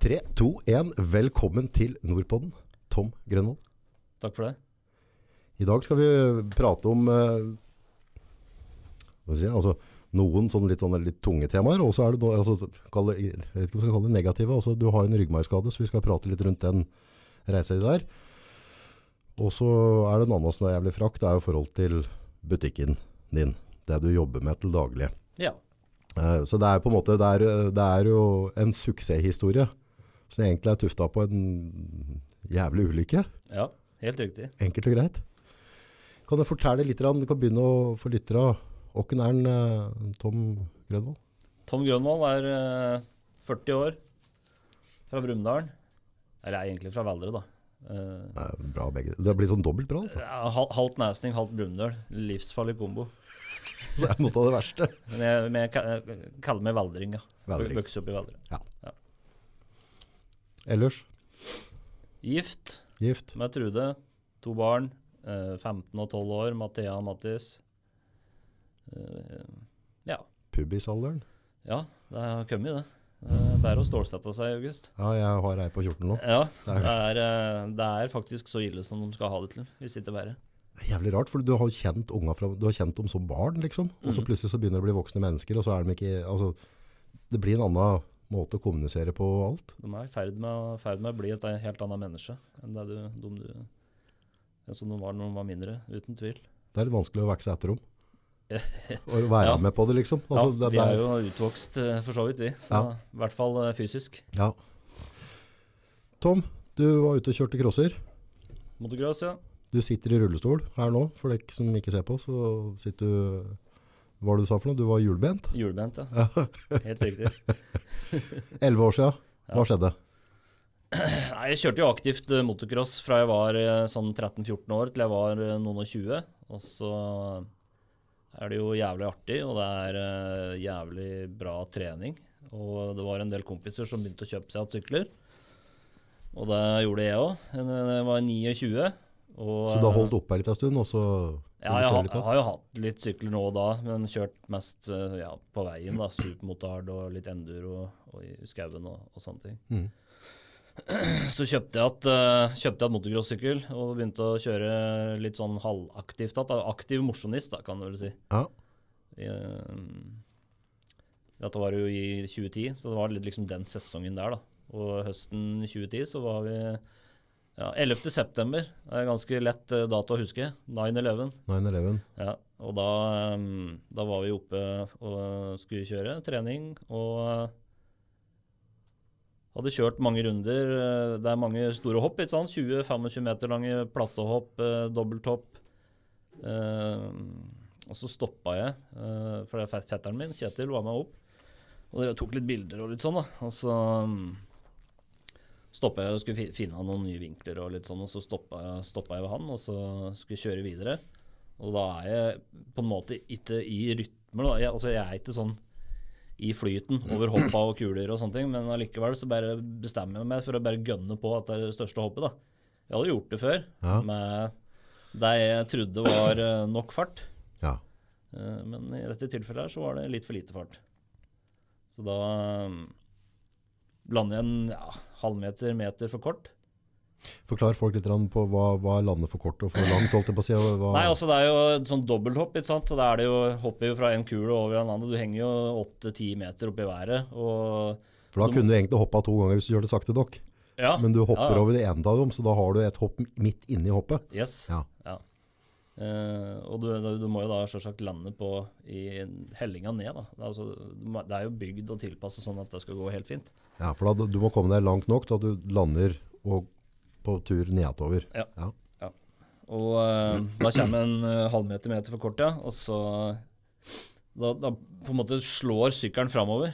3, 2, 1, velkommen til Nordpodden, Tom Grønvold. Takk for det. I dag skal vi prate om noen litt tunge temaer, og så det jeg vet ikke om jeg skal kalle det negative. Du har en ryggmargskade, så vi skal prate litt rundt den reisa der. Og så det en annen som jævlig frakt, det jo forhold til butikken din, det du jobber med til daglig. Ja. Så det på en måte, det jo en suksesshistorie, som egentlig tuftet på en jævlig ulykke. Ja, helt riktig. Enkelt og greit. Kan du fortelle litt, du kan begynne å få lyttere. Hvem Tom Grønvold? Tom Grønvold 40 år, fra Brumunddal. Eller egentlig fra Veldre da. Bra begge. Det blir sånn dobbelt bra. Halvt Næsning, halvt Brumunddal. Livsfarlig kombo. Det noe av det verste. Men jeg kaller meg Veldring, ja. Veldring. Vokser opp i Veldre. Ja. Ellers? Gift. Gift. Med Trude. 2 barn. 15 og 12 år. Mathea og Mattis. Ja. Pubisalderen? Ja, det har kommet det. Det bare å stålsette seg i august. Ja, jeg har ei på 14 nå. Ja, det faktisk så ille som de skal ha det til, hvis ikke bare. Det jævlig rart, for du har kjent du har kjent dem som barn, liksom. Og så plutselig så begynner det å bli voksne mennesker, og så de ikke, altså, det blir en annen måte å kommunisere på alt. De i ferd med å bli et helt annet menneske enn det som de var når de var mindre, uten tvil. Det litt vanskelig å vokse etter dem. Og være med på det, liksom. Altså, ja, vi jo utvokst for så vidt, vi. Så i hvert fall fysisk. Ja. Tom, du var ute og kjørte crosser. Motocross, ja. Du sitter i rullestol her nå, for deg som ikke ser på, så sitter du, hva du sa for noe? Du var hjulbent? Hjulbent, ja. Helt riktig. 11 år siden, hva skjedde? Nei, jeg kjørte jo aktivt motocross fra jeg var sånn 13-14 år til jeg var noen og 20, og så det jo jævlig artig, og det jævlig bra trening, og det var en del kompiser som begynte å kjøpe seg at sykler, og det gjorde jeg også. Jeg var 29, og, så du har holdt oppe her litt en stund, og så... Ja, jeg har jo hatt litt sykler nå og da, men kjørt mest på veien da, supermotard og litt enduro og i skauen og sånne ting. Så kjøpte jeg et motocross-sykkel og begynte å kjøre litt sånn halvaktivt, aktiv morsjonist da, kan du vel si. Ja. Dette var jo i 2010, så det var litt liksom den sesongen der da. Og høsten 2010 så var vi... Ja, 11. september, det ganske lett dato å huske, 9/11. 9/11. Ja, og da var vi oppe og skulle kjøre trening, og hadde kjørt mange runder. Det mange store hopp, ikke sant? 20-25 meter lange plattehopp, dobbelthopp. Og så stoppet jeg, for fetteren min, Kjetil, var med opp. Og jeg tok litt bilder og litt sånn da, og så... stoppet jeg og skulle finne noen nye vinkler og litt sånn, og så stoppet jeg ved han, og så skulle jeg kjøre videre. Og da jeg på en måte ikke i rytmer, da. Jeg ikke sånn i flyten over hoppa og kuler og sånne ting, men allikevel så bare bestemmer jeg meg for å bare gønne på at det det største hoppet da. Jeg hadde gjort det før, med det jeg trodde var nok fart. Ja. Men i dette tilfellet her så var det litt for lite fart. Så da... lander jeg en meter for kort. Forklar folk litt på hva lander for kort og for langt, holdt jeg på å si. Nei, altså det jo et sånn dobbelthopp, ikke sant? Da det jo, hopper jo fra en kule over en annen. Du henger jo 8-10 meter opp i været. For da kunne du egentlig hoppet 2 ganger hvis du gjør det sakte dokk. Ja. Men du hopper over det ene av dem, så da har du et hopp midt inne i hoppet. Yes, ja. Og du må jo da selvsagt lande i hellinga ned da. Det jo bygd og tilpasset sånn at det skal gå helt fint. Ja, for da, du må komme deg langt nok til at du lander på tur nedover. Ja. Og da kommer en halvmeter for kort, ja. Og så da på en måte slår sykkelen fremover.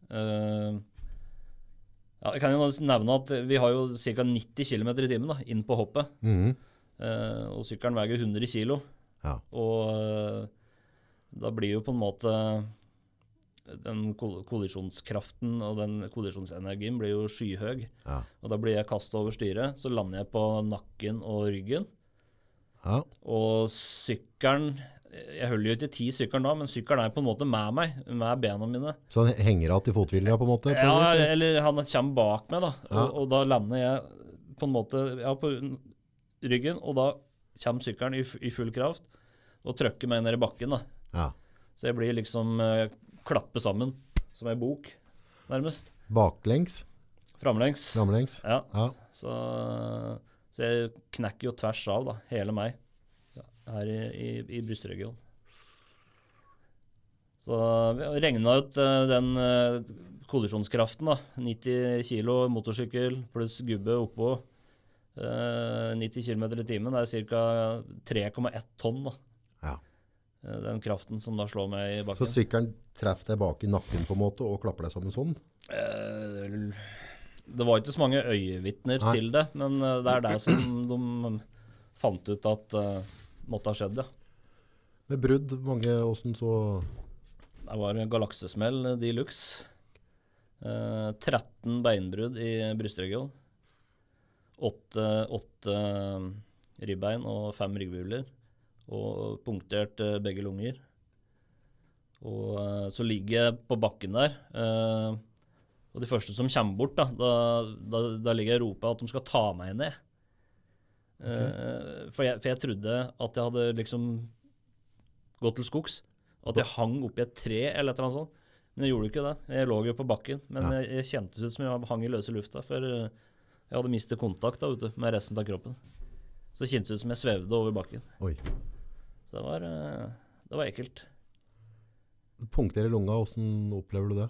Jeg kan jo nevne at vi har jo ca. 90 km i timen da, inn på hoppet. Og sykkelen veier 100 kilo. Ja. Og da blir jo på en måte den kollisjonskraften og den kollisjonsenergien blir jo skyhøg. Ja. Og da blir jeg kastet over styret, så lander jeg på nakken og ryggen. Ja. Og sykkelen jeg holder jo ikke 10 sykkelen da, men sykkelen på en måte med meg, med bena mine. Så han henger av til fothvilen på en måte? På Ja, det, så. eller han kommer bak meg da, Ja. og da lander jeg på en måte på ryggen, og da kommer sykkelen i full kraft, og trykker meg ned i bakken da. Ja. Så jeg blir liksom klappet sammen, som en bok, nærmest. Baklengs, Framlengs. framlengs. Ja, Ja. så jeg knekker jo tvers av da, hele meg, her i brystregionen. Så vi har regnet ut den kollisjonskraften da, 90 kilo motorsykkel pluss gubbe oppå, 90 km i timen, det er ca. 3,1 tonn da. Ja. Den kraften som da slår meg i Så bakken. sykkelen treffer deg bak i nakken på en måte, og klapper deg sammen sånn? Det var ikke så mange øyevittner Nei. til det, men det er det som de fant ut at måtte ha skjedd, ja. Med brudd, mange åssen så... Det var en galaksesmell de luxe. 13 beinbrudd i brystregionen. 8 ribbein og 5 ryggbuler. Og punktert begge lunger. Og så ligger jeg på bakken der. Og de første som kommer bort, da ligger jeg og roper at de skal ta meg ned. For jeg trodde at jeg hadde liksom gått til skogs. At jeg hang opp i et tre eller et eller annet sånt. Men jeg gjorde ikke det. Jeg lå jo på bakken. Men Ja. jeg kjentes ut som jeg hang i løse lufta, for jeg hadde mistet kontakt da, vet du, med resten av kroppen. Så det kjentes ut som jeg svevde over bakken. Oi. Så det var ekkelt. Punkter i lunga, hvordan opplever du det?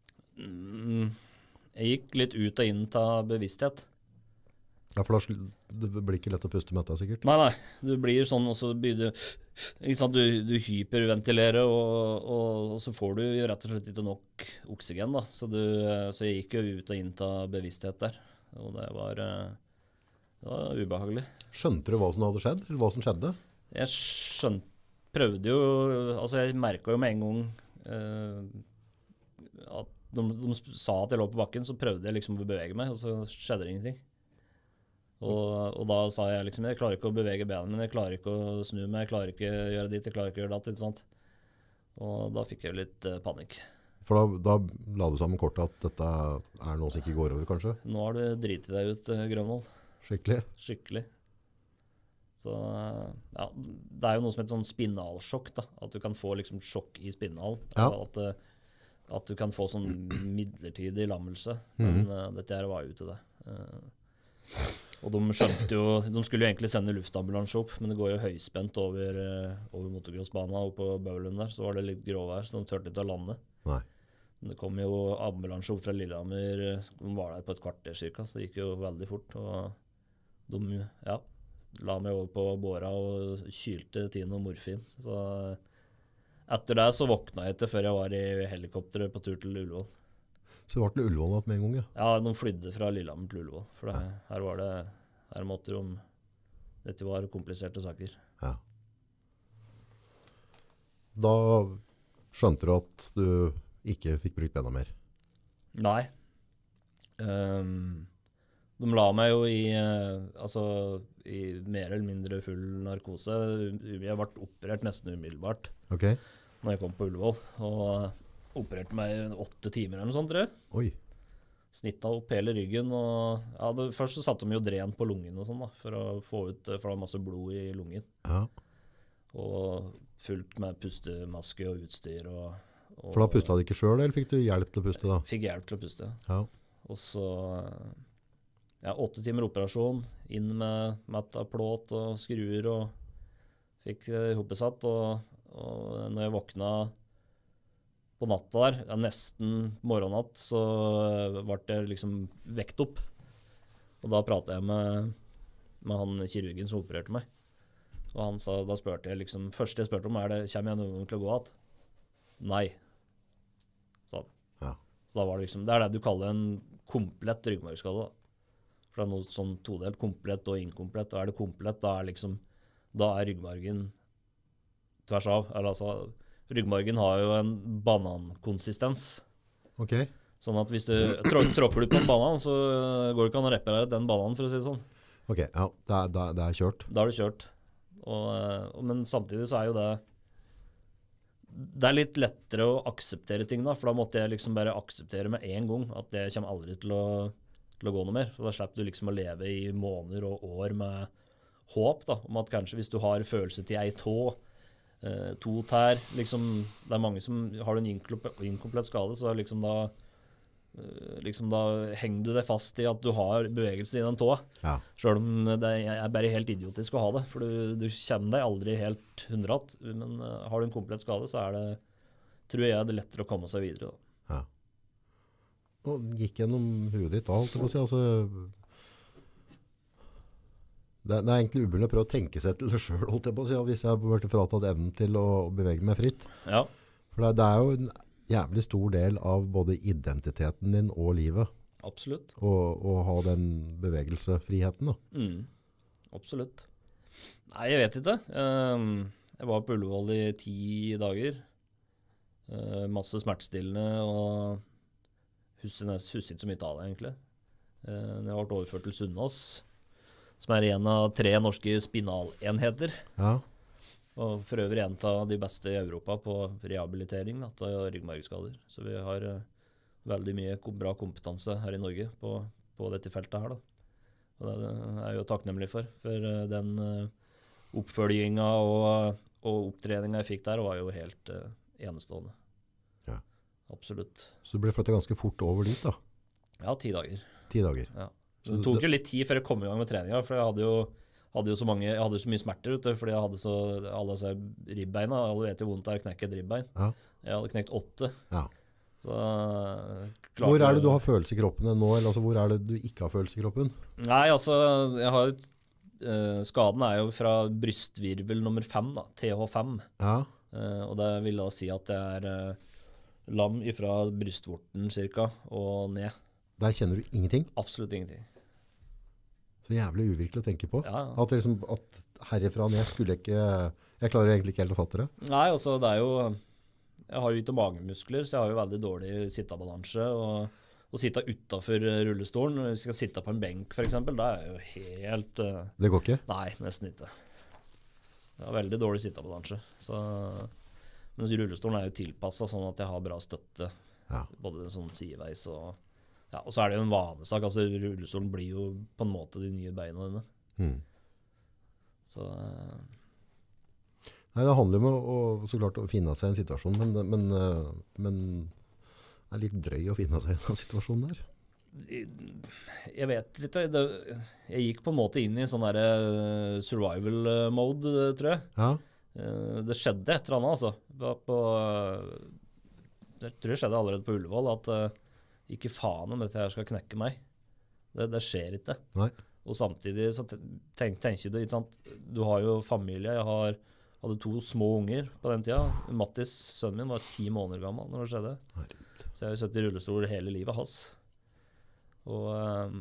Jeg gikk litt ut og inn av bevissthet. Ja, for det blir ikke lett å puste med dette sikkert. Nei, du blir sånn, og så blir du, ikke sant, du hyperventilerer, og så får du jo rett og slett ikke nok oksygen da. Så jeg gikk jo ut og inn av bevissthet der, og det var ubehagelig. Skjønte du hva som hadde skjedd, eller hva som skjedde? Jeg prøvde jo, altså jeg merket jo med en gang at de sa at jeg lå på bakken, så prøvde jeg liksom å bevege meg, og så skjedde det ingenting. Og da sa jeg liksom, jeg klarer ikke å bevege benen mine, jeg klarer ikke å snu meg, jeg klarer ikke å gjøre dit, jeg klarer ikke å gjøre datt, ikke sant? Og da fikk jeg litt panikk. For da la du sammen kortet at dette er noe som ikke går over, kanskje? Nå har du dritet deg ut, Grønvold. Skikkelig? Skikkelig. Så ja, det er jo noe som heter sånn spinalsjokk da, at du kan få liksom sjokk i spinal, Ja. at du kan få sånn midlertidig lammelse, men dette her var jo ute det. Og de skjønte jo, de skulle jo egentlig sende luftambulanse opp, men det går jo høyspent over motocrossbana oppe på Bøvlund der, så var det litt gråvær, så de tørte ikke å lande. Nei. Men det kom jo ambulanse opp fra Lillehammer, de var der på et kvarter cirka, så det gikk jo veldig fort, og de, ja, la meg over på båra og kylte Tino morfin, så etter det så våkna jeg ikke før jeg var i helikopteret på tur til Ullevål. Så det var til Ullevål med en gang, ja. Ja, de flydde fra Lillehammer til Ullevål, for her måtte de, dette var kompliserte saker. Ja. Da skjønte du at du ikke fikk brukt bena mer? Nei. De la meg jo i mer eller mindre full narkose. Jeg ble operert nesten umiddelbart Ok. når jeg kom på Ullevål, og opererte meg i 8 timer eller noe sånt, tror jeg. Oi. Snittet opp hele ryggen, og ja, først så satte de jo dren på lungen og sånn da, for å få ut, for det var masse blod i lungen, Ja. og fullt med pustemaske og utstyr, og For da pustet du ikke selv, eller fikk du hjelp til å puste da? fikk hjelp til å puste. Ja. Og så, ja, 8 timer operasjon, inn med metaplåt og skruer, og fikk hopesatt, og når jeg våkna på natta der, ja, nesten morgennatt, så ble jeg liksom vekt opp. Og da pratet jeg med han kirurgen som opererte meg. Og han sa, da spurte jeg liksom, første jeg spurte om kommer jeg noen gang til å gå at? Nei, sa han. Ja. Så da var det liksom, det er det du kaller en komplett ryggmargskade da. For det er noe sånn todelt, komplett og inkomplett. Og er det komplett, da er ryggmargen tvers av. Eller altså, ryggmargen har jo en banankonsistens. Ok. Sånn at hvis du tråkker du på en banan, så går det ikke an å reparere den bananen, for å si det sånn. Ok, ja. Det er kjørt. Da er det kjørt. Men samtidig så er jo det det litt lettere å akseptere ting da, for da måtte jeg liksom bare akseptere med en gang at det kommer aldri til å gå noe mer. Så da slipper du liksom å leve i måneder og år med håp da, om at kanskje hvis du har følelse til ei tå, to tær, liksom, det mange som har en inkomplett skade, så liksom da henger du deg fast i at du har bevegelse i den tåa. Ja. Selv om det er bare helt idiotisk å ha det, for du kommer deg aldri helt 100, men har du en komplett skade, så tror jeg det lettere å komme seg videre. Da. Ja. Nå gikk gjennom huet ditt da, holdt jeg på å si, altså... Det er egentlig umulig å prøve å tenke seg til det selv, holdt jeg på å si, hvis jeg har vært fratatt evnen til å bevege meg fritt. Ja. For det er jo en jævlig stor del av både identiteten din og livet. Absolutt. Å ha den bevegelsefriheten da. Absolutt. Nei, jeg vet ikke. Jeg var på Ullevål i 10 dager. Masse smertestillende, og husker ikke så mye av det egentlig. Jeg ble overført til Sunnaas, som er en av 3 norske spinalenheter. Ja. Og for øvrig en av de beste i Europa på rehabilitering av ryggmargskader. Så vi har veldig mye bra kompetanse her i Norge på dette feltet her. Da. Og det er jeg jo takknemlig for den oppfølgingen og opptreningen jeg fikk der var jo helt enestående. Ja. Absolutt. Så du ble flyttet ganske fort over dit da? Ja, 10 dager. 10 dager? Ja. Så det tok jo litt tid før jeg kom i gang med treninga, for jeg hadde jo så mye smerter ute, fordi jeg hadde alle disse ribbeina. Alle vet jo vondt det er å knekke et ribbein. Ja. Jeg hadde knekt 8. Ja. Så, hvor er det du har følelse i kroppen nå, eller altså, hvor er det du ikke har følelse i kroppen? Nei, altså, jeg har skaden er jo fra brystvirvel nummer 5, da, TH5. Ja. Og det vil da si at det er lam ifra brystvorten cirka, og ned. Der kjenner du ingenting? Absolutt ingenting. Så jævlig uvirkelig å tenke på. Ja. At herifra ned skulle jeg klarer egentlig ikke helt å fatte det. Nei, altså det er jo, jeg har jo ikke magemuskler, så jeg har jo veldig dårlig sittebalanse, og å sitte utenfor rullestolen, hvis jeg skal sitte på en benk for eksempel, da er jeg jo helt... Det går ikke? Nei, nesten ikke. Jeg har veldig dårlig sittebalanse, men rullestolen er jo tilpasset sånn at jeg har bra støtte, både sånn sideveis og så er det jo en vanesak, altså rullestolen blir jo på en måte de nye beina dine. Så... Nei, det handler jo om så klart å finne seg i en situasjon, men det er litt drøy å finne seg i en situasjon der. Jeg vet ikke, jeg gikk på en måte inn i sånn der survival mode, tror jeg. Ja. Det skjedde et eller annet, altså. Jeg tror det skjedde allerede på Ullevål, at ikke faen om dette her skal knekke meg. Det skjer ikke. Nei. Og samtidig så tenker du, ikke sant? Du har jo familie, jeg hadde 2 små unger på den tida. Mattis, sønnen min, var 10 måneder gammel når det skjedde. Herregud. Så jeg har jo sett i rullestol hele livet hans. Og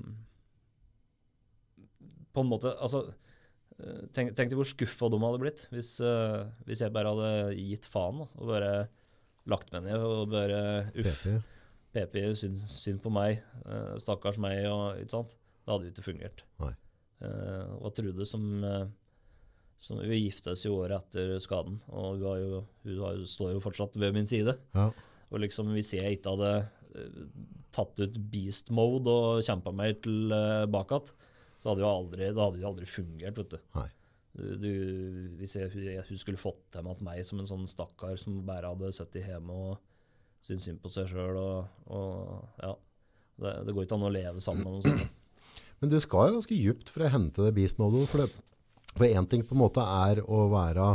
på en måte, altså, tenk deg hvor skuffet de hadde blitt hvis jeg bare hadde gitt faen da, og bare lagt meg ned og bare PP synd på meg, stakkars meg, og, ikke sant? Det hadde jo ikke fungert. Nei. Og Trude som vi giftet oss i året etter skaden, og hun står jo fortsatt ved min side. Ja. Og liksom hvis jeg ikke hadde tatt ut beast mode og kjempet meg tilbake, så hadde det aldri fungert, vet du. Nei. Hvis hun skulle fått til meg som en sånn stakkar som bare hadde sittet hjemme og syntes synd på seg selv, og ja, det går ikke an å leve sammen med noe sånt. Men du skal jo ganske djupt for å hente det beast mode, for en ting på en måte er å være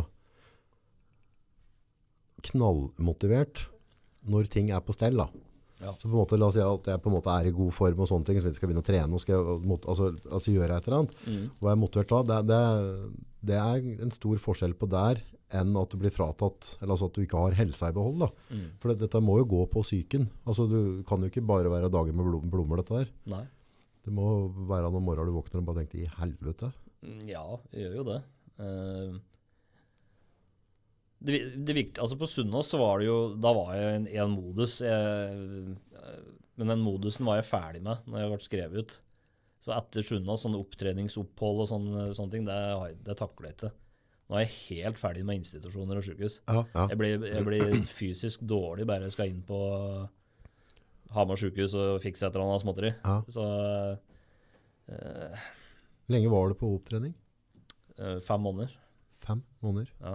knallmotivert når ting er på stell da. Ja. Så på en måte, la oss si at jeg på en måte er i god form og sånne ting, så vi skal begynne å trene og skal gjøre et eller annet, og jeg er motivert da, det er en stor forskjell på der enn at du blir fratatt, eller altså at du ikke har helsa i behold da. For dette må jo gå på psyken. Altså du kan jo ikke bare være dager med blommer dette der. Nei. Det må være noen morgener du våkner og bare tenker i helvete. Ja, jeg gjør jo det. Det viktige, altså på Sunnaas så var det jo, da var jeg i en modus, men den modusen var jeg ferdig med når jeg ble skrevet ut. Så etter Sunnaas, sånne opptreningsopphold og sånne ting, det takler jeg ikke. Nå er jeg helt ferdig med institusjoner og sykehus. Ja, ja. Jeg blir fysisk dårlig bare jeg skal inn på Hamar sykehus og fikse et eller annet småtteri. Ja. Så Lenge var det på opptrening? 5 måneder. 5 måneder. Ja.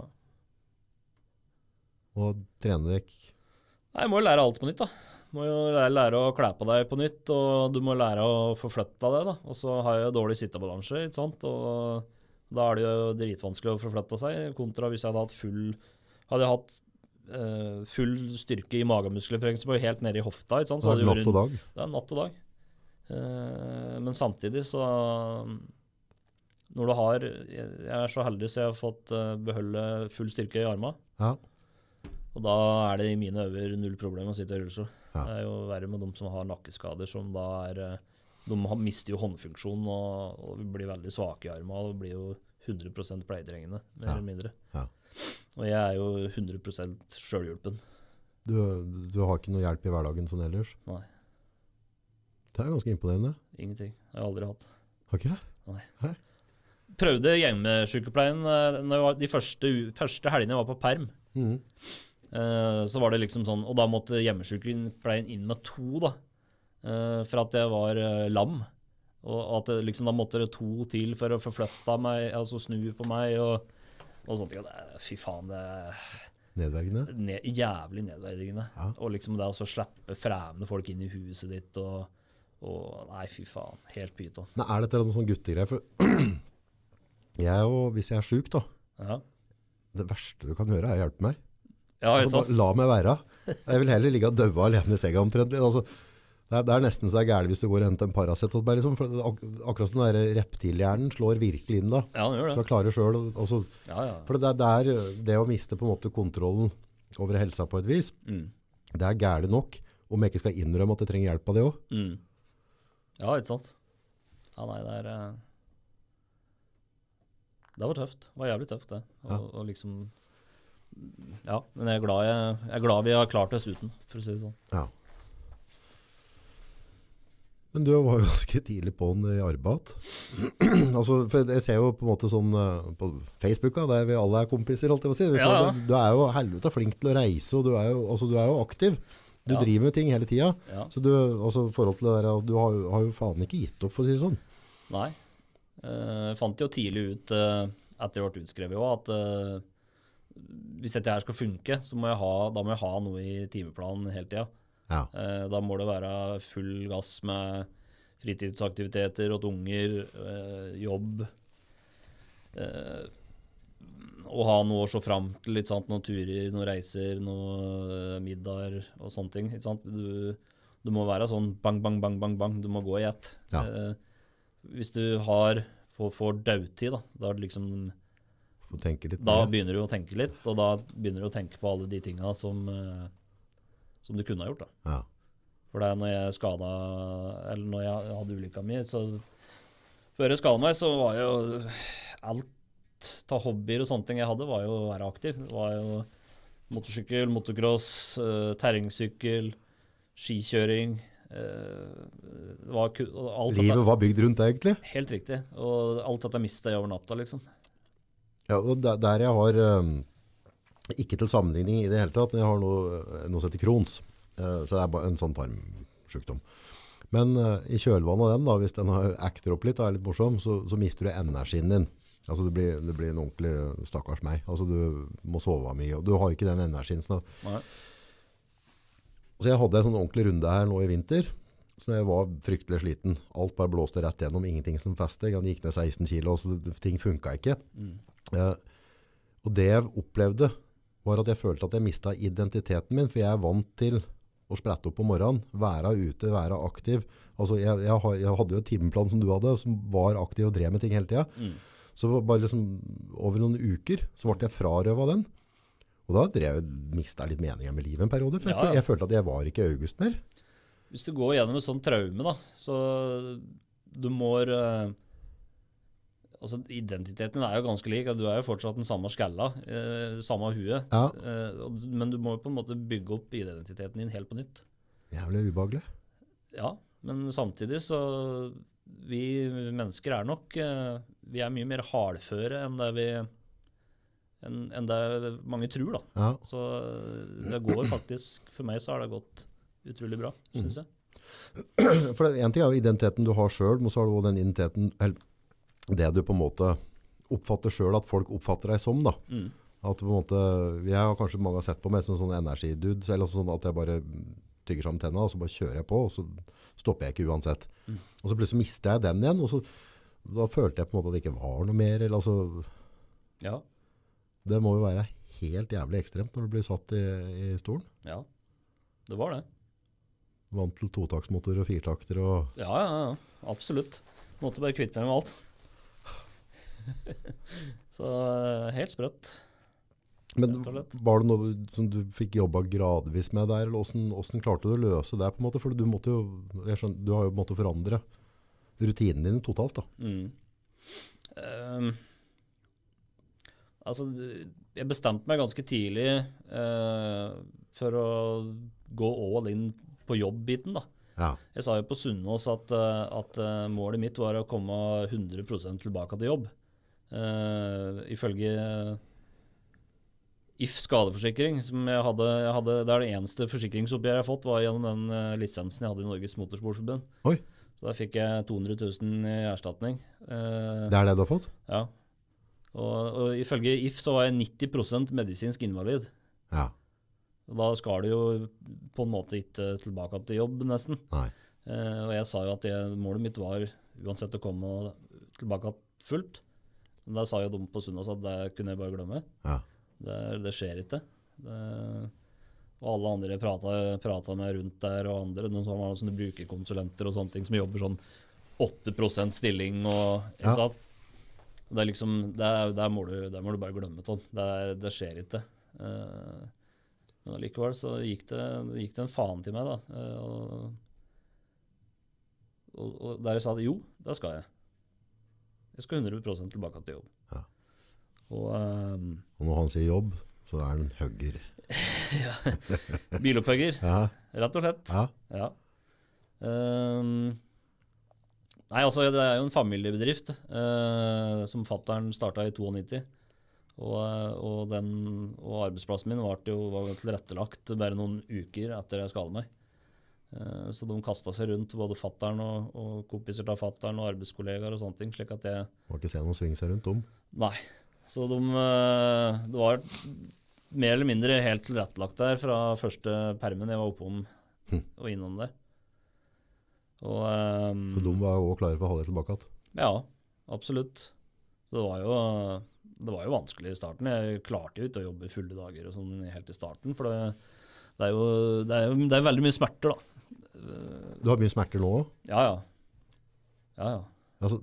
Og trene deg? Nei, jeg må jo lære alt på nytt da. Må jo lære å kle på deg på nytt, og du må lære å forflytte deg da. Og så har jeg jo dårlig sittebalanse, ikke sant? Og da er det jo dritvanskelig å forflytte seg, kontra hvis jeg hadde hatt full styrke i magemuskler, for eksempel, helt nede i hofta, ikke sant? Så Det er natt og dag. Det er natt og dag. Men samtidig så, når du har, jeg er så heldig så jeg har fått beholde full styrke i armene, Ja. og da er det i mine øver null problem å sitte i rullestol. Ja. Det er jo verre med de som har nakkeskader, som da de mister jo håndfunksjon og blir veldig svake i armene, og blir jo 100% pleietrengende, mer eller mindre. Ja. Og jeg er jo 100% selvhjulpen. Du har ikke noe hjelp i hverdagen sånn ellers? Nei. Det er ganske imponerende. Ingenting. Jeg har aldri hatt. Har ikke det? Prøvde hjemmesykepleien de første helgene jeg var på perm. Mhm. Så var det liksom sånn, og da måtte hjemmesykepleien inn med 2 da, for at jeg var lam. Og at det liksom, da måtte det 2 til for å forflytte meg, altså snu på meg, og sånt. Fy faen, det Nedvergende? jævlig nedverdigende. Ja. Og liksom det å så slippe fremmede folk inn i huset ditt, og nei, fy faen, helt pyton. Men er dette noen sånn guttegreier? For hvis jeg er syk da, Ja, det verste du kan gjøre er å hjelpe meg. ja ikke Altså, sant? bare la meg være. Jeg vil heller ligge og døve alene i senga omtrentlig. Altså, det er nesten så det er gærlig hvis du går og henter en Paracet. Liksom, for akkurat som den der reptilhjernen slår virkelig inn da. Ja, den gjør Så det. jeg klarer selv. Altså, Ja, ja. for det er det å miste på en måte kontrollen over helsa på et vis. Mm. Det er gærlig nok om jeg ikke skal innrømme at jeg trenger hjelp av det også. Mm. Ja, ikke sant? Ja, nei, det var tøft. Det var jævlig tøft, det. Og liksom, ja, men jeg er glad vi har klart oss uten, for å si det sånn. Ja. Men du var jo ganske tidlig på den i arbeid. Altså, for jeg ser jo på en måte sånn på Facebook, der vi alle er kompiser, holdt jeg på å si. Ja. Du er jo helvete flink til å reise, og du er jo aktiv. Du Ja. driver med ting hele tiden. Ja. Så altså, i forhold til det der, du har jo faen ikke gitt opp, for å si det sånn. Nei. Jeg fant jo tidlig ut, etter jeg ble utskrevet også, at hvis dette her skal funke, så må jeg ha noe i timeplanen hele tiden. Ja. Da må det være full gass med fritidsaktiviteter og unger, jobb, og ha noe å se frem til, litt sant? Noen turer, noen reiser, noen middager og sånne ting. Ikke sant? Du må være sånn bang, bang, bang, bang, bang. Du må gå i ett. Ja. Hvis du får dautid, da er det liksom, Få tenke litt da mer. begynner du å tenke litt, og da begynner du å tenke på alle de tingene som du kunne ha gjort da. Ja. For det er når jeg eller når jeg hadde ulykka mi, så før jeg skadet meg, så var jo alt av hobbyer og sånne ting jeg hadde, var jo å være aktiv. Det var jo motorsykkel, motocross, terrengsykkel, skikjøring, det var alt Livet dette, var bygd rundt det, egentlig. helt riktig, og alt dette mistet jeg over natta, liksom. Ja, og der jeg har, ikke til sammenligning i det hele tatt, men jeg har noe som heter Crohns. Så det er bare en sånn tarmsjukdom. Men i kjølvannet av den, da, hvis den akter opp litt og er litt morsom, så mister du energien din. Altså det blir en ordentlig stakkars meg. Altså du må sove mye, og du har ikke den energien. Nei. Så jeg hadde en sånn ordentlig runde her nå i vinter, så jeg var fryktelig sliten. Alt bare blåste rett gjennom, ingenting som festet. Jeg gikk ned 16 kilo, så ting funket ikke. Og det jeg opplevde var at jeg følte at jeg mistet identiteten min, for jeg er vant til å sprette opp på morgenen, være ute, være aktiv. Altså jeg hadde jo et timeplan som du hadde, som var aktiv og drev med ting hele tiden. Så bare liksom over noen uker så ble jeg frarøvet den. Og da mistet jeg litt meningen med livet en periode, for jeg følte at jeg var ikke August mer. Hvis du går gjennom et sånt traume da, så du må altså identiteten er jo ganske lik, du er jo fortsatt den samme skalla, samme huet, Ja. men du må jo på en måte bygge opp identiteten din helt på nytt. Jævlig ubehagelig. Ja, men samtidig så vi mennesker er nok vi er mye mer hardføre enn det vi enn det mange tror da. Ja. Så det går faktisk, for meg så har det gått utrolig bra, synes jeg. For en ting er jo identiteten du har selv, men så har du også den identiteten, eller det du på en måte oppfatter selv, at folk oppfatter deg som da. At på en måte, jeg har kanskje mange har sett på meg som en sånn energidude, eller sånn at jeg bare tygger sammen tennene, og så bare kjører jeg på, og så stopper jeg ikke uansett. Og så plutselig mister jeg den igjen, og så, da følte jeg på en måte at det ikke var noe mer, eller altså, Ja, det må jo være helt jævlig ekstremt når du blir satt i stolen. ja, det var det. Vant til totaktsmotor og firtakter og... Ja, absolutt. Måtte bare kvitte meg med alt. Så helt sprøtt. Men rett og slett. var det noe som du fikk jobbet gradvis med der, eller hvordan klarte du å løse det på en måte? For du måtte jo, jeg skjønner, du har jo måttet forandre rutinen din totalt da. Altså, jeg bestemte meg ganske tidlig for å gå all in på jobbbiten da. Ja, Jeg sa jo på Sunnaas at målet mitt var å komme 100% tilbake til jobb. Ifølge If skadeforsikring, som jeg hadde, det er det eneste forsikringsoppgjøret jeg har fått, var gjennom den lisensen jeg hadde i Norges Motorsportforbund. Oi, Så da fikk jeg 200 000 i erstatning. det er det du har fått? Ja. Og ifølge If så var jeg 90% medisinsk invalid. Ja, Da skal du jo på en måte ikke tilbake til jobb nesten. nei. Og jeg sa jo at målet mitt var uansett å komme tilbake fullt. Men da sa jo de på Sunnaas at det kunne jeg bare glemme. Ja, Det skjer ikke. Og alle andre jeg pratet med rundt der, og andre, noen som var sånne brukerkonsulenter og sånne ting, som jobber sånn 8% stilling og ikke Ja. sant? Det er liksom, der må du bare glemme, Tom. Det skjer ikke. Men allikevel så gikk det en faen til meg da. Og der jeg sa det, jo, det skal jeg. Jeg skal 100% tilbake til jobb. Ja. Og Og når han sier jobb, så er han en høgger. bilopphugger, Ja, rett og slett. ja, Ja. Nei, altså det er jo en familiebedrift som fatteren startet i 92. Og arbeidsplassen min var tilrettelagt bare noen uker etter jeg skadet meg. Så de kastet seg rundt, både fatteren og kompiser til fatteren og arbeidskollegaer og sånne ting, slik at jeg... må ikke se noen svinge seg rundt om. Nei, så det var mer eller mindre helt tilrettelagt der fra første permen jeg var oppom og innom der. Og, Så de var jo også klare for å ha det tilbake igjen. ja, absolutt. Så det var jo vanskelig i starten. Jeg klarte jo ikke å jobbe fulle dager og sånn helt i starten, for det er veldig mye smerter da. Du har mye smerter nå også? Ja. Altså,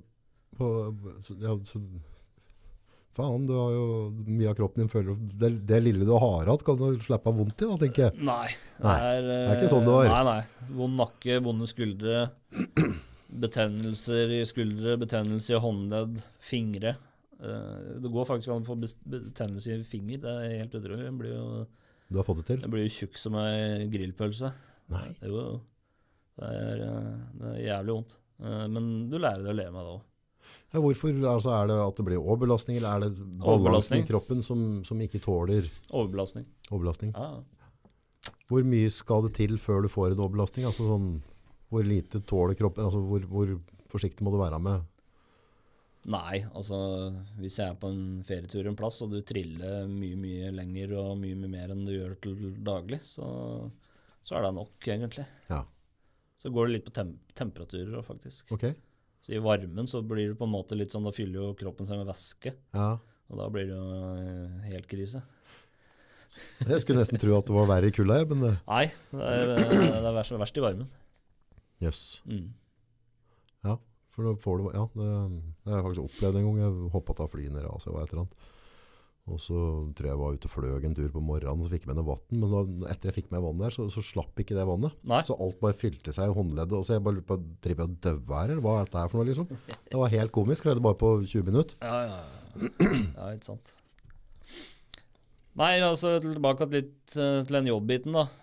faen, du har jo mye av kroppen din føler, det lille du har hatt, kan du slippe av vondt i da, tenker jeg. Nei, det er ikke sånn det var. Nei. Vond nakke, vonde skuldre, betennelser i skuldre, betennelse i håndledd, fingre. Det går faktisk an å få betennelse i finger, det er helt utrolig. Du har fått det til? Jeg blir jo tjukk som en grillpølse. Nei. Jo. Det er jævlig vondt. Men du lærer deg å leve med det også. Ja, hvorfor altså, er det at det blir overbelastning, eller er det balansen Overbelastning. i kroppen som ikke tåler Overbelastning. overbelastning? Ja. Hvor mye skal det til før du får en overbelastning? Altså sånn, hvor lite tåler kroppen? Altså hvor forsiktig må du være med? Nei, altså hvis jeg er på en ferietur en plass, og du triller mye lenger og mye mer enn du gjør til daglig, så er det nok, egentlig. Ja, Så går det litt på temperaturer, faktisk. ok. Så i varmen så blir det på en måte litt sånn, da fyller jo kroppen seg med væske, Ja. og da blir det jo helt krise. Jeg skulle nesten tro at det var verre i kulda, men Nei, det er verst i varmen. jøss. Mm. For da får du, ja, det har jeg faktisk opplevd en gang. Jeg hoppet av flyet nede, altså, et eller annet. Og så tror jeg var ute og fløg en tur på morgenen, og så fikk jeg med noe vatten. Men da, etter jeg fikk med vann der, så slapp ikke det vannet. Nei. Så alt bare fylte seg i håndleddet, og så jeg bare lurte på, driver jeg og døver her, eller hva er dette her for noe, liksom? Det var helt komisk, det bare på 20 minutter. Ja, ikke sant. Nei, altså tilbake litt til den jobbbiten da.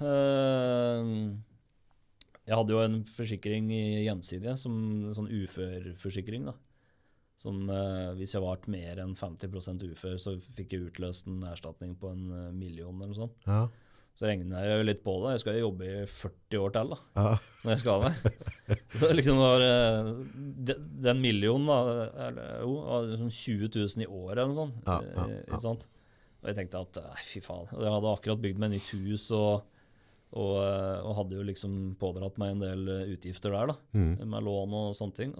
Jeg hadde jo en forsikring i Gjensidige, som en sånn uførforsikring da, som hvis jeg var mer enn 50% ufør, så fikk jeg utløst en erstatning på 1 million eller noe sånt. Ja. Så regner jeg jo litt på det. Jeg skal jo jobbe i 40 år til da, Ja. når jeg skal meg. Så liksom var den millionen da, var liksom 20 000 i året eller noe sånt. Ja. Ikke sant? Og jeg tenkte at, nei, fy faen. Jeg hadde akkurat bygd meg nytt hus, og hadde jo liksom pådratt meg en del utgifter der da, med lån og sånne ting.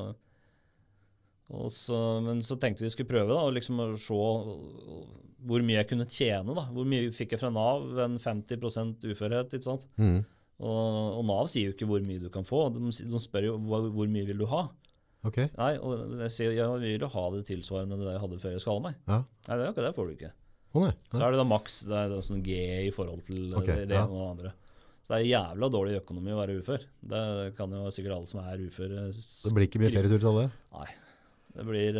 Men så tenkte vi skulle prøve da, og liksom se hvor mye jeg kunne tjene da. Hvor mye fikk jeg fra NAV, en 50% uførhet, ikke sant? Og NAV sier jo ikke hvor mye du kan få. De spør jo hvor mye vil du ha? Ok. Nei, og jeg sier jeg vil jo ha det tilsvarende det jeg hadde før jeg skadet meg. Ja. Nei, det får du ikke. Nei. Så er det da maks, det er sånn G i forhold til det ene og det andre. Så det er jævla dårlig økonomi å være ufør. Det kan jo sikkert alle som er ufør. Det blir ikke mye ferietur til det? Nei. Det blir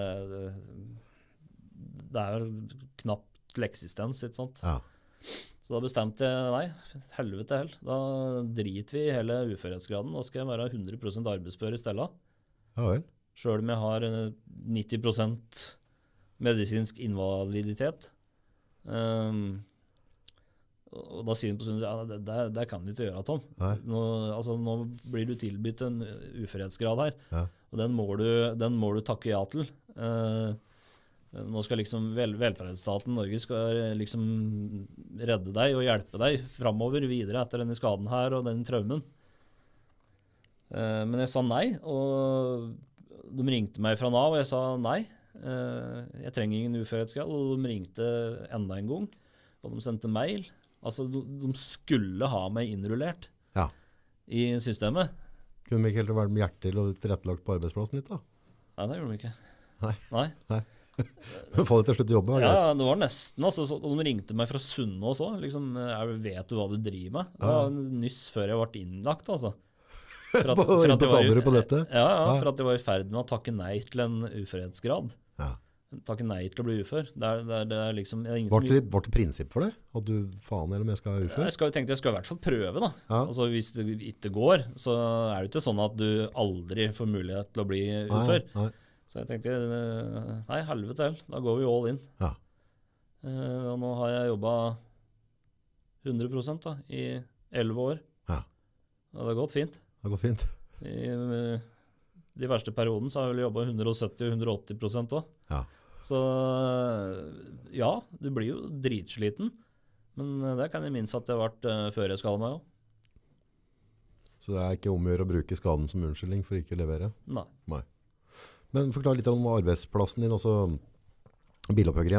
det er jo knapt leksistens, ikke sant? Ja. Så da bestemte jeg, nei, helvete hell. Da driter vi i hele uførhetsgraden. Da skal jeg være 100% arbeidsfør i stedet. Ja vel. Selv om jeg har 90% medisinsk invaliditet. Og da sier de på Sundet, ja, det kan du ikke gjøre, Tom. Nå blir du tilbytt en uførhetsgrad her, og den må du takke ja til. Nå skal liksom velferdsstaten Norge skal liksom redde deg og hjelpe deg fremover videre etter denne skaden her og den traumen. Men jeg sa nei, og de ringte meg fra NAV, og jeg sa nei. Jeg trenger ingen uførhetsgrad, og de ringte enda en gang, og de sendte mail. Altså, de skulle ha meg innrullert i systemet. Kunne de ikke helt vært med hjertet og tilrettelagt på arbeidsplassen litt da? Nei, det gjorde de ikke. Nei. Få det til slutt å jobbe? Ja, det var nesten. Altså, de ringte meg fra Sunne også. Liksom, vet du hva du driver med? Det var nyss før jeg ble innlagt, altså. For at jeg var i ferd med å takke nei til en uførhetsgrad. Takke nei til å bli ufør. Det er liksom, var det prinsipp for det? At du faen eller om jeg skal være ufør? Jeg skal i hvert fall prøve da. Altså, hvis det ikke går, så er det ikke sånn at du aldri får mulighet til å bli ufør. Nei. Så jeg tenkte, nei, helvete hell, da går vi all in. Og nå har jeg jobbet 100% da, i 11 år. Og det har gått fint. Det har gått fint. I de verste perioden så har jeg vel jobbet 170-180% også. Så ja, du blir jo dritsliten, men det kan jeg minst at det har vært før jeg skadet meg også. Så det er ikke om å gjøre å bruke skaden som unnskyldning for ikke å levere? Nei. Men forklar litt om arbeidsplassen din, altså bilopphuggere.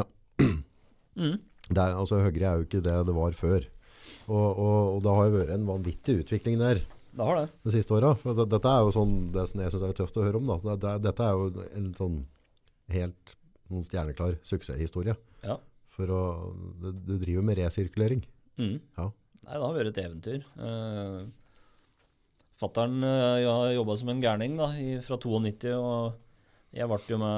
Altså høggere er jo ikke det det var før. Og det har jo vært en vanvittig utvikling der. Det har det. De siste årene. For dette er jo sånn, det som jeg synes er litt tøft å høre om da. Dette er jo en sånn helt stjerneklar suksesshistorie. Ja. For du driver med resirkulering. Ja. Nei, det har vært et eventyr. Fatteren, jeg har jobbet som en gærning da, fra 92, og jeg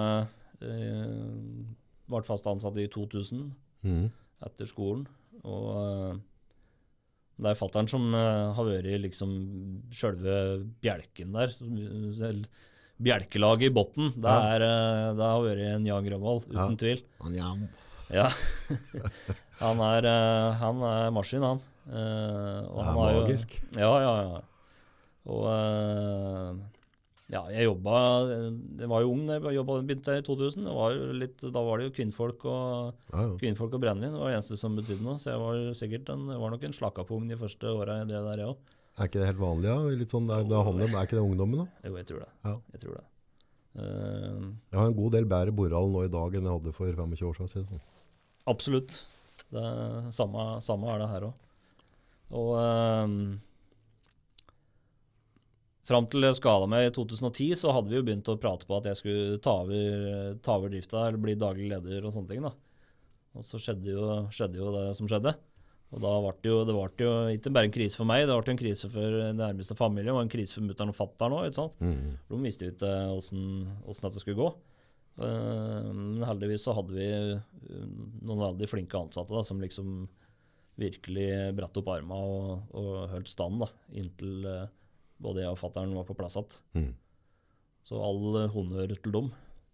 ble fast ansatt i 2000 etter skolen, og det er fatteren som har vært liksom selve bjelken der, bjelkelaget i botten. Det har vært en Jan Grønvold, uten tvil. Ja. Han er maskin, han. Og han er magisk. Ja. Og jeg var jo ung da jeg begynte i 2000. Da var det jo kvinnfolk og brennevin. Det var det eneste som betydde noe. Så jeg var nok en slakkapung de første årene jeg drev der, jeg også. Er ikke det helt vanlig, ja? Litt sånn, er ikke det ungdommen da? Jo, jeg tror det. Ja. Jeg tror det. Jeg har en god del bedre borral nå i dag enn jeg hadde for 25 år siden. Absolutt. Samme er det her også. Og frem til jeg skadet meg i 2010, så hadde vi jo begynt å prate på at jeg skulle ta over drifta, eller bli daglig leder og sånne ting da. Og så skjedde jo det som skjedde. Og da det ble jo ikke bare en krise for meg, det ble en krise for den nærmeste familien, og en krise for mutteren og fatteren også, ikke sant? De visste jo ikke hvordan dette skulle gå. Men heldigvis så hadde vi noen veldig flinke ansatte da, som liksom virkelig brettet opp armene og holdt stand da, inntil både jeg og fatteren var på plass igjen. Så all honnør til dem.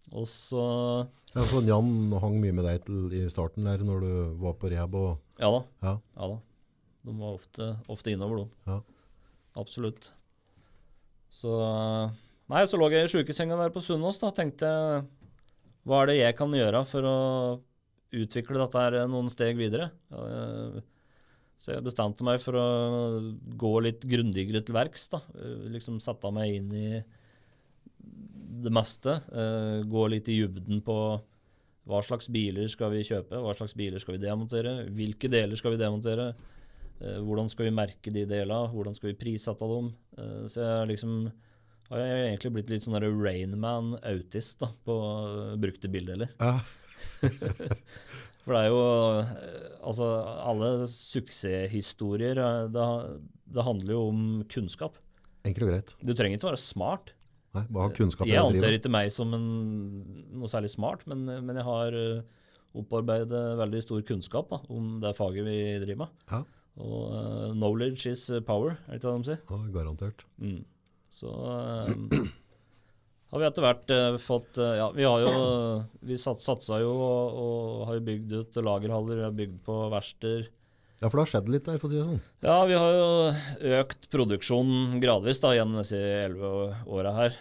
Og så, Ja, så Jan hang mye med deg i starten der når du var på rehab og... ja da, Ja, ja da. De var ofte innover, de. ja. Absolutt. Så, nei, så lå jeg i sykesenga der på Sunnaas da, tenkte jeg, hva er det jeg kan gjøre for å utvikle dette her noen steg videre? Så jeg bestemte meg for å gå litt grundigere til verks da. Liksom sette meg inn i det meste. Gå litt i dybden på hva slags biler skal vi kjøpe, hva slags biler skal vi demontere, hvilke deler skal vi demontere, hvordan skal vi merke de delene, hvordan skal vi prissette dem. Så jeg liksom har jeg egentlig blitt litt sånn der Rainman-autist da, på brukte bildeler. Ja. For det er jo, altså alle suksesshistorier, det handler jo om kunnskap. Enkelt og greit. Du trenger ikke være smart. Nei, bare ha kunnskap. Jeg anser ikke meg som noe særlig smart, men jeg har opparbeidet veldig stor kunnskap da, om det faget vi driver med. Ja, Og knowledge is power, er det ikke det de sier? ja, garantert. Så har vi etter hvert fått, ja, vi satsa jo og har jo bygd ut lagerhaller, vi har bygd på verksteder. Ja, for det har skjedd litt der, for å si det sånn. Ja, vi har jo økt produksjonen gradvis da, gjennom disse 11 årene her.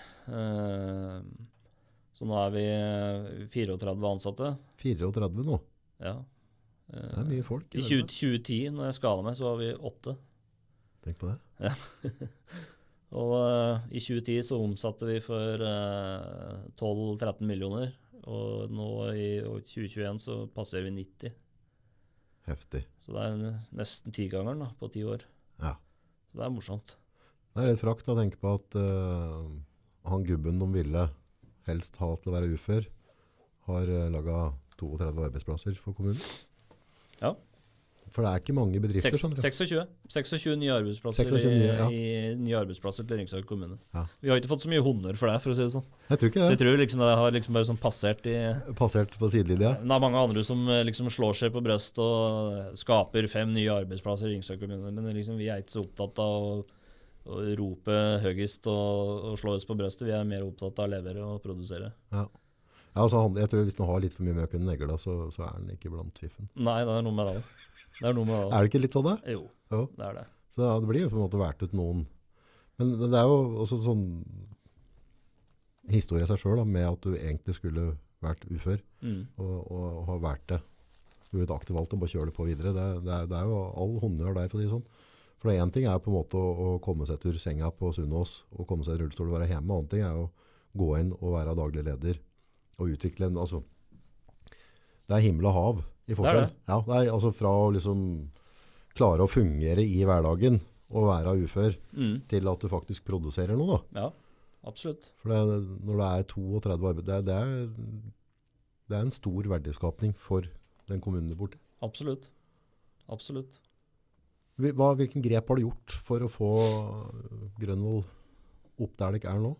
Så nå er vi 34 ansatte. 34 nå. Ja. Det er mye folk. I 2010, når jeg skadet meg, så var vi 8. Tenk på det. Og i 2010 så omsatte vi for 12-13 millioner, og nå i 2021 så passerer vi 90. Heftig. Så det er nesten 10-gangeren da, på 10 år. Ja. Så det er morsomt. Det er litt frakt å tenke på at han gubben de ville helst ha til å være ufør, har laget 32 arbeidsplasser for kommunen. Ja. For det er ikke mange bedrifter. 26 nye arbeidsplasser 26 nye, ja. i nye arbeidsplasser til Ringsaker kommune. Ja. Vi har ikke fått så mye honnør for det, for å si det sånn. Jeg tror ikke Så det. jeg tror liksom det har liksom bare sånn passert i... Passert på sidelinja. Det er mange andre som liksom slår seg på brøst og skaper 5 nye arbeidsplasser i Ringsaker kommune, men liksom, vi er ikke så opptatt av å rope høyest og slå oss på brøstet. Vi er mer opptatt av å levere og produsere. Ja. Ja, altså, jeg tror hvis du har litt for mye møk under negla, så er den ikke blant fiffen. Nei, det er noe med det også. Det er noe med det også. Er det ikke litt sånn det? Jo, Jo. det er det. Så det blir jo på en måte vært ut noen. Men det er jo også sånn historie i seg selv da, med at du egentlig skulle vært ufør og ha vært det. Du gjorde et aktivt valg og bare kjøre det på videre. Det er jo all honnør der, for å si det sånn. For det ene ting er på en måte å komme seg til senga på Sunnaas og komme seg i rullestol og være hjemme. Annen ting er å gå inn og være daglig leder og utvikle en, altså, det er himmel og hav i forskjell. Det er det. Ja, det er altså fra å liksom klare å fungere i hverdagen og være ufør til at du faktisk produserer noe da. Ja, absolutt. For når det er 32 arbeid, det er en stor verdiskapning for den kommunen du bor til. Absolutt. Absolutt. Hvilken grep har du gjort for å få Grønvoll opp der det ikke er nå?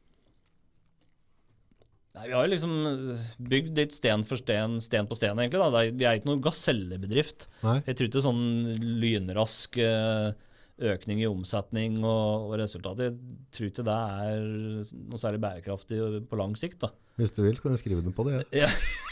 Nei, vi har jo liksom bygd litt sten for sten, sten på sten egentlig da. Vi er ikke noen gasellebedrift. Nei? Jeg tror ikke sånn lynrask økning i omsetning og resultater. Jeg tror ikke det er noe særlig bærekraftig på lang sikt da. Hvis du vil, så kan jeg skrive den på det. Ja.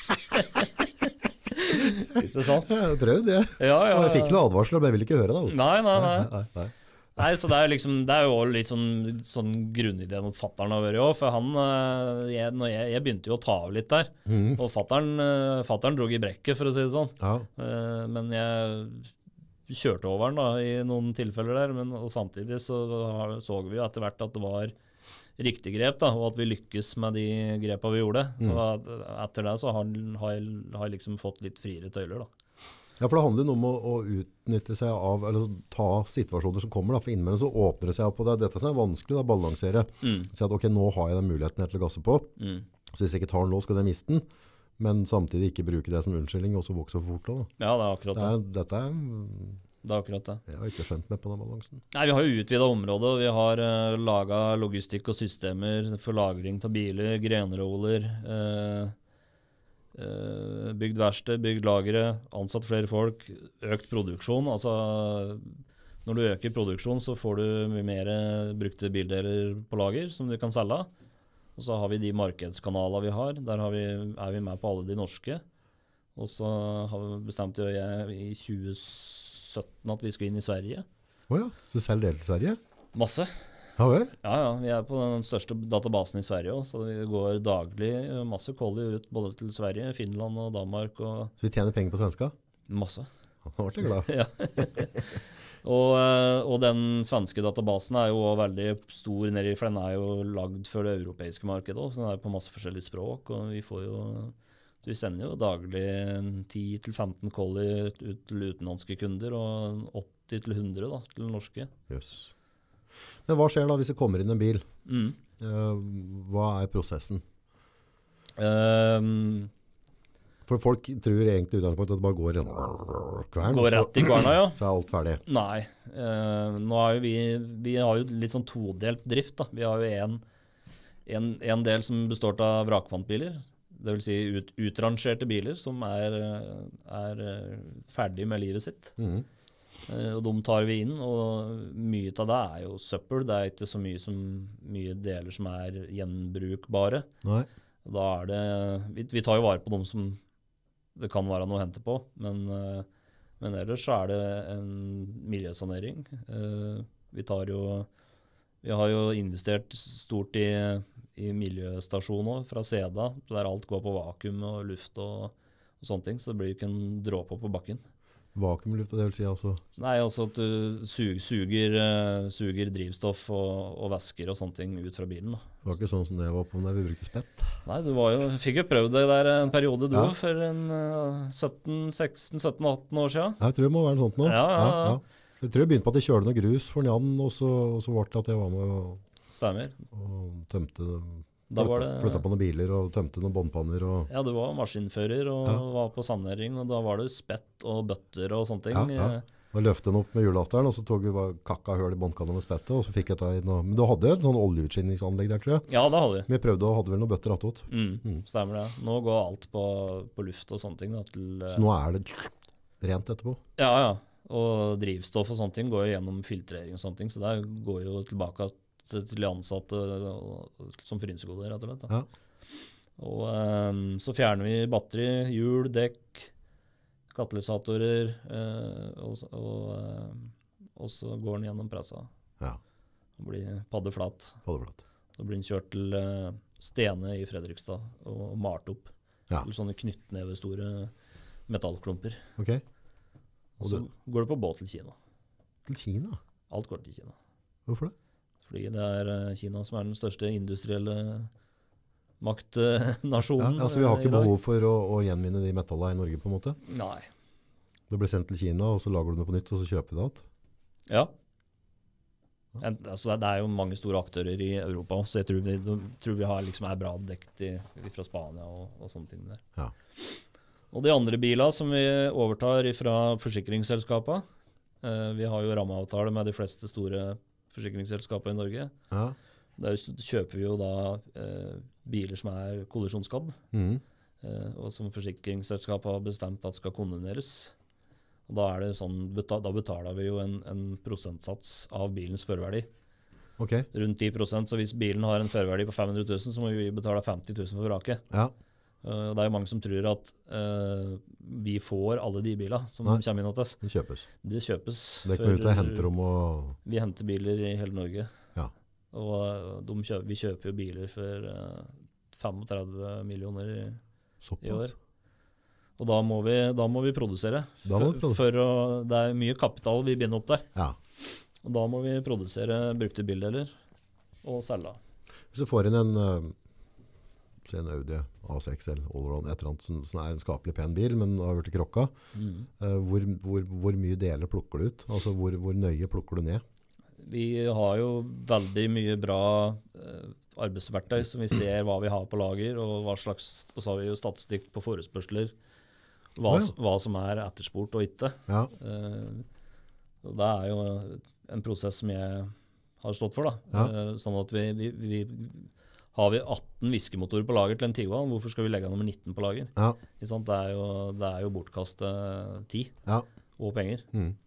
Ikke sant? Jeg har prøvd det. Ja. Jeg fikk noen advarsler, men jeg vil ikke høre det. Nei. Nei, så det er jo litt sånn grunnideen at fatteren har vært jo, for han, jeg begynte jo å ta av litt der, og fatteren drog i brekket, for å si det sånn. Ja. Men jeg kjørte over han da, i noen tilfeller der, og samtidig så vi jo etter hvert at det var riktig grep da, og at vi lykkes med de grepene vi gjorde. Og etter det så har jeg liksom fått litt friere tøyler da. Ja, for det handler jo om å utnytte seg av, eller ta situasjoner som kommer da, for innimellom så åpner det seg opp, og dette som er vanskelig da, balansere. Si at ok, nå har jeg den muligheten til å gasse på, så hvis jeg ikke tar den nå, skal jeg miste den, men samtidig ikke bruke det som unnskyldning, og så vokse for fort da. Ja, det er akkurat det. Dette Det er akkurat det. jeg har ikke skjønt meg på den balansen. Nei, vi har jo utvidet området, og vi har laget logistikk og systemer for lagring av biler, grenroller, bygd verksted, bygd lagre, ansatt flere folk, økt produksjon. Altså, når du øker produksjon, så får du mye mer brukte bildeler på lager som du kan selge. Og så har vi de markedskanaler vi har. Der er vi med på alle de norske. Og så bestemte jeg i 2017 at vi skal inn i Sverige. Åja, så du selger det til Sverige? Masse. Ja vel? Ja, ja. Vi er på den største databasen i Sverige også, så vi går daglig masse kolli ut både til Sverige, Finland og Danmark og Så vi tjener penger på svenska? masse. Nå ble jeg glad. Ja. Og den svenske databasen er jo også veldig stor nedi, for den er jo lagd for det europeiske markedet også, så den er på masse forskjellige språk, og vi sender jo daglig 10-15 kolli ut til utenlandske kunder, og 80-100 da, til norske. Yes. Men hva skjer da hvis det kommer inn en bil? Hva er prosessen? For folk tror egentlig i utgangspunktet at det bare går en kvern, Går rett i kverna, ja. så er alt ferdig. Nei, nå er jo vi har jo litt sånn todelt drift da. Vi har jo en del som består av vrakpantbiler, det vil si utrangerte biler som er ferdig med livet sitt. Og de tar vi inn, og mye av det er jo søppel. Det er ikke så mye deler som er gjenbrukbare. Nei. Da er det, vi tar jo vare på dem som det kan være noe å hente på, men ellers så er det en miljøsanering. Vi har jo investert stort i miljøstasjon også, fra SEDA, der alt går på vakuum og luft og sånne ting, så det blir jo ikke en dråpe på bakken. Vakuumluft, det vil si altså? Nei, altså at du suger drivstoff og væsker og sånne ting ut fra bilen da. Det var ikke sånn som det var på når vi brukte spett. Nei, fikk jo prøvd det der en periode du for 17-18 år siden. Jeg tror det må være noe sånt nå. Ja. Jeg tror jeg begynte på at jeg kjørte noe grus for Jan, og så ble det at jeg var med og tømte flytta på noen biler og tømte noen båndpanner. Ja, du var maskinfører og var på sanering, og da var det spett og bøtter og sånne ting. Ja. Og løfte den opp med hjullasteren, og så tog vi bare kakka høl i båndkannet med spettet, og så fikk jeg det inn. Men du hadde jo et sånn oljeutskillingsanlegg der, tror jeg. Ja, det hadde vi. Vi prøvde og hadde vel noen bøtter attåt. Stemmer det. Nå går alt på luft og sånne ting. Da, så nå er det rent etterpå? Ja. Og drivstoff og sånne ting går jo gjennom filtrering og sånne ting, så det går jo tilbake til de ansatte som frynsegode, rett og slett. Da. Ja. Og så fjerner vi batteri, hjul, dekk, katalysatorer, og så går den gjennom pressa. Ja. Og blir paddeflat. Så blir den kjørt til Stene i Fredrikstad og malt opp. Ja. Eller sånne knyttnevestore metallklumper. Ok. Og så går det på båt til Kina. Til Kina? Alt går til Kina. Hvorfor det? Fordi det er Kina som er den største industrielle maktnasjonen. Ja, altså vi har ikke behov for å gjenvinne de metallene i Norge på en måte? Nei. Det blir sendt til Kina, og så lager du det på nytt, og så kjøper vi det alt? Ja. Altså det er jo mange store aktører i Europa, så jeg tror vi har er bra dekt fra Spania og sånne ting der. Ja. Og de andre bilene som vi overtar fra forsikringsselskapene, vi har jo rammeavtale med de fleste store forsikringsselskapene i Norge. Ja. Der kjøper vi jo da biler som er kollisjonsskadd, og som forsikringsselskapet har bestemt at skal kondemneres. Og da er det sånn, da betaler vi jo en prosentsats av bilens førerverdi. Ok. Rundt 10%, så hvis bilen har en førerverdi på 500 000, så må vi betale 50 000 for vraket. Ja. Det er jo mange som tror at vi får alle de bilene som kommer inn til oss. Det kjøpes. Det kjøpes. Det er ikke ut og henter dem og... Vi henter biler i hele Norge. Ja. Og vi kjøper jo biler for 35 millioner i år. Og da må vi produsere. Det er mye kapital vi binder opp der. Ja. Og da må vi produsere brukte bildeler og selge. Hvis du får inn en Audi A6 eller Allround, et eller annet som er en skapelig pen bil, men har vært krokka, hvor mye deler plukker du ut? Altså hvor nøye plukker du ned? Vi har jo veldig mye bra arbeidsverktøy som vi ser hva vi har på lager, og så har vi jo statistikk på forespørsler, hva som er etterspurt og ikke. Ja. Og det er jo en prosess som jeg har stått for, da. Ja. Sånn at har vi 18 viskemotorer på lager til en Tiguan, hvorfor skal vi legge nummer 19 på lager? Ja. Det er jo bortkastet tid og penger.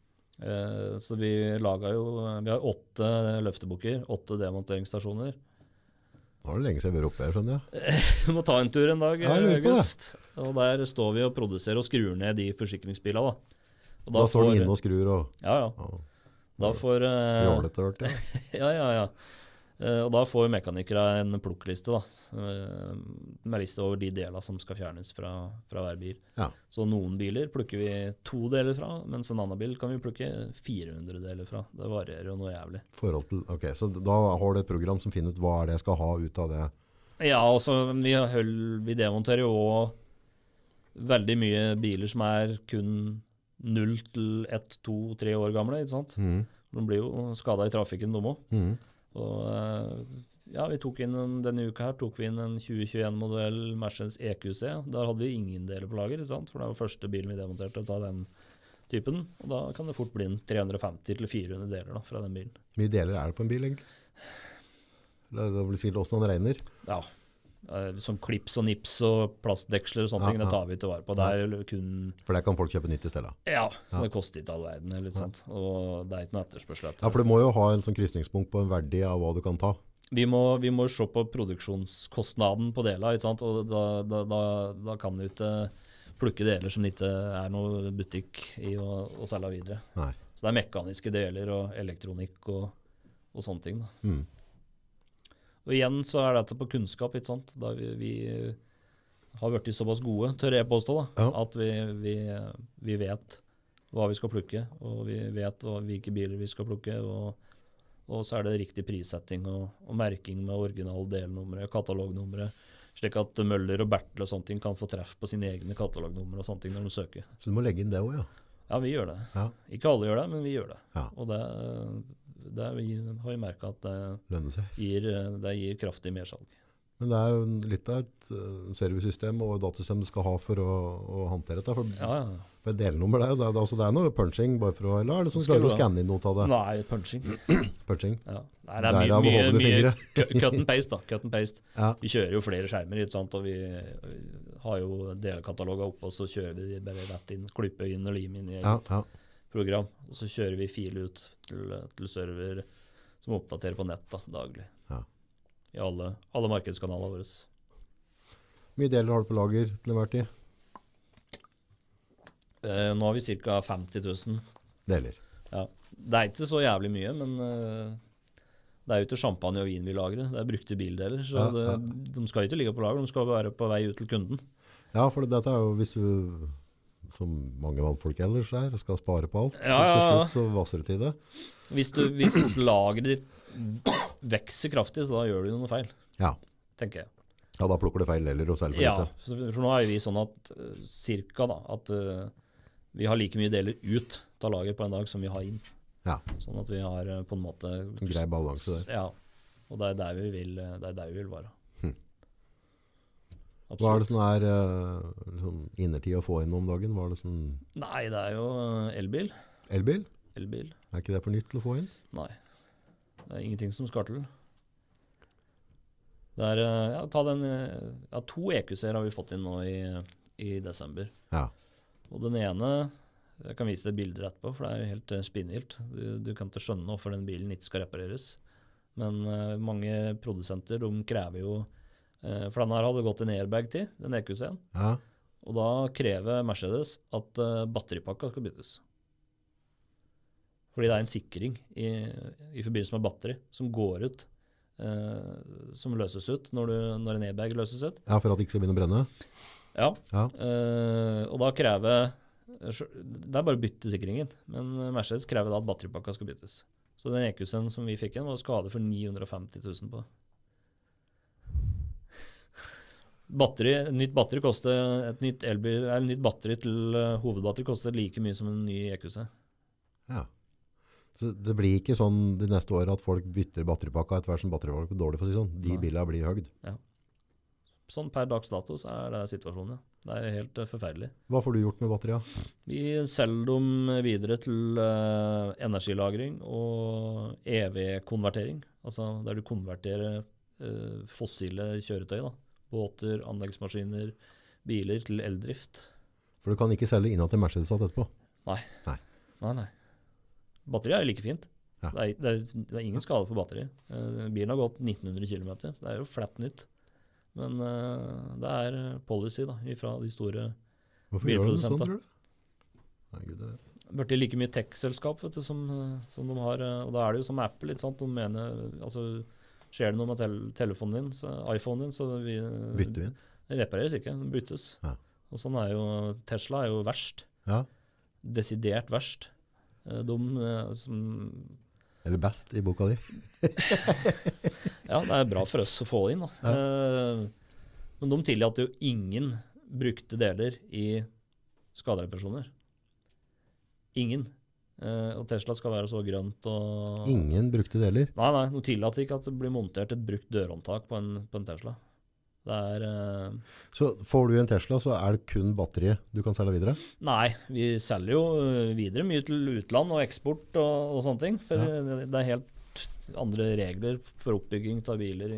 Så vi har 8 løftebukker, 8 demonteringsstasjoner. Nå er det lenge siden vi var oppe her, skjønner jeg. Vi må ta en tur en dag, Ja, jeg lurer på det. August. Og der står vi og produserer og skrur ned de forsikringsbilene, da. Og Da står den inne og skrur og... Ja, ja. Ja, Da får... jålete hørt, ja. Ja. Og da får mekanikere en plukkliste, da, med liste over de delene som skal fjernes fra hver bil. Ja. Så noen biler plukker vi 2 deler fra, mens en annen bil kan vi plukke 400 deler fra. Det varierer jo noe jævlig. Forhold til, ok, så da har du et program som finner ut hva er det jeg skal ha ut av det. Ja, altså vi demonterer jo også veldig mye biler som er kun 0 til 1, 2, 3 år gamle, ikke sant? De blir jo skadet i trafikken, de også. Og ja, denne uka her tok vi inn en 2021-modell Mercedes EQC. Der hadde vi ingen deler på lager, ikke sant? For det var første bilen vi demonterte av den typen. Og da kan det fort bli en 350 til 400 deler da, fra den bilen. Mye deler er det på en bil, egentlig? Det blir sikkert også noen regner. Ja, som klips og nips og plastdeksler og sånne ting, det tar vi til å være på. Det er kun... For det kan folk kjøpe nytt i stedet. Ja, det koster ikke all verden, litt sant? Og det er ikke noe etterspørsel etter. Ja, for du må jo ha en sånn krysningspunkt på en verdi av hva du kan ta. Vi må se på produksjonskostnaden på deler, ikke sant? Og da kan du ikke plukke deler som det ikke er noe butikk i å selge videre. Nei. Så det er mekaniske deler og elektronikk og sånne ting. Da. Og igjen så er dette på kunnskap, ikke sant? Da vi har vært såpass gode, tør jeg påstå, da, at vi vet hva vi skal plukke, og vi vet hvilke biler vi skal plukke, og så er det riktig prissetting og merking med originale delnumre, katalognumre, slik at Møller og Bertel og sånne ting kan få treff på sine egne katalognumre og sånne ting når de søker. Så du må legge inn det også, ja? Ja, vi gjør det. Ja. Ikke alle gjør det, men vi gjør det. Ja. Og det har vi merket at det gir kraftig mersalg. Men det er jo litt av et servicesystem og datasystem du skal ha for å håndtere dette. For et delnummer det er noe punching bare for å, eller er det sånn at du klarer å skanne inn noe av det? Nei, punching. Punching. Ja. Nei, det er mye cut and paste da, cut and paste. Ja. Vi kjører jo flere skjermer, ikke sant, og vi har jo delkataloger oppe, og så kjører vi bare rett inn, klippe inn og lime inn i eget program, og så kjører vi fil ut til server som oppdaterer på nett da, daglig. I alle markedskanaler våre. Mye deler har du på lager til enhver tid? Nå har vi ca. 50 000. Deler. Ja. Det er ikke så jævlig mye, men det er jo ikke champagne og vin vi lagrer. Det er brukte bildeler, så de skal ikke ligge på lager, de skal være på vei ut til kunden. Ja, for dette er jo, hvis du, som mange vannfolk ellers er, skal spare på alt, så til slutt så vasser det til det. Hvis lageret ditt vekser kraftig, så da gjør du noe feil, tenker jeg. Ja, da plukker du feil deler og selger for litt. Ja, for nå er vi sånn at cirka da, at vi har like mye deler ut av lager på en dag som vi har inn. Ja. Sånn at vi har på en måte... En grei balanse der. Ja, og det er der vi vil være. Hva er det som er sånn innertid å få inn om dagen? Hva er det som... Nei, det er jo elbil. Elbil? Elbil. Er ikke det for nytt til å få inn? Nei, det er ingenting som skal til. Det er, to EQC-er har vi fått inn nå i desember. Ja. Og den ene, jeg kan vise deg bilder etterpå, for det er jo helt spinnvilt. Du kan ikke skjønne hvorfor den bilen ikke skal repareres. Men mange produsenter, de krever jo, for den her hadde gått en airbag til, den EQC-en. Ja. Og da krever Mercedes at batteripakka skal byttes. Fordi det er en sikring i forbindelse med batteri som går ut, som løses ut når en airbag løses ut. Ja, for at det ikke skal begynne å brenne? Ja. Og da krever, det er bare å bytte sikringen, men Mercedes krever da at batteripakka skal byttes. Så den EQC-en som vi fikk inn var skade for 950 000 på. Nytt batteri koster, et nytt elbil, eller nytt batteri til hovedbatteri koster like mye som en ny EQC. Ja. Så det blir ikke sånn de neste årene at folk bytter batteripakka etter hvert som batteripakka blir dårlig, for å si sånn. De bilene blir høgd. Ja. Sånn per dags dato så er det situasjonen, ja. Det er helt forferdelig. Hva får du gjort med batteriet? Vi selger dem videre til energilagring og EV-konvertering. Altså der du konverterer fossile kjøretøy, da. Båter, anleggsmaskiner, biler til eldrift. For du kan ikke selge innad til Mercedes etterpå? Nei. Batteriet er like fint. Ja. Det er ingen skade på batteriet. Bilen har gått 1900 kilometer. Det er jo flatt nytt. Men det er policy da, fra de store Hvorfor gjør de sånn, bilprodusenter. tror du? Nei, Gud, det vet. Det blir like mye tech-selskap vet du, som de har, og da er det jo som Apple, ikke sant? De mener, altså, skjer det noe med telefonen din, iPhonen din, så Bytter vi inn? det repareres ikke, det byttes. Ja. Og sånn er jo, Tesla er jo verst, Ja. desidert verst. Som Eller best i boka di? Ja, det er bra for oss å få inn. Da. Men de tillater jo ingen brukte deler i skadereparasjoner. Ingen. Og Tesla skal være så grønt og... Ingen brukte deler? Nei, de tillater ikke at det blir montert et brukt dørhåndtak på en Tesla. Det er... Så får du en Tesla, så er det kun batteriet du kan selge videre? Nei, vi selger jo videre mye til utland og eksport og sånne ting. For det er helt andre regler for oppbygging av biler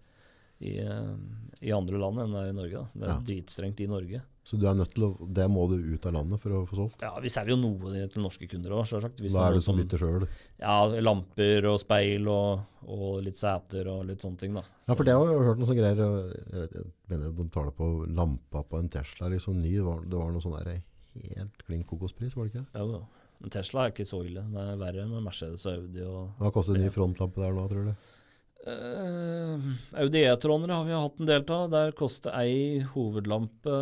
i andre land enn det er i Norge. Da. Det er dritstrengt i Norge. Så du er nødt til det må du ut av landet for å få solgt? Ja, vi selger jo noe til norske kunder også, selvsagt. Hva er det som bytter selv? Ja, lamper og speil og litt seter og litt sånne ting da. Ja, for det har jeg jo hørt noen sånne greier. Jeg mener de tar det på lampa på en Tesla, liksom ny. Det var noe sånn der helt klink kokospris, var det ikke? Ja. Men Tesla er ikke så ille. Det er verre med Mercedes og Audi. Hva koster en ny frontlampe der nå, tror du? Audi e-tronere har vi hatt en del av. Der koster ei hovedlampe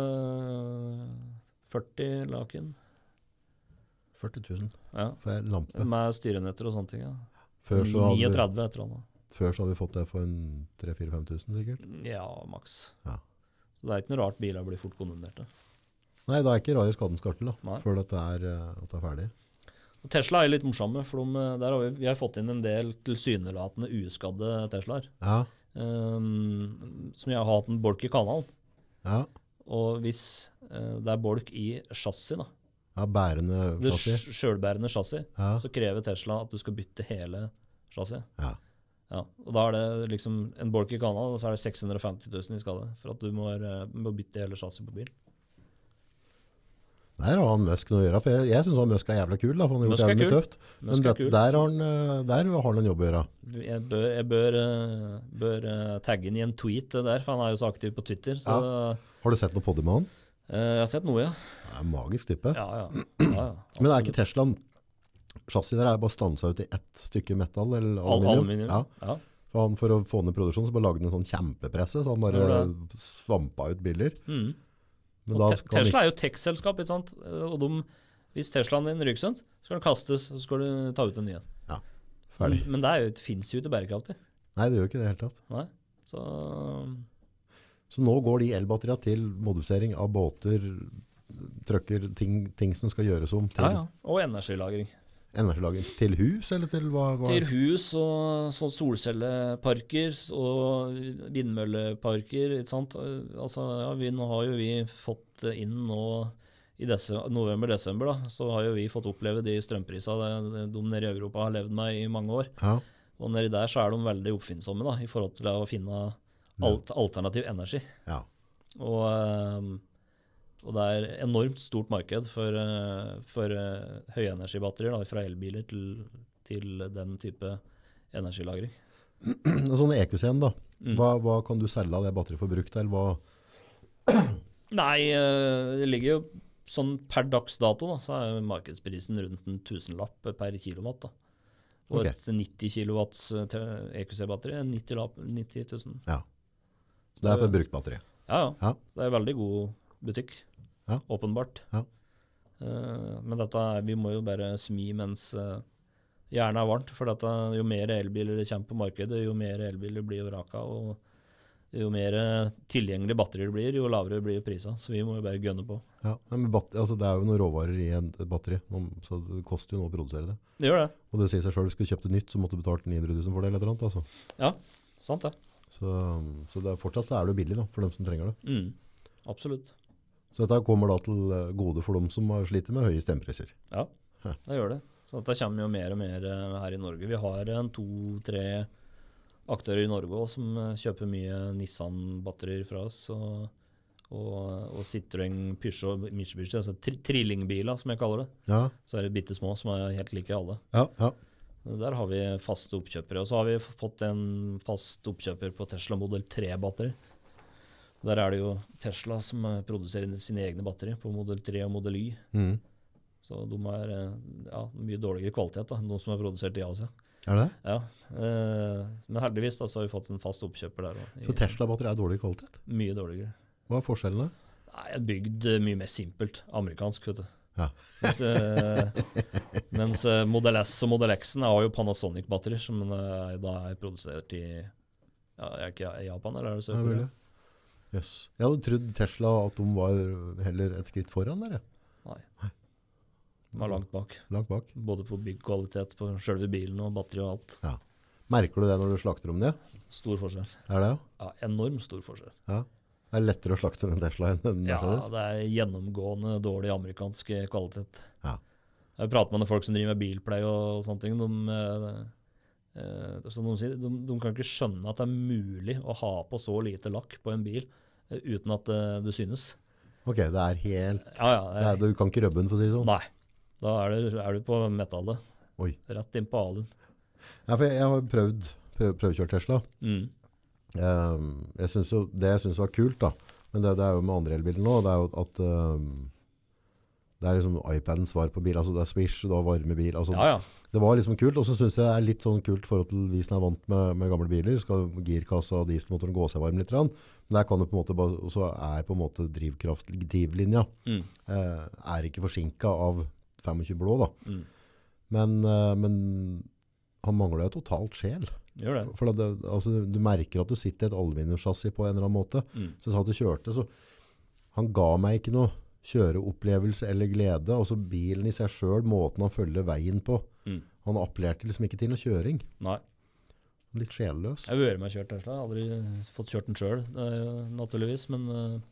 40 laken. 40 000 Ja. for en lampe. Med styrenetter og sånne ting, ja. Før så hadde 39 etter han da. Før så hadde vi fått det for en 3-4-5 tusen sikkert. Ja, maks. Ja. Så det er ikke noe rart biler blir fort kondemnerte. Nei, det er ikke rar i skadens kartel da, Nei. før at det er ferdig. Og Tesla er litt morsomme, for der har vi har fått inn en del tilsynelatende uskadde Teslaer. Ja, Som jeg har hatt en bolk i kanalen. ja. Og hvis det er bolk i chassis, da, Ja, bærende det chassis. selvbærende chassis, Ja. så krever Tesla at du skal bytte hele chassis. Ja. Ja, og da er det liksom en bolk i kanalen, og så er det 650 000 i skade, for at du må bytte hele chassis på bil. Der har han Musk noe å gjøre, for jeg synes han Musk er jævla kul da, for han har gjort Musk er jævlig mye kul. tøft. Men Musk er kul. der har han en jobb å gjøre. Jeg bør tagge den i en tweet der, for han er jo så aktiv på Twitter. Så Har du sett noe på det med han? jeg har sett noe, ja. Det er en magisk type. Ja, Men det er ikke Tesla. Chassis der er bare stanset ut i ett stykke metall eller aluminium. Aluminium. Ja. For å få ned produksjonen, så bare lagde han en sånn kjempepresse, så han bare svampa ut biler. Men da skal han Tesla er jo tech-selskap, ikke sant? Og hvis Teslaen din ryker sønt, så skal den kastes, og så skal du ta ut en ny. Ja, ferdig. Men det finnes jo ikke bærekraftig. Nei, det gjør ikke det helt tatt. Nei, Så nå går de elbatterier til modifisering av båter, trøkker, ting som skal gjøres om til Og energilagring. energilagring. Til hus, eller til hva? Til hus og sånn solcelleparker og vindmølleparker, ikke sant? Altså, nå har jo vi fått inn nå i november-desember da, så har jo vi fått oppleve de strømprisene de nede i Europa har levd med i mange år. Ja. Og nede der så er de veldig oppfinnsomme da, i forhold til å finne alternativ energi. Ja. Og det er enormt stort marked for høyenergibatterier da, fra elbiler til den type energilagring. Sånn EQC-en da, hva kan du selge av det batteriet for brukt, eller hva? Nei, det ligger jo sånn per dags dato da, så er markedsprisen rundt en 1000-lapp per kilowatt da. Og et 90 kilowatts EQC-batteri er 90 000. Ja, det er for brukt batteri. Ja. Det er veldig god butikk. Ja. Åpenbart. Ja. Men vi må jo bare smi mens jernet er varmt, for jo mer elbiler det kommer på markedet, jo mer elbiler blir jo raka, og jo mer tilgjengelige batterier det blir, jo lavere blir priser. Så vi må jo bare gønne på. Ja, men altså det er jo noen råvarer i en batteri, så det koster jo noe å produsere det. Det gjør det. Og det sier seg selv, hvis du skulle kjøpt det nytt, så måtte du betalt 900 000 for det eller annet, altså. Ja, sant det. Så fortsatt så er det jo billig da, for dem som trenger det. Absolutt. Så dette kommer da til gode for dem som har slitt med høye stempriser. Ja, det gjør det. Så dette kommer jo mer og mer her i Norge. Vi har 2-3 aktører i Norge også, som kjøper mye Nissan-batterier fra oss, og Citroën, Peugeot og Mitsubishi, altså trillingbiler som jeg kaller det. Ja. Så er det bittesmå som er helt like alle. Ja. Der har vi faste oppkjøpere, og så har vi fått en fast oppkjøper på Tesla Model 3-batteri. Der er det jo Tesla som produserer sine egne batteri på Model 3 og Model Y. Så de er mye dårligere kvalitet da, enn de som er produsert i Asia. Er det? Ja, men heldigvis da, så har vi fått en fast oppkjøper der. Så Tesla-batteri er dårlig kvalitet? Mye dårligere. Hva er forskjellene? Nei, jeg er bygd mye mer simpelt, amerikansk, vet du. Ja. Mens Model S og Model X-en har jo Panasonic-batterier, som da er produsert i Japan, eller er det Sør-Korea? Yes. Jeg hadde trodd Tesla at de var heller et skritt foran der, Nei. De var langt bak. Langt bak. Både på byggkvalitet, på selve bilen og batteri og alt. Ja. Merker du det når du slakter om det? Stor forskjell. Er det? Ja, enormt stor forskjell. Ja. Det er lettere å slakte en Tesla enn en Mercedes? Ja, det er gjennomgående dårlig amerikansk kvalitet. Ja. Jeg prater med folk som driver med bilpleie og sånne ting. Som de sier, de kan ikke skjønne at det er mulig å ha på så lite lakk på en bil uten at det synes. Ok, det er helt... Du kan ikke røbbe den, for å si det sånn? Nei, da er du på metallet. Oi. Rett inn på alen. Ja, for jeg har prøvkjørt Tesla. Jeg synes jo, det jeg synes var kult da, men det er jo med andre elbiler nå, det er jo at det er liksom iPadens svar på bil, altså det er Swish, det er varmebil, altså det var liksom kult, og så synes jeg det er litt sånn kult forhold til vi som er vant med gamle biler, skal girkassa og dieselmotoren gå seg varm litt, men der kan det på en måte bare, og så er på en måte drivlinja, er ikke forsinket av 25 blå da, men han mangler jo totalt sjel. Gjør det. For altså, du merker at du sitter i et aluminiumschassis på en eller annen måte. Så jeg sa at du kjørte, så han ga meg ikke noe kjøreopplevelse eller glede. Altså bilen i seg selv, måten han følger veien på. Han appellerte liksom ikke til noe kjøring. Nei. Litt sjelløs. Jeg har vært med å kjøre Tesla. Jeg har aldri fått kjørt den selv, naturligvis, men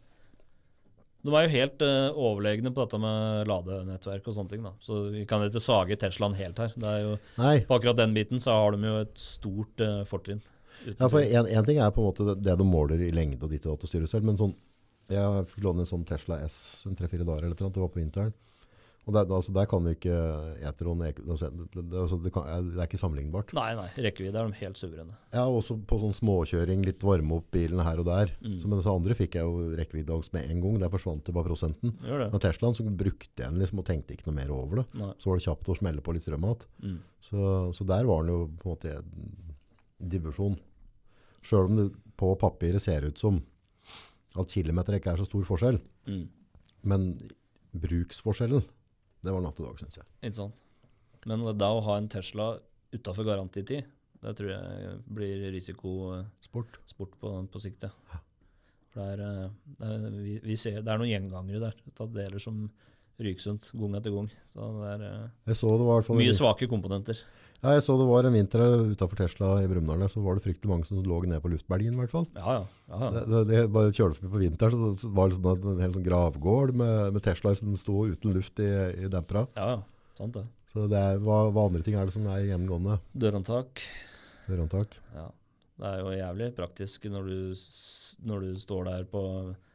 de er jo helt overlegne på dette med ladenettverk og sånne ting da. Så vi kan ikke sage Teslaen helt her. Det er jo, på akkurat den biten så har de jo et stort fortrinn. Ja, for en ting er på en måte det de måler i lengde og ditt og datt og styrer selv, men sånn, jeg fikk låne en sånn Tesla S en 3-4 dager eller noe, det var på vinteren. Og der kan du ikke E-tron, det er ikke sammenlignbart. Nei, rekkevidde er de helt suverene. Ja, også på sånn småkjøring, litt varme opp bilen her og der. Så med disse andre fikk jeg jo rekkeviddeangst med en gang, der forsvant det bare prosenten. Med Teslaen så brukte jeg den liksom og tenkte ikke noe mer over det. Nei. Så var det kjapt å smelle på litt strømmat. Så der var den jo på en måte divisjon. Selv om det på papiret ser ut som at kilometer ikke er så stor forskjell. Men bruksforskjellen, det var natt og dag, synes jeg. Ikke sant. Men da å ha en Tesla utenfor garantitid, det tror jeg blir risikosport på sikt, ja. For vi ser, det er noen gjengangere der. Det er deler som ryksunt, gang etter gang. Så det er mye svake komponenter. Ja, jeg så det var en vinter utenfor Tesla i Brumunddal, så var det fryktelig mange som lå ned på luftbelgen i hvert fall. Ja. Det bare kjørte forbi på vinteren, så var det liksom en hel sånn gravgård med Tesla som stod uten luft i dempera. Ja, sant det. Så hva andre ting er det som er gjengående? Dørhåndtak. Ja. Det er jo jævlig praktisk når du står der på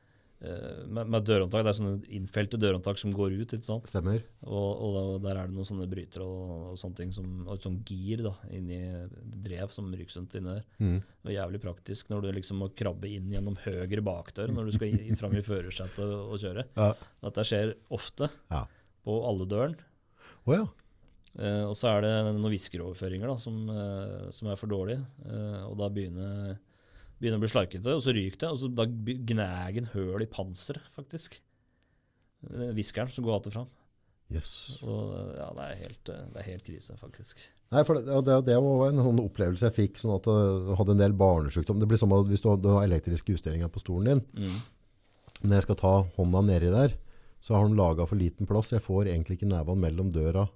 med dørhåndtak. Det er sånne innfelte dørhåndtak som går ut, ikke sant? Stemmer. Og der er det noen sånne brytere og sånne ting, og et sånt gir da, inni drev som rykksunt inni der. Det er jævlig praktisk når du liksom må krabbe inn gjennom høyre bakdør når du skal inn fram i førersetet og kjøre. Ja. Dette skjer ofte på alle døren. Ja. Og så er det noen viskeroverføringer da, som er for dårlige, og da begynner å bli slarkete, og så ryker det, og så da gnæger en høl i panseret, faktisk. Viskeren som går alt og fram. Yes. Og ja, det er helt krise, faktisk. Nei, for det var en sånn opplevelse jeg fikk, sånn at jeg hadde en del barnesykdom. Det blir som at hvis du har elektriske justeringer på stolen din, når jeg skal ta hånda nedi der, så har de laget for liten plass. Jeg får egentlig ikke neven mellom døra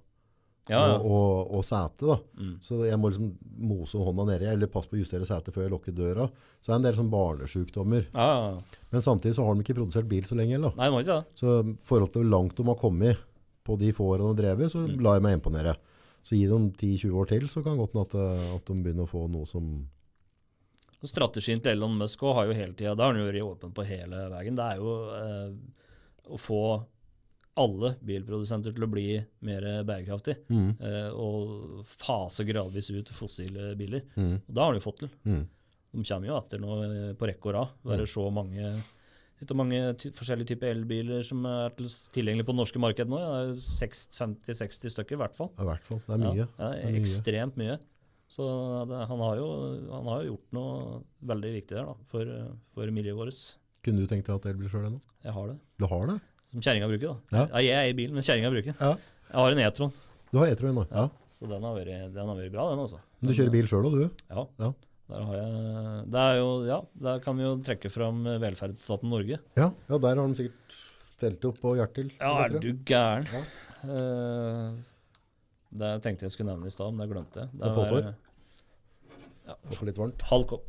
og sete da. Så jeg må liksom mose hånda nedi, eller passe på å justere sete før jeg lukker døra. Så det er en del sånn barnesykdommer. Men samtidig så har de ikke produsert bil så lenge. Da. Nei, de har ikke det. Så forhold til hvor langt de har kommet på de få årene de drevet, så la jeg meg imponere. Så gi dem 10-20 år til, så kan godt at de begynner å få noe som... Strategien til Elon Musk har jo hele tiden, da har han jo vært åpen på hele veien, det er jo å få alle bilprodusenter til å bli mer bærekraftig, og fase gradvis ut fossile biler. Og da har de fått til. De kommer jo etter nå på rekke og rad. Det er så mange forskjellige typer elbiler som tilgjengelig på det norske markedet nå. Det er 50-60 stykker i hvert fall. I hvert fall, det er mye. Ja, det er ekstremt mye. Så han har jo gjort noe veldig viktig der da, for miljøet vårt. Kunne du tenkt deg at elbil selv ennå? Jeg har det. Du har det? Som kjerringa bruker da. Ja. Jeg er i bilen, men kjerringa bruker. Ja. Jeg har en e-tron. Du har e-tron nå? Ja. Så den har vært bra, den altså. Men du kjører bil selv, og du? Ja. Ja. Der har jeg, der kan vi jo trekke fram velferdsstaten Norge. Ja, der har de sikkert stelt opp på Hjertil. Ja, er du gæren? Ja. Det tenkte jeg skulle nevne i sted, men det glemte jeg. Det er påtår. Ja, Også litt varmt. halv kopp.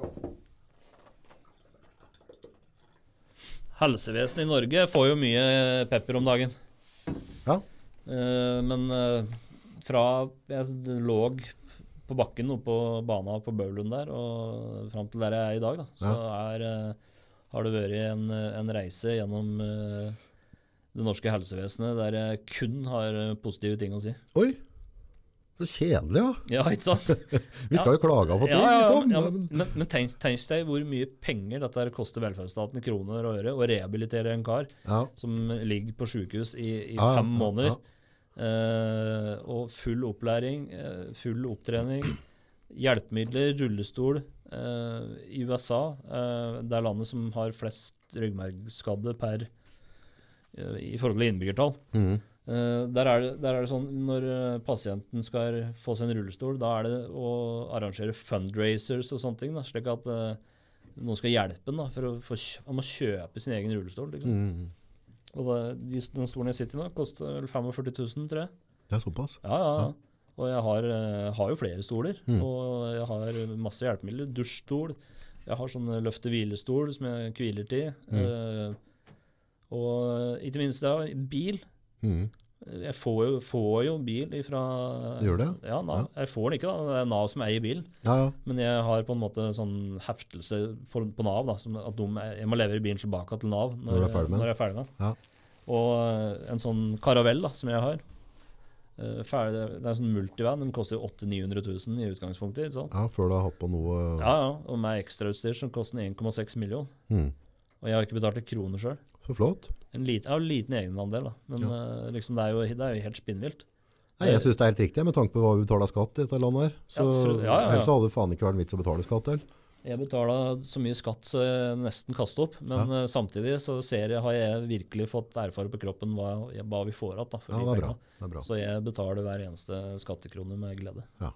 Helsevesenet i Norge får jo mye pepper om dagen. Ja. Men fra jeg lå på bakken oppe på bana på Bøvlund der, og frem til der jeg er i dag, da, så har det vært en reise gjennom det norske helsevesenet der jeg kun har positive ting å si. Oi! Så kjedelig, ja. Ja, ikke sant? Vi skal jo klage på ting, Tom. Men tenk deg hvor mye penger dette her koster velferdsstaten i kroner og øre å rehabilitere en kar som ligger på sykehus i 5 måneder. Og full opplæring, full opptrening, hjelpemidler, rullestol. I USA, det er landet som har flest ryggmargskadde i forhold til innbyggertall. Der er det sånn, når pasienten skal få seg en rullestol, da er det å arrangere fundraisers og sånne ting, da, slik at noen skal hjelpe den da, han må kjøpe sin egen rullestol. Liksom. Og den stolen jeg sitter i nå koster 45 000, tror jeg. Det er såpass? Ja. Og jeg har jo flere stoler, og jeg har masse hjelpemidler, dusjstol, jeg har sånn løfte-hvilestol som jeg hviler til, og ikke minst bil. Jeg får jo bil ifra... Du gjør det? Ja, NAV. Jeg får den ikke da, det er NAV som eier bilen. Men jeg har på en måte sånn heftelse på NAV da, som at jeg må levere bilen tilbake til NAV når jeg er ferdig med den. Og en sånn Caravelle da, som jeg har, det er en sånn multivan, den koster jo 800 000-900 000 i utgangspunktet, ikke sant? Ja, før du har hatt på noe... Ja, og med ekstrautstyr som koster 1,6 millioner. Og jeg har ikke betalt 1 krone selv. Så flott. Jeg har en liten egenandel, da. Men liksom, det er jo helt spinnvilt. Nei, jeg synes det er helt riktig, med tanke på hva vi betaler skatt i dette landet her. Så ellers hadde det faen ikke vært en vits å betale skatt til. Jeg betaler så mye skatt så jeg nesten kaster opp, men samtidig så har jeg virkelig fått erfare på kroppen hva vi får igjen for de pengene. Det er bra. Så jeg betaler hver eneste skattekrone med glede. Ja.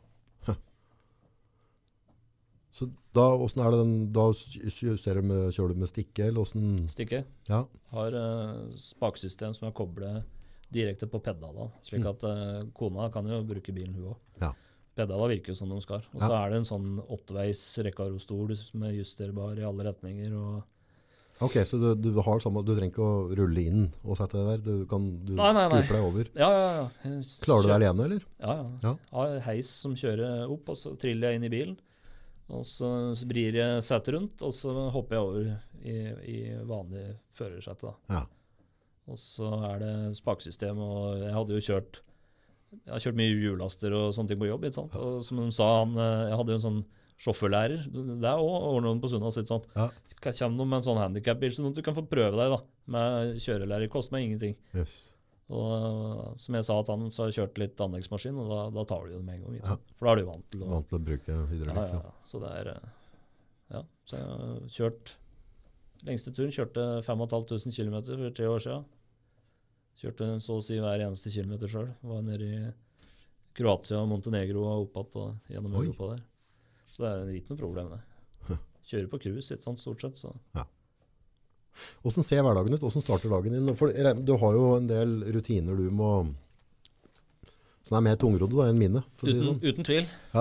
Så da, hvordan er det da kjører du med stikke, eller hvordan? Stikke. Ja. Har spaksystem som er koblet direkte på pedala, slik at kona kan jo bruke bilen hun også. Ja. Pedala virker jo som de skal. Og så er det en sånn 8-veis Recaro-stol som er justerbar i alle retninger. Ok, så du har samme, du trenger ikke å rulle inn og sette deg der, du skuper deg over. Ja. Klarer du det alene, eller? Ja. Jeg har heis som kjører opp, og så triller jeg inn i bilen. Og så vrir jeg setet rundt, og så hopper jeg over i vanlig førersete. Ja. Og så er det spaksystem, og jeg har kjørt mye hjullaster og sånne ting på jobb, ikke sant? Og som de sa, jeg hadde jo en sånn sjåførlærer, det er også ordnet på Sundas, ikke sant? Kommer noen med en sånn handicap-bil, så du kan få prøve deg da, med kjørelærer, koster meg ingenting. Yes. Og som jeg sa at han så har kjørt litt anleggsmaskin, og da tar du jo det med en gang, ikke sant? For da er du vant til å bruke hydraulikk. Ja. Så det er, så jeg har kjørt, lengste turen kjørte 5.500 kilometer for 3 år siden. Kjørte så å si hver eneste kilometer selv. Var nede i Kroatia og Montenegro og oppatt og gjennom Europa der. Så det er ikke noe problem det. Kjører på cruise, ikke sant, stort sett. Så. Ja. Hvordan ser hverdagen ut? Hvordan starter dagen din? For du har jo en del rutiner du må... Sånn er mer tungrodde da, enn mine. Uten tvil. Ja.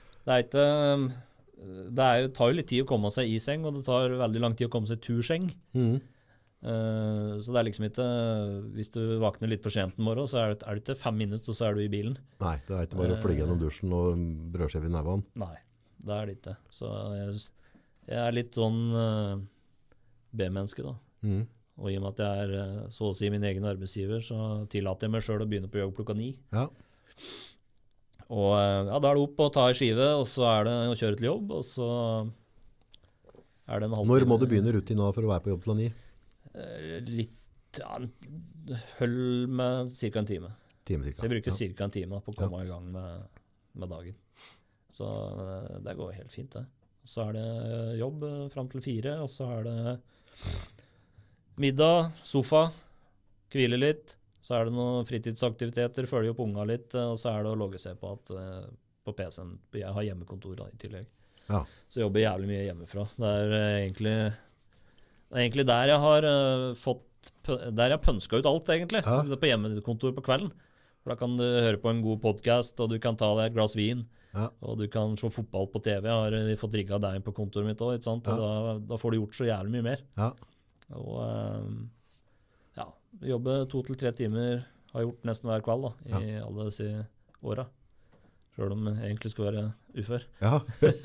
Det tar jo litt tid å komme seg i seng, og det tar veldig lang tid å komme seg tur seng. Så det er liksom ikke, hvis du vakner litt for sent en morgen, så er det ikke 5 minutter, og så er du i bilen. Nei, det er ikke bare å fly gjennom dusjen og brødskive i neven. Nei, det er det ikke. Så jeg er litt sånn B-menneske da. Og i og med at jeg så å si min egen arbeidsgiver, så tillater jeg meg selv å begynne på jobb klokka 9. Ja. Og ja, da det opp å ta en skive, og så det å kjøre til jobb, og så det en halvtime. Når må du begynne rutina for å være på jobb til 9? Litt, ja, hold med cirka en time. Cirka. Jeg bruker cirka en time på å komme i gang med dagen. Så det går helt fint, det. Så det jobb frem til 4, og så det middag, sofa, hvile litt. Så det noen fritidsaktiviteter, følge opp unga litt, og så det å logge seg på på PC-en. Jeg har hjemmekontor da, i tillegg. Ja. Så jeg jobber jævlig mye hjemmefra. Det egentlig der jeg har der jeg pønska ut alt, egentlig. Ja. Det på hjemmekontor på kvelden. For da kan du høre på en god podcast, og du kan ta deg et glass vin. Ja. Og du kan se fotball på TV. Jeg har fått rigget deg inn på kontoret mitt også, ikke sant? Og da får du gjort så jævlig mye mer. Ja. Og ja, jobbe 2 til 3 timer har jeg gjort nesten hver kveld da, i alle disse årene. Selv om jeg egentlig skal være ufør. Ja.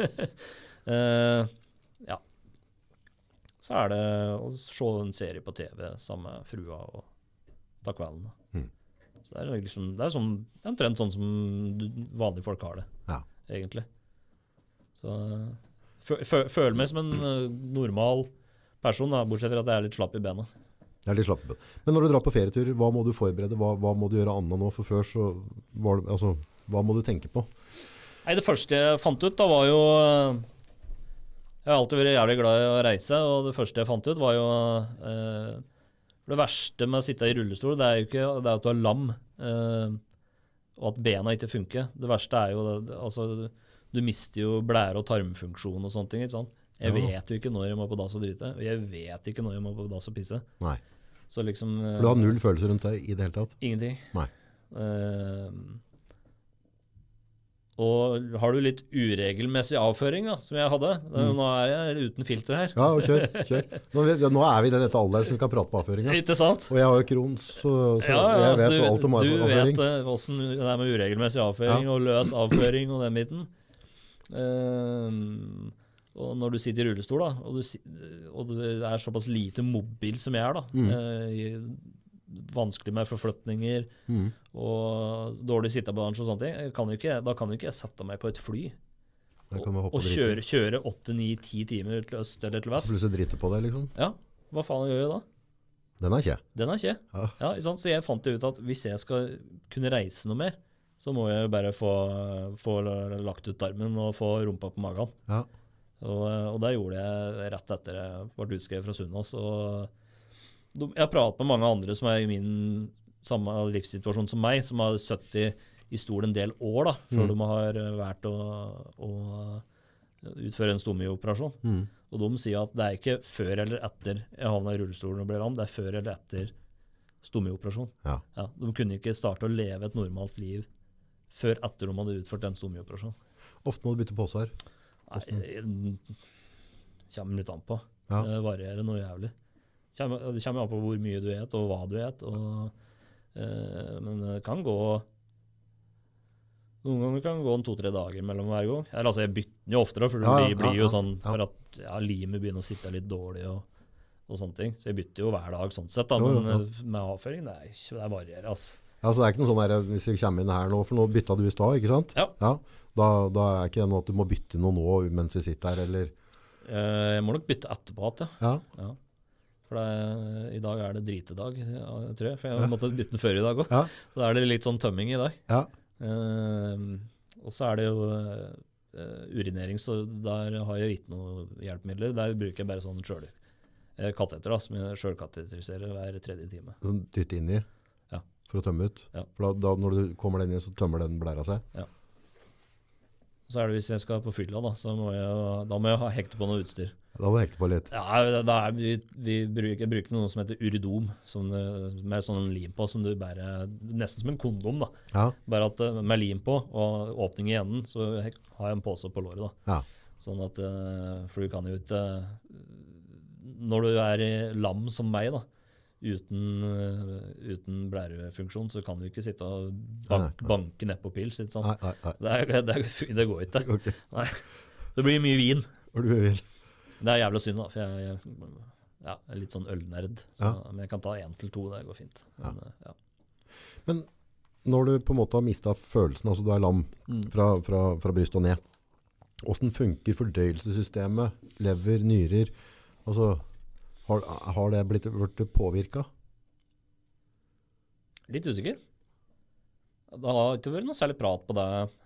Ja. Så det å se en serie på TV sammen med frua og ta kvelden da. Så det liksom, det omtrent sånn som vanlige folk har det, egentlig. Så føler meg som en normal person, da, bortsett fra at jeg litt slapp i bena. Jeg litt slapp i bena. Men når du drar på ferietur, hva må du forberede? Hva må du gjøre annet nå? For før så var det, altså, hva må du tenke på? Nei, det første jeg fant ut da var jo jeg har alltid vært jævlig glad i å reise, og det første jeg fant ut var jo det verste med å sitte i rullestol, det jo ikke det at du lam, og at bena ikke funker. Det verste jo altså, du mister jo blære- og tarmfunksjon og sånne ting, ikke sant? Jeg vet jo ikke når jeg må på dass og drite, og jeg vet ikke når jeg må på dass og pisse. Nei. Så liksom, for du har null følelser rundt deg i det hele tatt? Ingenting. Nei. Og har du litt uregelmessig avføring da, som jeg hadde, nå jeg uten filter her. Ja, og kjør. Nå vi i dette alderen som vi kan prate på avføring. Ikke sant? Og jeg har jo Crohns, så jeg vet jo alt om avføring. Du vet hvordan det med uregelmessig avføring og løs avføring og den biten. Og når du sitter i rullestol da, og du såpass lite mobil som jeg da, vanskelig med forflytninger og dårlig sittebalanse og sånne ting, da kan jo ikke jeg sette meg på et fly og kjøre 8, 9, 10 timer til øst eller til vest. Så plutselig driter på deg liksom? Ja, hva faen gjør jeg da? Den ikke. Ja, ikke sant? Så jeg fant ut at hvis jeg skal kunne reise noe mer, så må jeg bare få lagt ut armen og få rumpa på magen. Ja. Og det gjorde jeg rett etter jeg ble utskrevet fra Sunnaas, og jeg har pratet med mange andre som i min samme livssituasjon som meg, som har sittet i stol en del år da, før de har vært å utføre en stomioperasjon. Og de sier at det ikke før eller etter jeg havnet i rullestolen og ble lam, det før eller etter stomioperasjon. Ja, de kunne ikke starte å leve et normalt liv før etter de hadde utført en stomioperasjon. Ofte må du bytte pose her? Nei, det kommer litt an på. Det varierer noe jævlig. Det kommer an på hvor mye du et og hva du et, men det kan gå noen ganger kan det gå 2-3 dager mellom hver gang. Altså jeg bytter den jo oftere, for det blir jo sånn for at limet begynner å sitte litt dårlig og sånne ting. Så jeg bytter jo hver dag sånn sett, da, men med avføring, det varierer, altså. Ja, så det ikke noe sånn der, hvis vi kommer inn her nå, for nå bytta du i stad, ikke sant? Ja. Da ikke det noe at du må bytte noe nå mens vi sitter her, eller? Jeg må nok bytte etterpå, ja. For i dag det dritedag, tror jeg, for jeg måtte bytte den før i dag også. Ja. Så det litt sånn tømming i dag. Ja. Og så det jo urinering, så der har jeg ikke noe hjelpemidler. Der bruker jeg bare sånn kateter, som jeg selvkateteriserer hver 3. time. Sånn dytte inn i? Ja. For å tømme ut? Ja. For da når du kommer den inn, så tømmer den blæra seg? Ja. Og så det hvis jeg skal på fylla, da, så må jeg ha hekte på noe utstyr. Da må du hekte på litt. Ja, jeg bruker noe som heter uridom, med sånn lim på, som du bare, nesten som en kondom da. Ja. Bare at med lim på, og åpning i enden, så har jeg en pose på låret da. Ja. Sånn at, for du kan jo ikke, når du i lam som meg da, uten blærefunksjon, så kan du ikke sitte og banke ned på pils, ikke sant? Nei. Det går ikke. Okay. Nei. Det blir mye vin. Det blir mye vin. Det jævla synd da, for ja, jeg er litt sånn ølnerd, så, Ja. men jeg kan ta 1 til 2, det går fint. Men, ja. Men når du på en måte har mistet følelsen, altså du er lam fra bryst og ned, hvordan funker fordøyelsessystemet, lever, nyrer, altså har det blitt påvirket? Litt usikker. Det har ikke vært noe særlig prat på det,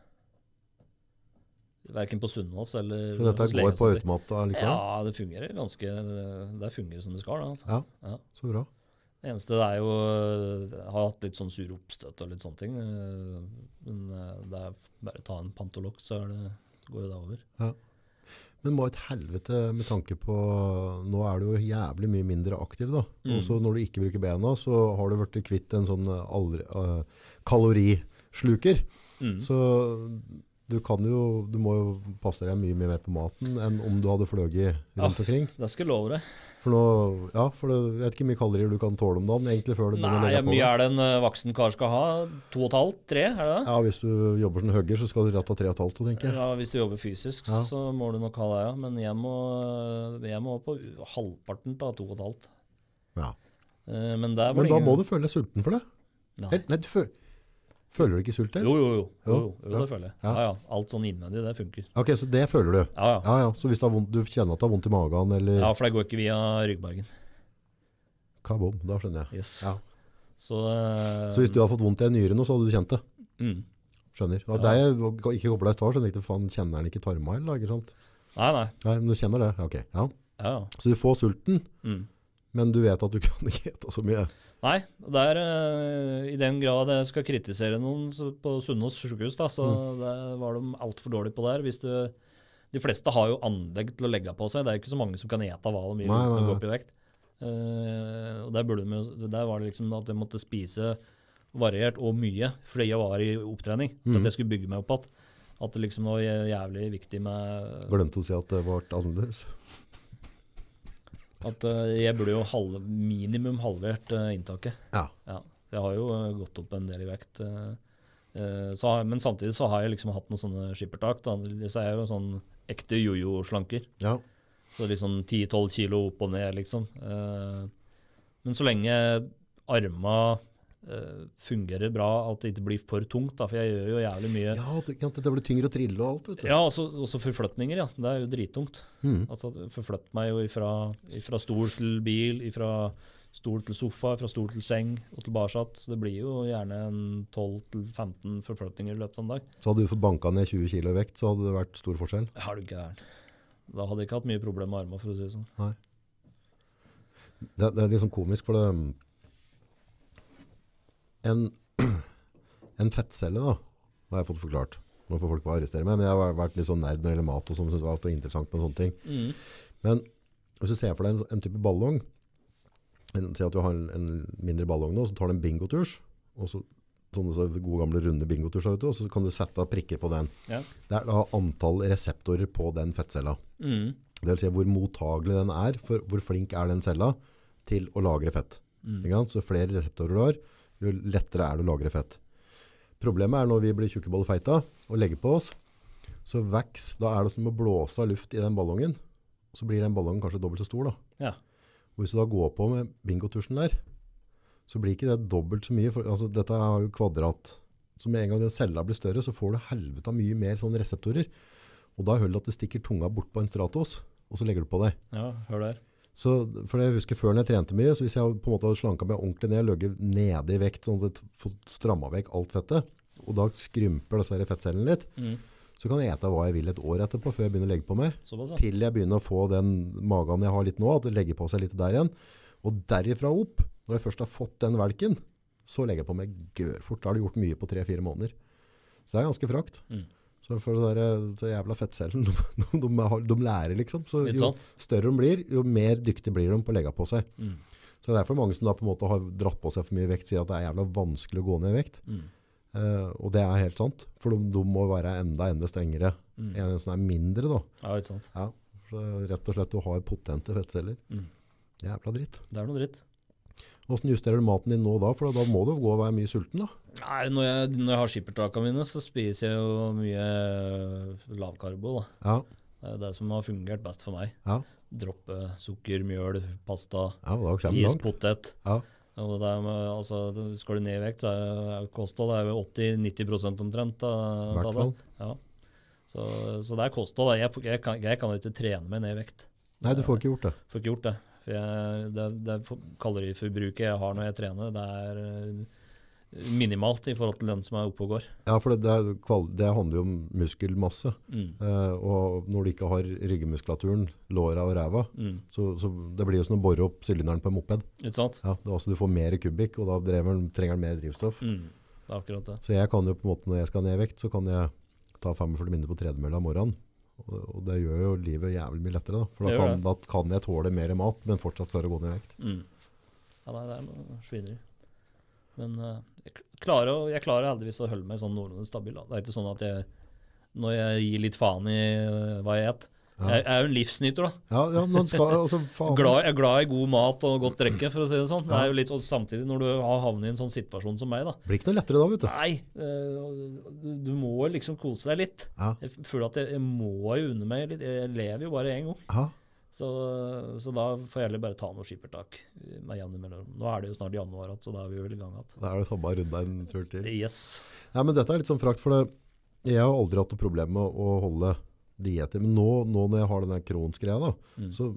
hverken på Sunnaas eller Så dette hos går legen, på sånn. automat likevel? Ja, det fungerer ganske, det fungerer som det skal da, altså. Ja, så bra. Det eneste det er jo, jeg har hatt litt sånn sur oppstøtt og litt sånne ting, men det er bare ta en Pantolox, så går jo det over. Ja. Men må et helvete med tanke på, nå er du jo jævlig mye mindre aktiv da. Også når du ikke bruker bena, så har du vært kvitt en sånn kalorisluker. Så du må jo passe deg mye mer på maten enn om du hadde fløget rundt omkring. Det skal jeg love deg. For nå, for jeg vet ikke hvor mye kalorier du kan tåle om dagen, egentlig før du begynner å Nei, legge på mye det. er det en voksen kar skal ha? 2,5, 3, er det det? Ja, hvis du jobber som hugger, så skal du rett ha 3,5, tenker jeg. Ja, hvis du jobber fysisk, så må du nok ha det, ja. Men jeg må på halvparten av 2,5. Ja. Men der var Men det da må du føle deg sulten for det. Nei. Nei, føler du ikke sult til? Jo, det føler jeg. Ja. Ja, alt sånn innvendig, det funker. Ok, så det føler du? Ja. Ja. Så hvis du kjenner at du har vondt i magen, eller... Ja, for det går ikke via ryggmargen. Kabom, da skjønner jeg. Yes. Ja. Så Så hvis du har fått vondt i nyren, så hadde du kjent det? Mm. Skjønner. Og der jeg ikke kobler deg i stad, skjønner jeg ikke, faen, kjenner den ikke tarma, eller ikke sant? Nei. Nei, men du kjenner det? Ok, ja. Ja. Så du får sulten, men du vet at du kan ikke ete så mye. Nei, det er i den grad jeg skal kritisere noen på Sunnaas sykehus, da, så det var de alt for dårlig på der. De fleste har jo anlegg til å legge på seg, det er ikke så mange som kan ete hva de vil uten å gå opp i vekt. Og der var det liksom at jeg måtte spise variert og mye, fordi jeg var i opptrening, for at jeg skulle bygge meg opp at det liksom var jævlig viktig med... Glemte å si at det var annerledes. At jeg burde jo minimum halvert inntaket. Ja. Jeg har jo gått opp en del i vekt. Men samtidig så har jeg liksom hatt noen sånne skippertak. Så er jeg jo sånn ekte jojo-slanker. Ja. Så litt sånn 10-12 kilo opp og ned, liksom. Men så lenge arma fungerer bra, at det ikke blir for tungt, da, for jeg gjør jo jævlig mye. Ja, det blir tyngre å trille og alt, vet du. Ja, også forflytninger, ja. Det er jo drittungt. Altså, forflytt meg jo fra stol til bil, fra stol til sofa, fra stol til seng og tilbake. Så det blir jo gjerne en 12-15 forflytninger i løpet av en dag. Så hadde du fått banket ned 20 kilo i vekt, så hadde det vært stor forskjell. Har du gæren. Da hadde jeg ikke hatt mye problem med armene, for å si det sånn. Nei. Det er liksom komisk, for det... En fettcelle da, har jeg fått forklart. Nå får folk bare arrestere meg, men jeg har vært litt sånn nerd når det gjelder mat og sånn, synes det var interessant med sånne ting. Men hvis du ser for deg en type ballong, si at du har en mindre ballong nå, så tar du en bingoturs, og så sånne gode gamle runde bingoturs, og så kan du sette prikker på den. Ja. Det er da antall reseptorer på den fettcella. Det vil si hvor mottagelig den er, for hvor flink er den cella til å lagre fett. Så flere reseptorer du har, jo lettere er det å lagre fett. Problemet er når vi blir tjukkebollefeita og legger på oss, så veks, da er det som å blåse av luft i den ballongen, og så blir den ballongen kanskje dobbelt så stor da. Ja. Og hvis du da går på med bingotursen der, så blir ikke det dobbelt så mye, for altså, dette er jo kvadrat. Så med en gang den cella blir større, så får du helvete mye mer sånne reseptorer. Og da hører du at du stikker tunga bort på en stratos, og så legger du på deg. Ja, hør der. Så, for jeg husker før når jeg trente mye, så hvis jeg på en måte hadde slanket meg ordentlig ned, løgget nede i vekt, sånn at jeg får strammet vekk alt fettet, og da skrymper disse fettcellene litt, så kan jeg ete hva jeg vil et år etterpå, før jeg begynner å legge på meg, til jeg begynner å få den magen jeg har litt nå, at det legger på seg litt der igjen. Og derifra opp, når jeg først har fått den velken, så legger jeg på meg gørfort. Da har det gjort mye på 3-4 måneder. Så det er ganske frakt. Så for det der, så jævla fettcellen, de lærer liksom. Så jo større de blir, jo mer dyktig blir de på å legge på seg. Så det er derfor mange som da på en måte har dratt på seg for mye vekt, sier at det er jævla vanskelig å gå ned i vekt. Og det er helt sant, for de må være enda strengere enn som er mindre da. Ja, ikke sant. Ja, for rett og slett du har potente fettceller. Jævla dritt. Det er noe dritt. Hvordan justerer du maten din nå da? For da må du gå og være mye sulten da. Nei, når jeg har skippertakene mine, så spiser jeg jo mye lavkarbo da. Ja. Det er det som har fungert best for meg. Ja. droppe sukker, mjøl, pasta, Ja, da kommer is, langt. potet. Ja, Og det er med, altså, skal du ned i vekt, så er kosthold det er jo 80-90% omtrent i av hvert det. fall. Ja. Så det er kosthold. Da. Jeg kan jo ikke trene meg ned i vekt. Nei, du får ikke gjort det. Får ikke gjort det. For det kaloriforbruket jeg har når jeg trener, det er minimalt i forhold til den som er oppe og går. Ja, for det handler jo om muskelmasse. Og når du ikke har ryggemuskulaturen, låra og ræva, så det blir jo som å bore opp sylinderen på en moped. Ikke sant? Ja, det er også, du får mer kubikk, og da trenger den mer drivstoff. Det er akkurat det. Så jeg kan jo på en måte, når jeg skal ned i vekt, så kan jeg ta 45 minutter på tredemølla om morgenen. Og det gjør jo livet jævlig mye lettere da. For da kan jeg tåle mer mat, men fortsatt klare å gå ned i vekt. Ja, det er noe svineri. Men jeg klarer heldigvis å holde meg sånn noenlunde stabil. Da. Det er ikke sånn at når jeg gir litt faen i hva jeg et, jeg er jo en livsnyter da. Ja, man skal altså faen. Jeg er glad i god mat og godt drikke, for å si det sånn. Det er jo litt sånn samtidig når du har havnet i en sånn situasjon som meg da. Blir ikke noe lettere da, vet du. Nei, du må liksom kose deg litt. Ja. Jeg føler at jeg må jo unne meg litt. Jeg lever jo bare en gang. Ja. Så da får jeg heller bare ta noe skippertak med jevne mellom. Nå er det jo snart januar, så da er vi jo vel i gang. Da er det samme rundt en tur til. Yes. Ja, men dette er litt sånn frakt, for jeg har aldri hatt noe problem med å holde dieter. Men nå når jeg har denne kronsgreia da, så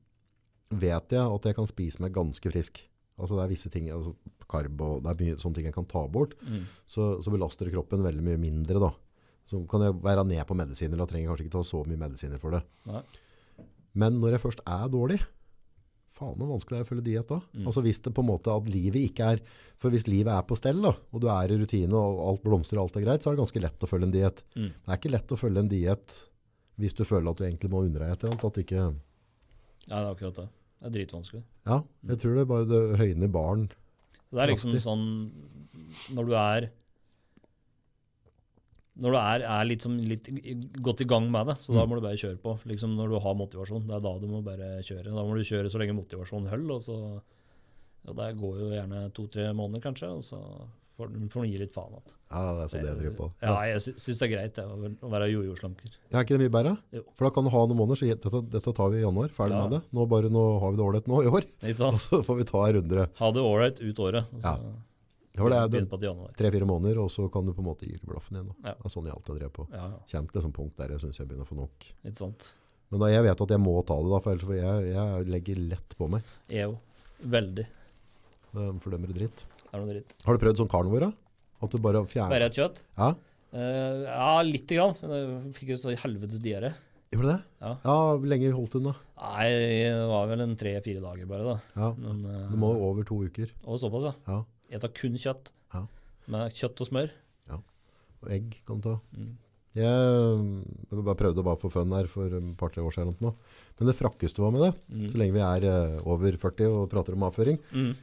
vet jeg at jeg kan spise meg ganske frisk. Altså det er visse ting, altså karb og det er mye sånne ting jeg kan ta bort. Så belaster kroppen veldig mye mindre da. Så kan jeg være ned på medisiner, da trenger jeg kanskje ikke ta så mye medisiner for det. Nei. Men når jeg først er dårlig, faen hvor vanskelig er det å følge diet da. Altså hvis det på en måte at livet ikke er, for hvis livet er på stell da, og du er i rutine og alt blomstrer og alt er greit, så er det ganske lett å følge en diet. Det er ikke lett å følge en diet hvis du føler at du egentlig må unndre deg et eller annet, at du ikke... Ja, det er akkurat det. Det er dritvanskelig. Ja, jeg tror det er bare det høyner barn. Det er liksom sånn, når du er litt godt i gang med det, så da må du bare kjøre på. Liksom når du har motivasjon, det er da du må bare kjøre. Da må du kjøre så lenge motivasjonen holder, og så det går jo gjerne 2-3 måneder kanskje, og så får du gi litt faen. Ja, det er så det jeg driver på. Ja, jeg synes det er greit å være jojo-slanker. Ja, er ikke det mye bedre? Jo. For da kan du ha noen måneder, så dette tar vi i januar, ferdig med det. Nå har vi det ålreit nå i år, og så får vi ta en runde. Ha det ålreit ut året. Ja. Det er begynne på til januar. 3-4 måneder, og så kan du på en måte gi til blaffen igjen. Da. Ja. Det er sånn jeg alltid har drevet på. Ja. Kjent til et sånt punkt der jeg synes jeg begynner å få nok. Ikke sant. Men da jeg vet at jeg må ta det da, for ellers jeg legger lett på meg. Jeg jo. Veldig. For dem er det dritt. Det er noe dritt. Har du prøvd sånn karnivore? At du bare fjerner... Bare et kjøtt? Ja. Ja, litt grann. Jeg fikk jo så helvetes diaré. Gjorde det? Ja. Ja, hvor lenge holdt hun da? Nei, det var vel en 3-4 dager bare da. Ja, men, det må over 2 uker. Og såpass, ja. Ja. Jeg tar kun kjøtt. Ja. Med kjøtt og smør. Ja, og egg kan du ta. Jeg bare prøvde bare for fun her for et par-tre år siden nå. Men det frakkeste var med det, så lenge vi er over 40 og prater om avføring,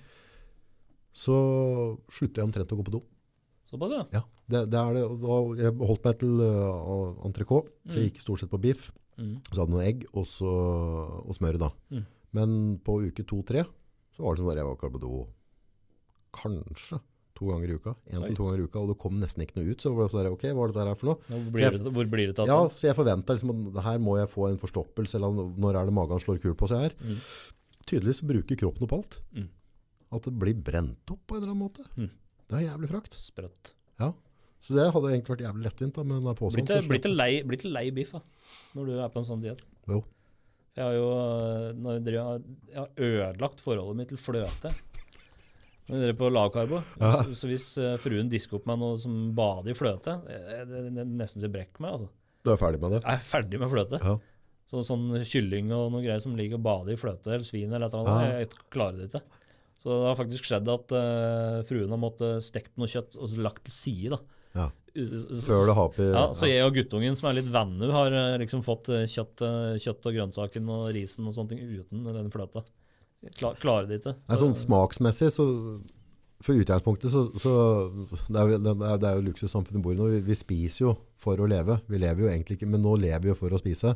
så slutter jeg omtrent å gå på do. Såpass, ja? Ja, det er det. Og jeg holdt meg til entrecôte, så jeg gikk stort sett på biff. Så hadde noen egg, og smør da. Men på uke 2-3, så var det sånn at jeg var klar på do kanskje 2 ganger i uka, 1 til 2 ganger i uka, og det kom nesten ikke noe ut, så var det sånn, ok, hva er dette her for noe? Hvor blir det tatt? Ja, så jeg forventet liksom at her må jeg få en forstoppelse, eller når er det magen slår kul på seg her? Tydeligvis bruker kroppen opp alt. At det blir brent opp på en eller annen måte. Det er jævlig frakt. Sprøtt. Ja, så det hadde egentlig vært jævlig lettvint da, med denne påstånden. Blir det lei biff da, når du er på en sånn diet? Jo. Jeg har ødelagt forholdet mitt til fløte. Når dere er på lavkarbo, så hvis fruen disker opp meg noe som bader i fløte, det nesten til brekk meg, altså. Du er ferdig med det? Jeg er ferdig med fløte. Ja. Sånn kylling og noe greier som ligger og bader i fløte, eller svin eller et eller annet, jeg klarer det ikke. Så det har faktisk skjedd at fruen har måttet stekt noe kjøtt og lagt til side da. Ja. Før det har på... Ja, så jeg og guttungen som er litt venner har liksom fått kjøtt og grønnsaken og risen og sånne ting uten den fløta. Klarer det ikke. Nei, sånn smaksmessig, så for utgangspunktet, så det er jo luksussamfunnet bor i nå. Vi spiser jo for å leve. Vi lever jo egentlig ikke, men nå lever vi jo for å spise.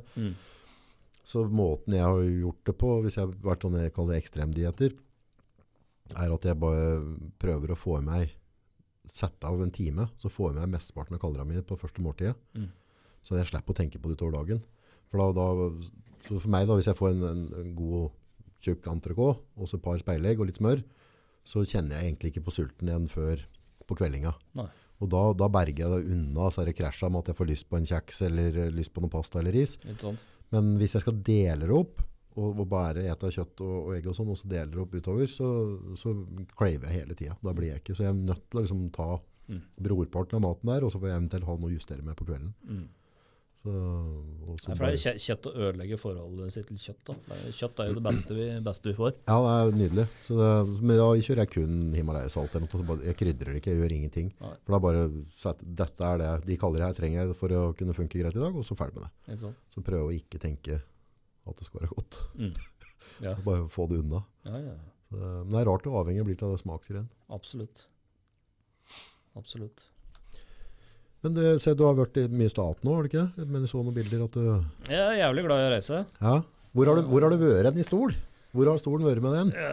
Så måten jeg har gjort det på, hvis jeg har vært sånn jeg kaller det ekstremdieter, er at jeg bare prøver å få i meg, sette av en time, så får jeg meg mesteparten av kaloriene mine på første måltid. Så jeg slipper å tenke på det utover dagen. Så for meg da, hvis jeg får en god tjukk entrecôte, og så et par speilegg og litt smør, så kjenner jeg egentlig ikke på sulten igjen før på kveldinga. Nei. Og da berger jeg det unna, så er det krasja med at jeg får lyst på en kjeks, eller lyst på noe pasta eller ris. Litt sånn. Men hvis jeg skal dele det opp, og bare ete kjøtt og egg og sånn, og så deler det opp utover, så craver jeg hele tiden. Da blir jeg ikke. Så jeg er nødt til å liksom ta brorparten av maten der, og så får jeg eventuelt ha noe å justere med på kvelden. Så For det er kjøtt å ødelegge forholdet sitt til kjøtt. Da. For kjøtt er jo det beste vi får. Ja, det er nydelig. Men da kjører jeg kun Himalaya-salt. Jeg krydrer det ikke, jeg gjør ingenting. Nei. For da bare dette er det de kaller det her trenger jeg for å kunne funke greit i dag, og så ferdig med det. Sånn. Så prøv å ikke tenke at det skal være godt. Ja. Bare få det unna. Ja. Men det er rart å avhenge blir til det smaksgreien. Absolutt. Men du har vært i mye stat nå, har du ikke? Men jeg så noen bilder at du... Jeg er jævlig glad i å reise. Ja. Hvor har du vært en i stol? Hvor har stolen vært med den?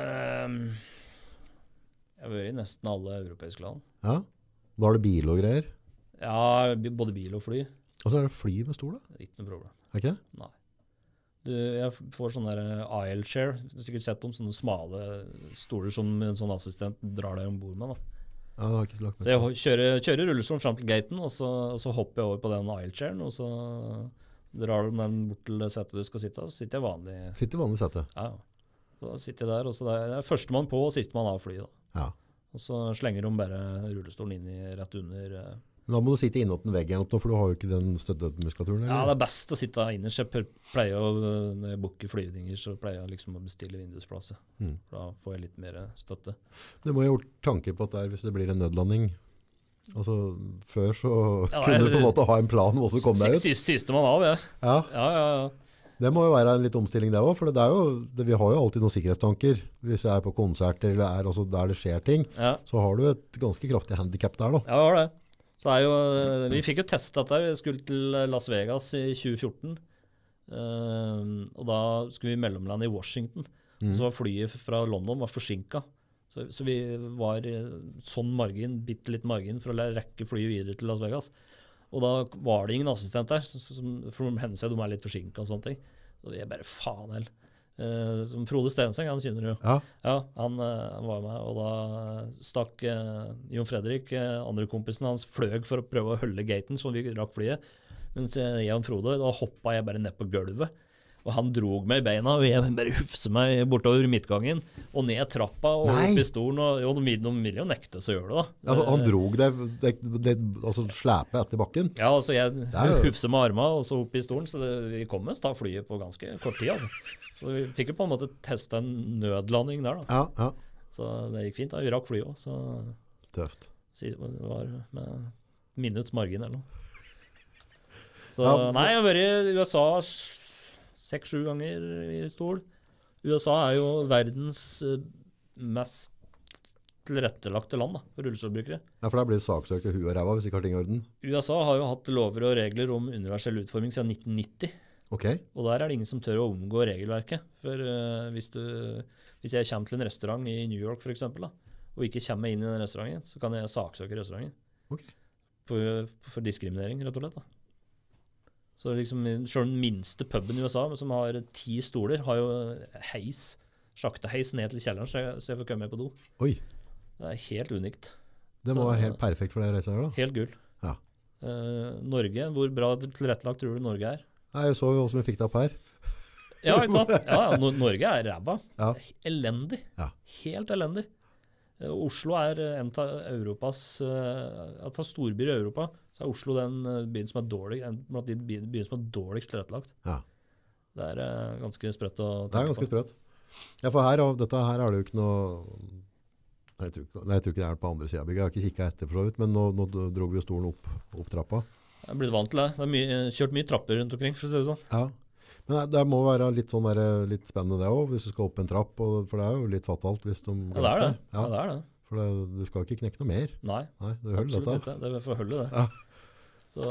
Jeg har vært i nesten alle europeiske land. Ja. Da har du bil og greier? Ja, både bil og fly. Og så er det fly med stol da? Ikke noe problem. Er ikke det? Nei. Jeg får sånne der aisle chair. Du har sikkert sett om sånne smale stoler som en sånn assistent drar deg ombord med. Da. Ja, det har jeg ikke lagt med. Så jeg kjører rullestolen frem til gaten, og så hopper jeg over på den aisle-chairen, og så drar du den bort til setet du skal sitte, og så sitter jeg vanlig. Sitter vanlig sete? Ja. Da sitter jeg der, og så det er førstemann på og sistemann av flyet. Da. Ja. Og så slenger de bare rullestolen inn i rett under. Men da må du sitte innåt en vegg, for du har jo ikke den støttemuskulaturen, eller? Ja, det er best å sitte innerst. Jeg pleier når jeg booker flyvninger, så pleier jeg liksom å bestille vindusplasset. For da får jeg litt mer støtte. Du må jo ha gjort tanker på at hvis det blir en nødlanding. Altså, før så kunne du på en måte ha en plan hvor du kom deg ut. Siste man av, jeg. Ja. Det må jo være en litt omstilling det også, for vi har jo alltid noen sikkerhetstanker. Hvis jeg er på konserter eller altså der det skjer ting, så har du et ganske kraftig handicap der da. Ja, det var det. Så vi fikk jo testet dette. Vi skulle til Las Vegas i 2014. Og da skulle vi mellomlande i Washington. Så var flyet fra London forsinket. Så vi var sånn bitte litt margin for å rekke flyet videre til Las Vegas. Og da var det ingen assistent der, for henne seg de er litt forsinket og sånne ting. Og jeg bare, faen hell. Som Frode Stenseng, han kjenner du jo. Ja, han var med, og da stakk Jon Fredrik, andre kompisen hans, fløg for å prøve å holde gaten, så vi rakk flyet. Mens jeg og Frode, da hoppet jeg bare ned på gulvet. Og han drog meg i beina, og jeg bare hufset meg bortover midtgangen, og ned trappa, og opp i stolen, og de vil jo nekte oss å gjøre det da. Ja, han drog altså slæpe etter bakken? Ja, altså jeg hufset med armene, og så opp i stolen, så vi kom med ta flyet på ganske kort tid, altså. Så vi fikk jo på en måte testet en nødlanding der da. Ja. Så det gikk fint da, vi rakk flyet også, så... Tøft. Det var med minutts margin eller noe. Så nei, jeg har vært i USA 6-7 ganger i stol. USA er jo verdens mest tilrettelagte land da, for rullestolbrukere. Ja, for der blir det saksøkt i huet og ræva hvis ikke har ting i orden. USA har jo hatt lover og regler om universell utforming siden 1990. Ok. Og der er det ingen som tør å omgå regelverket. For hvis jeg kommer til en restaurant i New York for eksempel, da, og ikke kommer inn i den restauranten, så kan jeg saksøke restauranten. Ok. For diskriminering, rett og slett da. Så liksom, selv den minste puben i USA, som har 10 stoler, har jo sjakteheis ned til kjelleren, så jeg får komme med på do. Oi. Det er helt unikt. Det må være helt perfekt for deg å reise her da? Helt gull. Ja. Norge, hvor bra tilrettelagt tror du Norge er? Nei, jeg så jo hvordan vi fikk det opp her. Ja, ikke sant? Ja, Norge er ræva. Ja. Elendig. Ja. Helt elendig. Oslo er en av Europas, altså storbyer i Europa, så er Oslo den byen som er dårlig, blant de byen som er dårligst tilrettelagt. Ja. Det er ganske sprøtt å tenke på. Det er ganske sprøtt. Ja, for dette her er det jo ikke noe... Nei, jeg tror ikke det er på andre siden av bygget. Jeg har ikke kikket etter for så vidt, men nå dro vi jo stolen opp trappa. Jeg er blitt vant til det. Det er kjørt mye trapper rundt omkring, for å si det sånn. Ja. Men det må være litt spennende det også, hvis du skal opp en trapp, for det er jo litt fatalt hvis de Ja, det er det. Ja, det er det. For du skal ikke knekke noe mer. Nei, det holder dette. Absolutt ikke. Det får holde det. Ja. Så,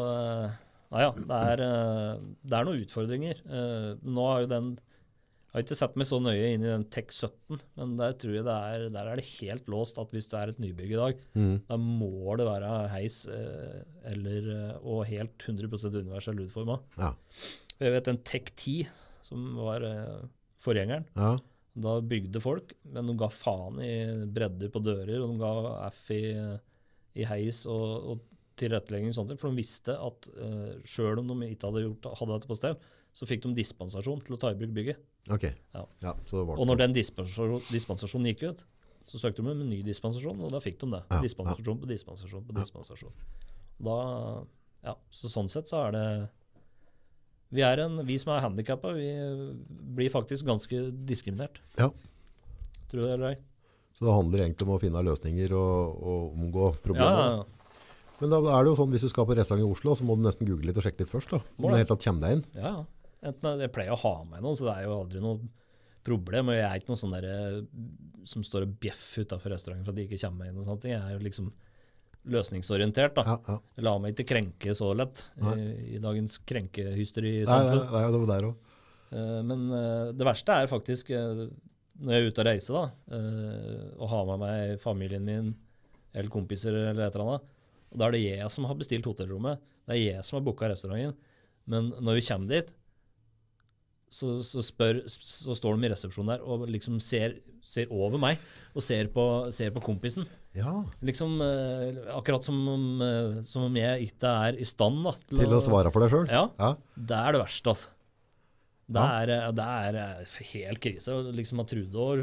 det er noen utfordringer. Nå har jo jeg har ikke sett meg så nøye inn i den Tech 17, men der tror jeg der er det helt låst at hvis du er et nybygg i dag, da må det være heis og helt 100% universell utformet. Ja. Jeg vet en Tech 10, som var forgjengeren. Ja. Da bygde folk, men de ga faen i bredder på dører, og de ga F i heis og tilrettelegging og sånt, for de visste at selv om de ikke hadde dette på stell, så fikk de dispensasjon til å ta i bruk bygget. Ok. Ja. Ja, så det var Og når den dispensasjonen gikk ut, så søkte de en ny dispensasjon, og da fikk de det. Ja, Dispensasjon på dispensasjon på dispensasjon. Da, ja, så sånn sett så er det vi som er handicappet, vi blir faktisk ganske diskriminert. Ja. Tror du det eller ei? Så det handler egentlig om å finne løsninger og omgå problemer. Ja. Men da er det jo sånn, hvis du skal på restaurant i Oslo, så må du nesten google litt og sjekke litt først da. Om det helt tatt kommer deg inn. Ja. Enten jeg pleier å ha med noe, så det er jo aldri noe problem. Og jeg er ikke noen sånn der som står og bjeff utenfor restauranten for at de ikke kommer meg inn og sånne ting. Jeg er jo liksom løsningsorientert da. Ja. Jeg lar meg ikke krenke så lett i dagens krenkehysteri i Nei, samfunn. det er jo det der også. Men det verste er faktisk når jeg er ute og reiser da, og har med meg familien min, eller kompiser eller et eller annet, og da er det jeg som har bestilt hotellrommet, det er jeg som har booket restauranten, men når vi kommer dit, så står de i resepsjonen der og liksom ser over meg og ser på kompisen. Ja. Liksom akkurat som om jeg ikke er i stand da, Til å svare for deg selv? Ja, det er det verste altså. Det er helt krise. Liksom at Trudor,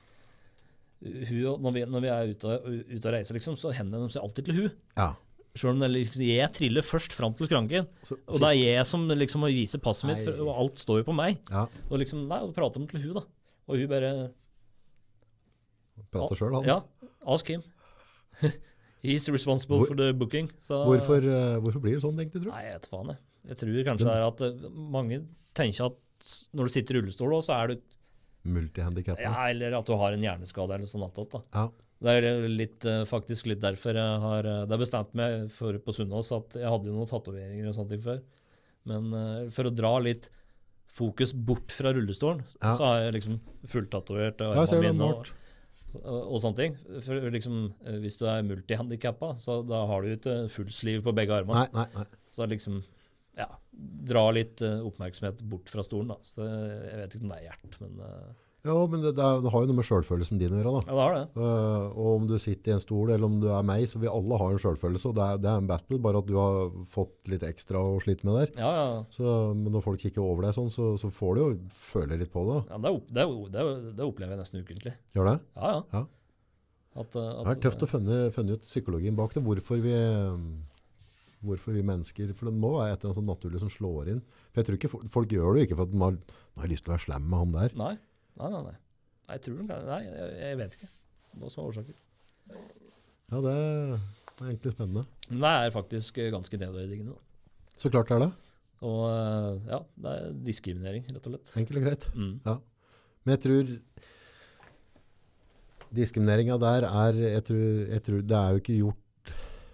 når vi er ute og reiser, liksom, så hender de seg alltid til hun. Ja. Selv om liksom, jeg triller først frem til skranken, og det er jeg som liksom må vise passet mitt, og alt står jo på meg. Ja. Og liksom, og prater de til hun da. Og hun bare... Prater selv, han. Ja, ask him. He's responsible for the booking. Så, hvorfor blir det sånn, egentlig, tror du? Nei, jeg vet faen jeg. Jeg tror kanskje det er at mange tenker at når du sitter i rullestol, så er du... Multihandicapet. Ja, eller at du har en hjerneskade eller sånn attåt da. Ja. Det er faktisk litt derfor jeg har det bestemt meg for på Sunnaas at jeg hadde jo noen tatoveringer og sånt før. Men for å dra litt fokus bort fra rullestolen, så har jeg liksom fulltatovert armene mine og sånne ting. For liksom, hvis du er multihandikappet, så da har du ikke full sleeve på begge armene. Nei. Så liksom, ja, dra litt oppmerksomhet bort fra stolen da. Så jeg vet ikke om det er hjert, men... Ja, men det har jo noe med selvfølelsen din å gjøre da. Ja, det har det. Og om du sitter i en stol, eller om du er meg, så vil alle ha en selvfølelse, og det er en battle, bare at du har fått litt ekstra å slite med der. Ja. Men når folk kikker over deg sånn, så får du jo føle litt på det. Ja, det opplever jeg nesten ukentlig. Gjør det? Ja. Det er tøft å finne ut psykologien bak det, hvorfor vi mennesker, for det må være et eller annet sånn naturlig som slår inn. For jeg tror ikke, folk gjør det jo ikke for at man har lyst til å være slem med han der. Nei. Jeg tror jeg vet ikke hva som er årsaken. Ja, det er egentlig spennende. Men det er faktisk ganske nedverdigende da. Så klart det er det. Og ja, det er diskriminering, rett og slett. Enkelt og greit. Ja. Men jeg tror diskrimineringen der jeg tror det er jo ikke gjort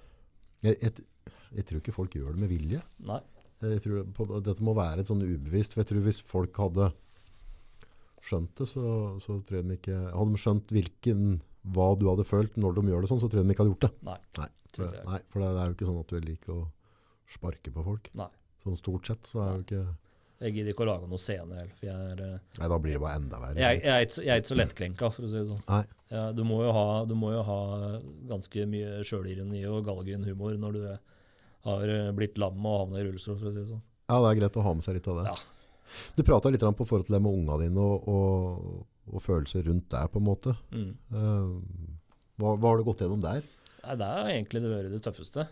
jeg tror ikke folk gjør det med vilje. Nei. Jeg tror dette må være et sånn ubevisst, for jeg tror hvis folk hadde skjønt det, så tror jeg de ikke... Hadde de skjønt hva du hadde følt når de gjør det sånn, så tror jeg de ikke hadde gjort det. Nei. For det er jo ikke sånn at du liker å sparke på folk. Nei. Sånn stort sett, så er det jo ikke... Jeg gidder ikke å lage noe scene, for Nei, da blir det bare enda verre. Jeg er ikke så lettkrenka, for å si det sånn. Nei. Ja, du må jo ha ganske mye selvironi og galgenhumor når du har blitt lam og havnet i rullestol, for å si det sånn. Ja, det er greit å ha med seg litt av det. Ja. Du pratet litt på forhold til det med unga dine og følelser rundt deg på en måte. Hva har du gått gjennom der? Nei, det er egentlig det tøffeste.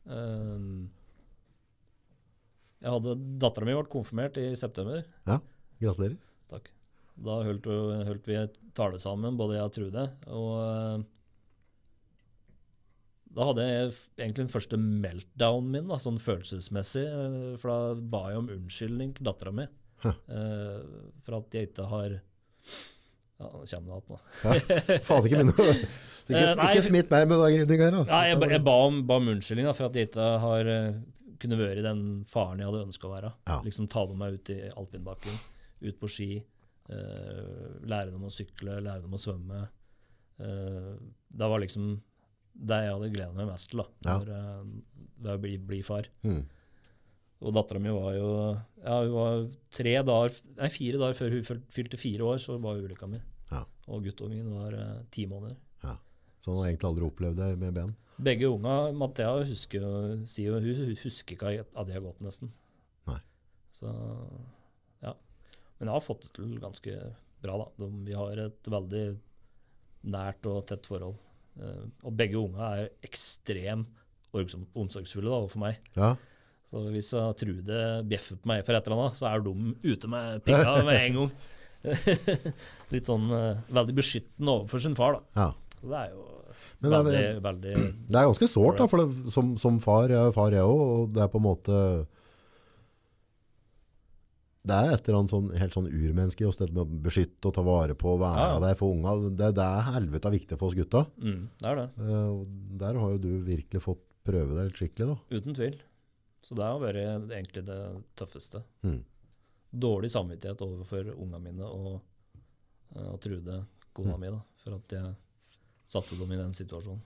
Jeg hadde datteren min ble konfirmert i september. Ja, gratulerer. Takk. Da holdt vi et tale sammen, både jeg og Trude, og da hadde jeg egentlig den første meltdown min, da, sånn følelsesmessig, for da ba jeg om unnskyldning til datteren min. For at jeg ikke har... Ja, nå kommer det nå. Faen ikke minne. Ikke smitt meg med dagen her da. Ja, jeg ba om unnskyldning da, for at jeg ikke har kunne være den faren jeg hadde ønsket å være. Ja. Liksom ta dem meg ut i alpinbakken, ut på ski, lære dem å sykle, lære dem å svømme. Det var liksom det jeg hadde gledet meg mest til da, ved å bli far. Og datteren min var jo, ja, hun var 4 dager før hun fylte 4 år, så var ulykka mi. Ja. Og guttungen min var 10 måneder. Ja. Så han har egentlig aldri opplevd det med ben. Begge unga, Mathea sier jo, hun husker ikke at de har gått nesten. Nei. Så, ja. Men jeg har fått det til ganske bra da. Vi har et veldig nært og tett forhold. Og begge unga er ekstremt omsorgsfulle da, for meg. Ja. Så hvis Trude bjeffer på meg for et eller annet, så er de ute med pinga med en gang. Litt sånn veldig beskyttende overfor sin far da. Ja. Så det er jo Men veldig det er ganske sårt da, for det, som far, jeg er også, og det er på en måte, det er et eller annet sånn, helt sånn urmenneske å stelle med å beskytte og ta vare på og være der for unga. Det er helvete viktig for oss gutta. det er det. Og der har jo du virkelig fått prøve deg litt skikkelig da. Uten tvil. Så det har vært egentlig det tøffeste. Mm. Dårlig samvittighet overfor unga mine og Trude, kona mi da, for at jeg satte dem i den situasjonen.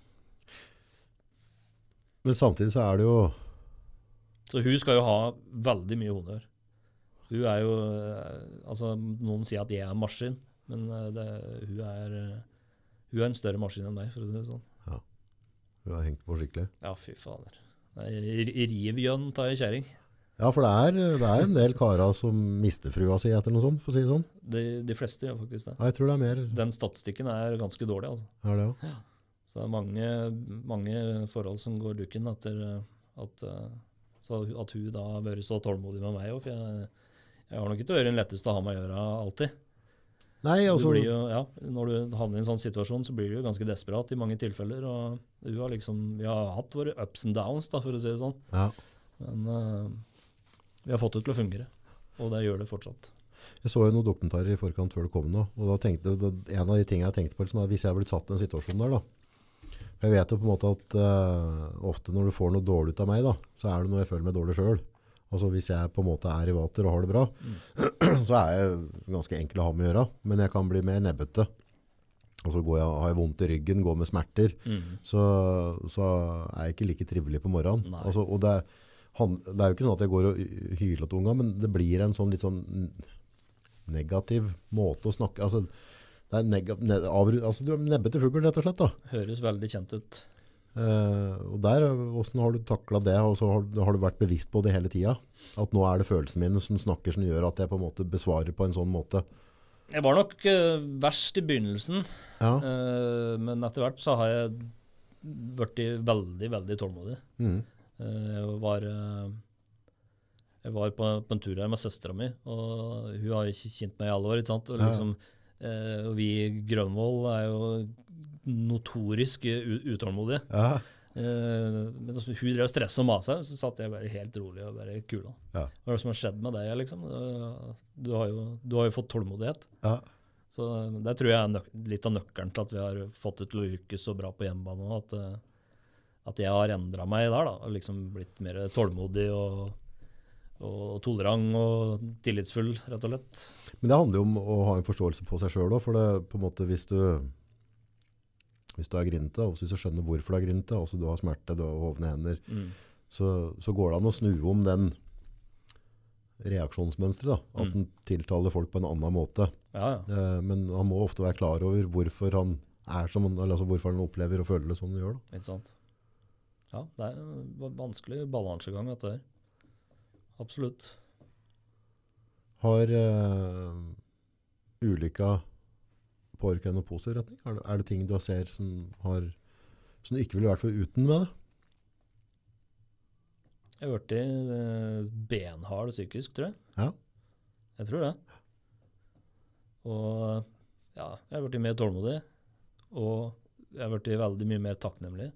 Men samtidig så er det jo... Så hun skal jo ha veldig mye honnør. Hun er jo, altså noen sier at jeg er en maskin, men hun er en større maskin enn meg, for å si det sånn. Ja, hun har hengt på skikkelig. Ja, fy fader. Rivjønn tar jeg kjæring. Ja, for det er en del karer som mister frua si etter noe sånt, for å si det sånn. De fleste gjør faktisk det. Ja, jeg tror det er mer... Den statistikken er ganske dårlig, altså. Er det jo? Ja. Så det er mange forhold som går dukken etter at hun da har vært så tålmodig med meg, for jeg har nok ikke vært den letteste å ha med å gjøre alltid. Nei, altså... Når du havner i en sånn situasjon, så blir du jo ganske desperat i mange tilfeller, og vi har hatt våre ups and downs, da, for å si det sånn. Ja. Men vi har fått det til å fungere, og det gjør det fortsatt. Jeg så jo noen dokumentarer i forkant før det kom nå, og da en av de tingene jeg tenkte på, liksom, hvis jeg har blitt satt i en situasjon der da, jeg vet jo på en måte at ofte når du får noe dårlig ut av meg da, så er det noe jeg føler meg dårlig selv. Altså hvis jeg på en måte er i vater og har det bra, så er jeg ganske enkel å ha med å gjøre, men jeg kan bli mer nebbete. Og så har jeg vondt i ryggen, går med smerter, så er jeg ikke like trivelig på morgenen. Altså, og det er jo ikke sånn at jeg går og hyler til unga, men det blir en sånn litt sånn negativ måte å snakke. Altså, det er altså du er nebbete fugl, rett og slett da. Høres veldig kjent ut. Og hvordan har du taklet det? Og så har du vært bevisst på det hele tiden? At nå er det følelsene mine som snakker som gjør at jeg på en måte besvarer på en sånn måte? Jeg var nok verst i begynnelsen, men etter hvert så har jeg vært veldig, veldig tålmodig. Jeg var på en tur her med søstera mi, og hun har ikke kjent meg i alle år, ikke sant? Og liksom, og vi i Grønvoll er jo notorisk utålmodige. Men hun drev og stresset og maset, så satt jeg bare helt rolig og bare kula. Hva er det som har skjedd med deg, liksom? Du har jo fått tålmodighet. Så det tror jeg er litt av nøkkelen til at vi har fått det til å lykkes så bra på hjemmebane nå, at jeg har endret meg der da, og liksom blitt mer tålmodig og tolerant og tillitsfull, rett og slett. Men det handler jo om å ha en forståelse på seg selv da, for det på en måte hvis du er grinte, og hvis du skjønner hvorfor du er grinte, altså du har smerte, du har hovne hender, så går det an å snu om den reaksjonsmønstret da, at den tiltaler folk på en annen måte. Men han må ofte være klar over hvorfor han er som han, eller altså hvorfor han opplever og føler det som han gjør da. Ikke sant? Ja, det er en vanskelig balansegang dette her. Absolutt. Har ulykka påvirket noen positiv retning? Er det ting du ser som du ikke ville vært for uten med det? Jeg har vært benhard psykisk, tror jeg. Ja. Jeg tror det. Og ja, jeg har vært mer tålmodig, og jeg har vært veldig mye mer takknemlig.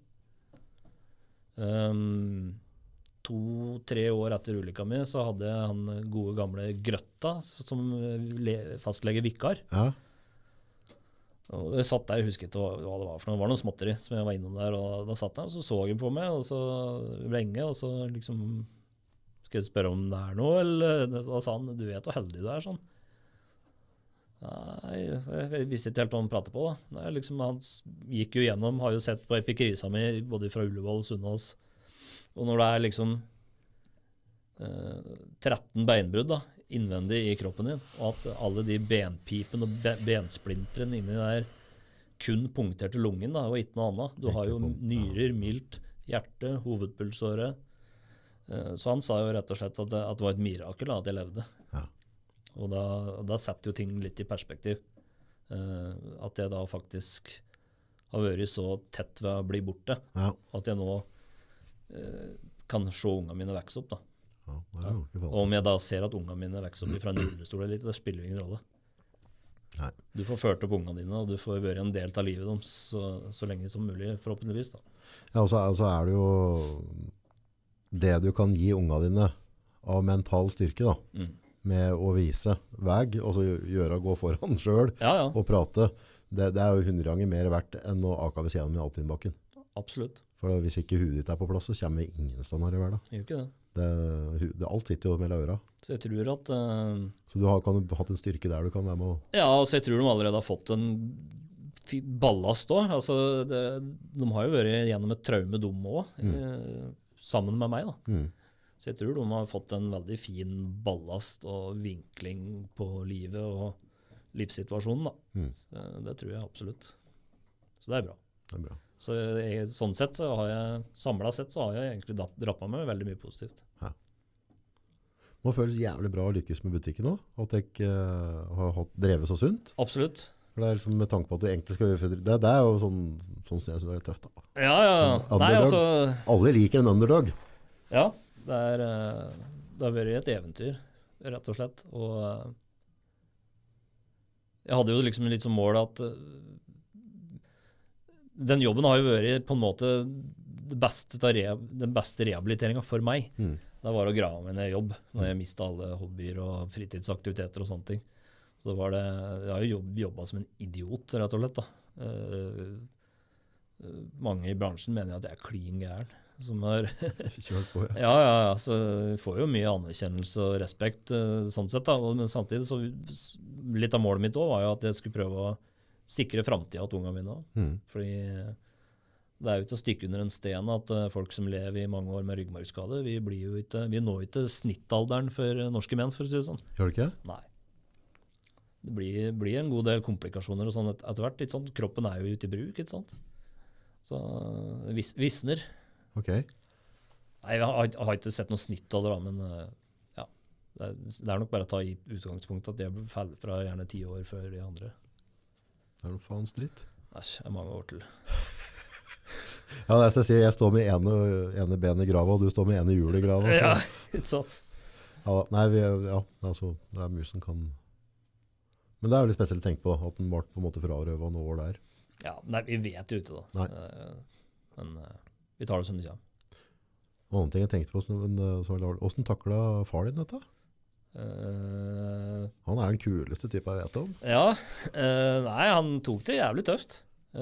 2-3 år etter ulykka mi, så hadde jeg han gode gamle Grøtta som fastlege vikar. Ja. Og jeg satt der, jeg husker ikke hva det var for noe. Det var noe småtteri som jeg var innom der, og da satt jeg, og så jeg på meg, og så lenge, og så liksom, skal jeg spørre om det er noe, eller da sa han, du vet hvor heldig du er, sånn. Nei, jeg visste ikke helt hva han pratet på da. Nei, liksom, han gikk jo gjennom, har jo sett på epikrisa mi, både fra Ullevål og Sunnaas, og når det er liksom 13 beinbrudd da, innvendig i kroppen din, og at alle de benpipene og bensplintrene inni der kun punkterte lungen da, og ikke noe annet. Du har jo nyrer, milt, hjerte, hovedpulsåre. Så han sa jo rett og slett at det var et mirakel da, at jeg levde. Ja. Og da setter jo ting litt i perspektiv. At jeg da faktisk har vært så tett ved å bli borte, at jeg nå kan se ungene mine vokse opp da. Ja, det er jo ikke og om jeg da ser at ungene mine vokser opp fra en rullestol eller litt, det spiller jo ingen rolle. Nei. Du får ført opp ungene dine, og du får være en del av livet deres så lenge som mulig, forhåpentligvis da. Ja, og så er det jo det du kan gi ungene dine av mental styrke da, med å vise vei, og så gå foran selv og prate. Det er jo 100 ganger mer verdt enn å akaves gjennom i alpinbakken. Absolutt. For hvis ikke hudet ditt er på plass, så kommer vi ingen stand her i verden. Gjør ikke det. Alt sitter jo mellom øra. Så jeg tror at... så du kan ha hatt en styrke der du kan være med å... Ja, altså jeg tror de allerede har fått en ballast også. Altså, de har jo vært gjennom et traume de også, sammen med meg da. Så jeg tror de har fått en veldig fin ballast og vinkling på livet og livssituasjonen da. Så det tror jeg absolutt. Så det er bra. Det er bra. Så sånn sett så har jeg, samlet sett så har jeg egentlig drappet med veldig mye positivt. Ja. Det må føles jævlig bra å lykkes med butikken nå, at jeg har drevet så sunt. Absolutt. For det er liksom med tanke på at du egentlig skal gjøre det er jo sånn sted som det er tøft da. Ja. Nei, altså... Alle liker en underdog. Ja, det har vært et eventyr, rett og slett. Og jeg hadde jo liksom litt som mål at den jobben har jo vært på en måte den beste rehabiliteringen for meg. Det var å grave meg ned i jobb, når jeg mistet alle hobbyer og fritidsaktiviteter og sånne ting. Så jeg har jo jobbet som en idiot, rett og slett da. Mange i bransjen mener at jeg er klin gæren. Som har kjørt på, ja. Så vi får jo mye anerkjennelse og respekt sånn sett da, men samtidig så litt av målet mitt også var jo at jeg skulle prøve å sikre fremtiden til ungene mine også. Fordi det er jo ikke å stikke under en sten at folk som lever i mange år med ryggmargskade, vi når jo ikke snittalderen for norske menn, for å si det sånn. Gjør det ikke? Nei. Det blir en god del komplikasjoner og sånn etter hvert, ikke sant? Kroppen er jo ute i bruk, ikke sant? Så visner. Ok. Nei, jeg har ikke sett noen snittalder, men ja, det er nok bare å ta i utgangspunkt at jeg faller fra gjerne 10 år før de andre. Det er noe faens dritt. Æsj, det er mange år til. Ja, det er så jeg sier, jeg står med ene benet i grava, og du står med ene hjulet i grava. Ja, ikke sant. Ja, nei, altså, det er mye som kan... Men det er veldig spesielt å tenke på, at den ble på en måte frarøvet noen år der. Ja, nei, vi vet jo ikke da. Men vi tar det som det kommer. Og annen ting jeg tenkte på, hvordan taklet far din dette? Han er den kuleste type jeg vet om. Ja, nei, han tok det jævlig tøft.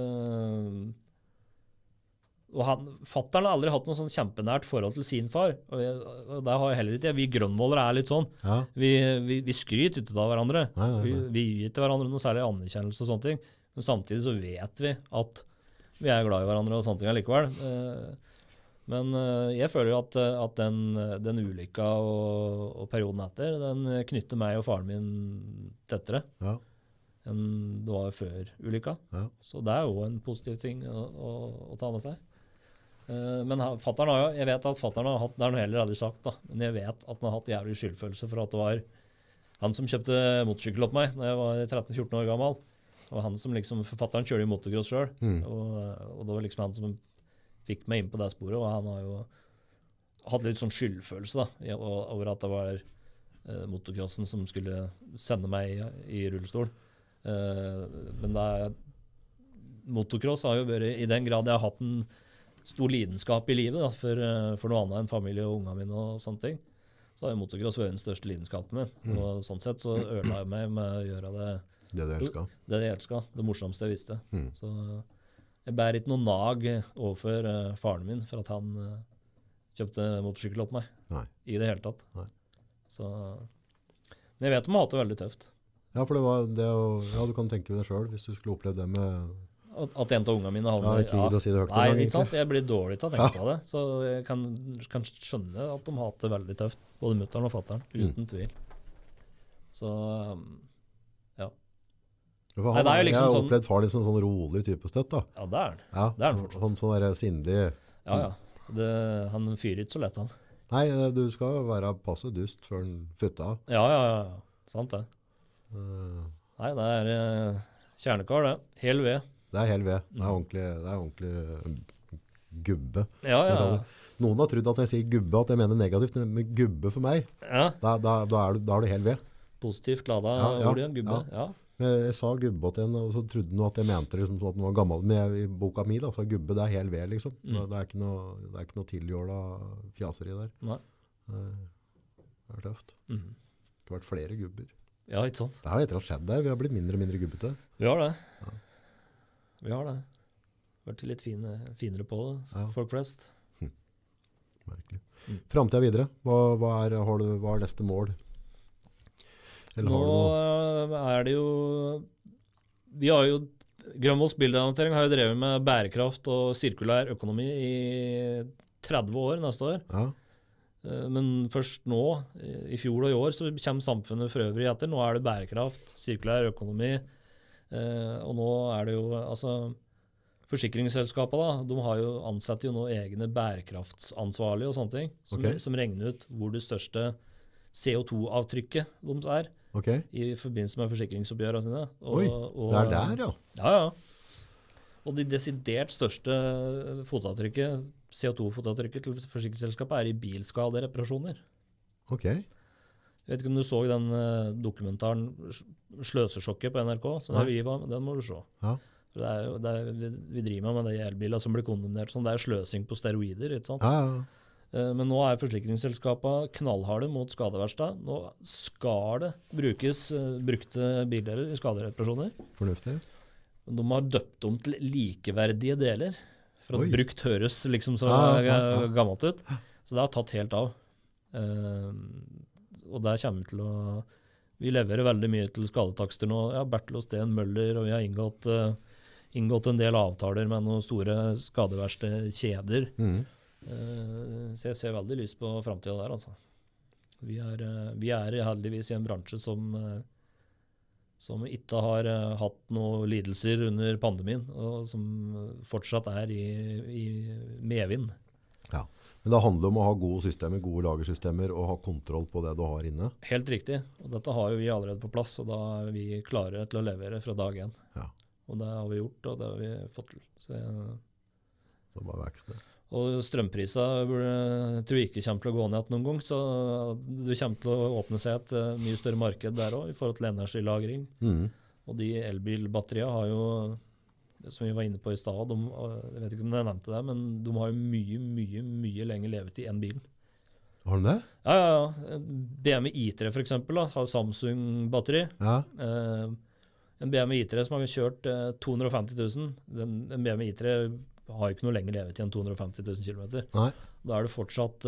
Og fatteren har aldri hatt noe sånn kjempenært forhold til sin far, og det har jeg heller ikke. Vi grønnvollere er litt sånn. Ja. Vi skryter ikke av hverandre. Nei. Vi gir til hverandre noe særlig anerkjennelse og sånne ting, men samtidig så vet vi at vi er glad i hverandre og sånne ting likevel. Men jeg føler jo at den ulykka og perioden etter, den knytter meg og faren min tettere enn det var før ulykka. Ja. Så det er jo en positiv ting å ta med seg. Men jeg vet at fatteren har hatt, det har han heller aldri sagt da, men jeg vet at han har hatt jævlig skyldfølelse for at det var han som kjøpte motorsykkel opp meg når jeg var 13-14 år gammel. Det var han som liksom, forfatteren kjørte i motocross selv, og det var liksom han som fikk meg inn på det sporet, og han har jo hatt litt sånn skyldfølelse da, over at det var motocrossen som skulle sende meg i rullestol. Men motocross har jo vært, i den grad jeg har hatt en stor lidenskap i livet da, for noe annet enn familie og ungene mine og sånne ting, så har jo motocross vært den største lidenskapen min, og sånn sett så ødela jeg meg med å gjøre det jeg elsket, det morsomste jeg visste. Så jeg bærer ikke noen nag overfor faren min for at han kjøpte motorsykkel opp meg. Nei. I det hele tatt. Nei. Så, men jeg vet om å ha hatt det veldig tøft. Ja, for du kan tenke deg selv hvis du skulle oppleve det med At en av ungene mine Ja, havner ikke gidd å si det høyt Nei, engang, ikke sant? egentlig. Jeg blir dårlig til å tenke på det. Så jeg kan skjønne at de har hatt det veldig tøft, både mutteren og fatteren, uten tvil. Så For Nei, det er jo liksom jeg har sånn- opplevd far din som sånn rolig type støtt, da. ja, det er han. Ja, Det er han fortsatt. han sånn der sindig. Ja, ja. Han fyrer ikke så lett, han. Nei, du skal være passe dust før han futta av. Ja, ja, ja. Sant det. Nei, det er kjernekar, det. Hel ved. Det er hel ved. Det er ordentlig gubbe. Ja, Så jeg ja. kaller- Noen har trodd at når jeg sier gubbe, at jeg mener negativt, men gubbe for meg, Ja, da er det hel ved. positivt lada Ja, ord, ja. Gubbe. Ja. Jeg sa gubbe til henne, og så trodde hun at jeg mente liksom, sånn at den var gammel. Men i boka mi, da, så er gubbe det er hel ved, liksom. Det er ikke noe tilgjåla fjaseri der. Nei. Det er tøft. Mhm. Det har vært flere gubber. Ja, ikke sant? Det har etter at skjedd der. Vi har blitt mindre og mindre gubbete. Vi har det. Vi har det. Vært litt finere på det, Ja. folk flest. Merkelig. Framtida videre. Hva er neste mål? Eller Nå har du noe? er det jo Vi har jo Grønvolls bildeannotering har jo drevet med bærekraft og sirkulær økonomi i 30 år neste år. Ja, Men først nå, i fjor og i år, så kommer samfunnet for øvrig etter. Nå er det bærekraft, sirkulær økonomi, og nå er det jo altså forsikringsselskapene da, de har jo ansetter jo nå egne bærekraftsansvarlige og sånne ting, Ok. som regner ut hvor det største CO2-avtrykket deres er ok. i forbindelse med forsikringsoppgjørene sine. Oi, det er der, ja. Ja, ja. Og de desidert største fotavtrykket, CO2-fotavtrykket til forsikringsselskapet er i bilskadereparasjoner. Ok. Jeg vet ikke om du så den dokumentaren Sløsesjokket på NRK, så Nei. den må du se. Ja. For vi driver med de elbiler som blir kondemnert sånn, det er sløsing på steroider, ikke sant? Ja. Men nå er forsikringsselskapene knallharde mot skadeverkstad. Nå skal det brukes brukte bildeler i skadereparasjoner. Fornuftig. De har døpt om til likeverdige deler, for Oi. at brukt høres liksom så Ja. gammelt ut. Så det har tatt helt av. Og der kommer vi til å Vi leverer veldig mye til skadetakster nå. Ja, Bertel og Sten Møller, og vi har inngått en del avtaler med noen store skadeverkstedkjeder. Så jeg ser veldig lyst på framtida der, altså. Vi er heldigvis i en bransje som ikke har hatt noen lidelser under pandemien, og som fortsatt er i medvind. Ja. Men det handler om å ha gode systemer, gode lagersystemer, og ha kontroll på det du har inne. Helt riktig. Og dette har jo vi allerede på plass, og da er vi klare til å levere fra dag 1. Ja. Og det har vi gjort, og det har vi fått til. Så bare vekst det. Og strømpriser tror jeg ikke kommer til å gå ned noen gang, så det kommer til å åpne seg et mye større marked der også, i forhold til energilagring. Og de elbilbatteriene har jo, som vi var inne på i stad, jeg vet ikke om jeg nevnte det, men de har jo mye lenger levetid enn bilen. Har du det? Ja. BMW i3 for eksempel da, har Samsung-batteri. Ja. En BMW i3 som har kjørt 250 000, en BMW i3 har ikke noe lenger levetid enn 250 000 km. Nei. Da er det fortsatt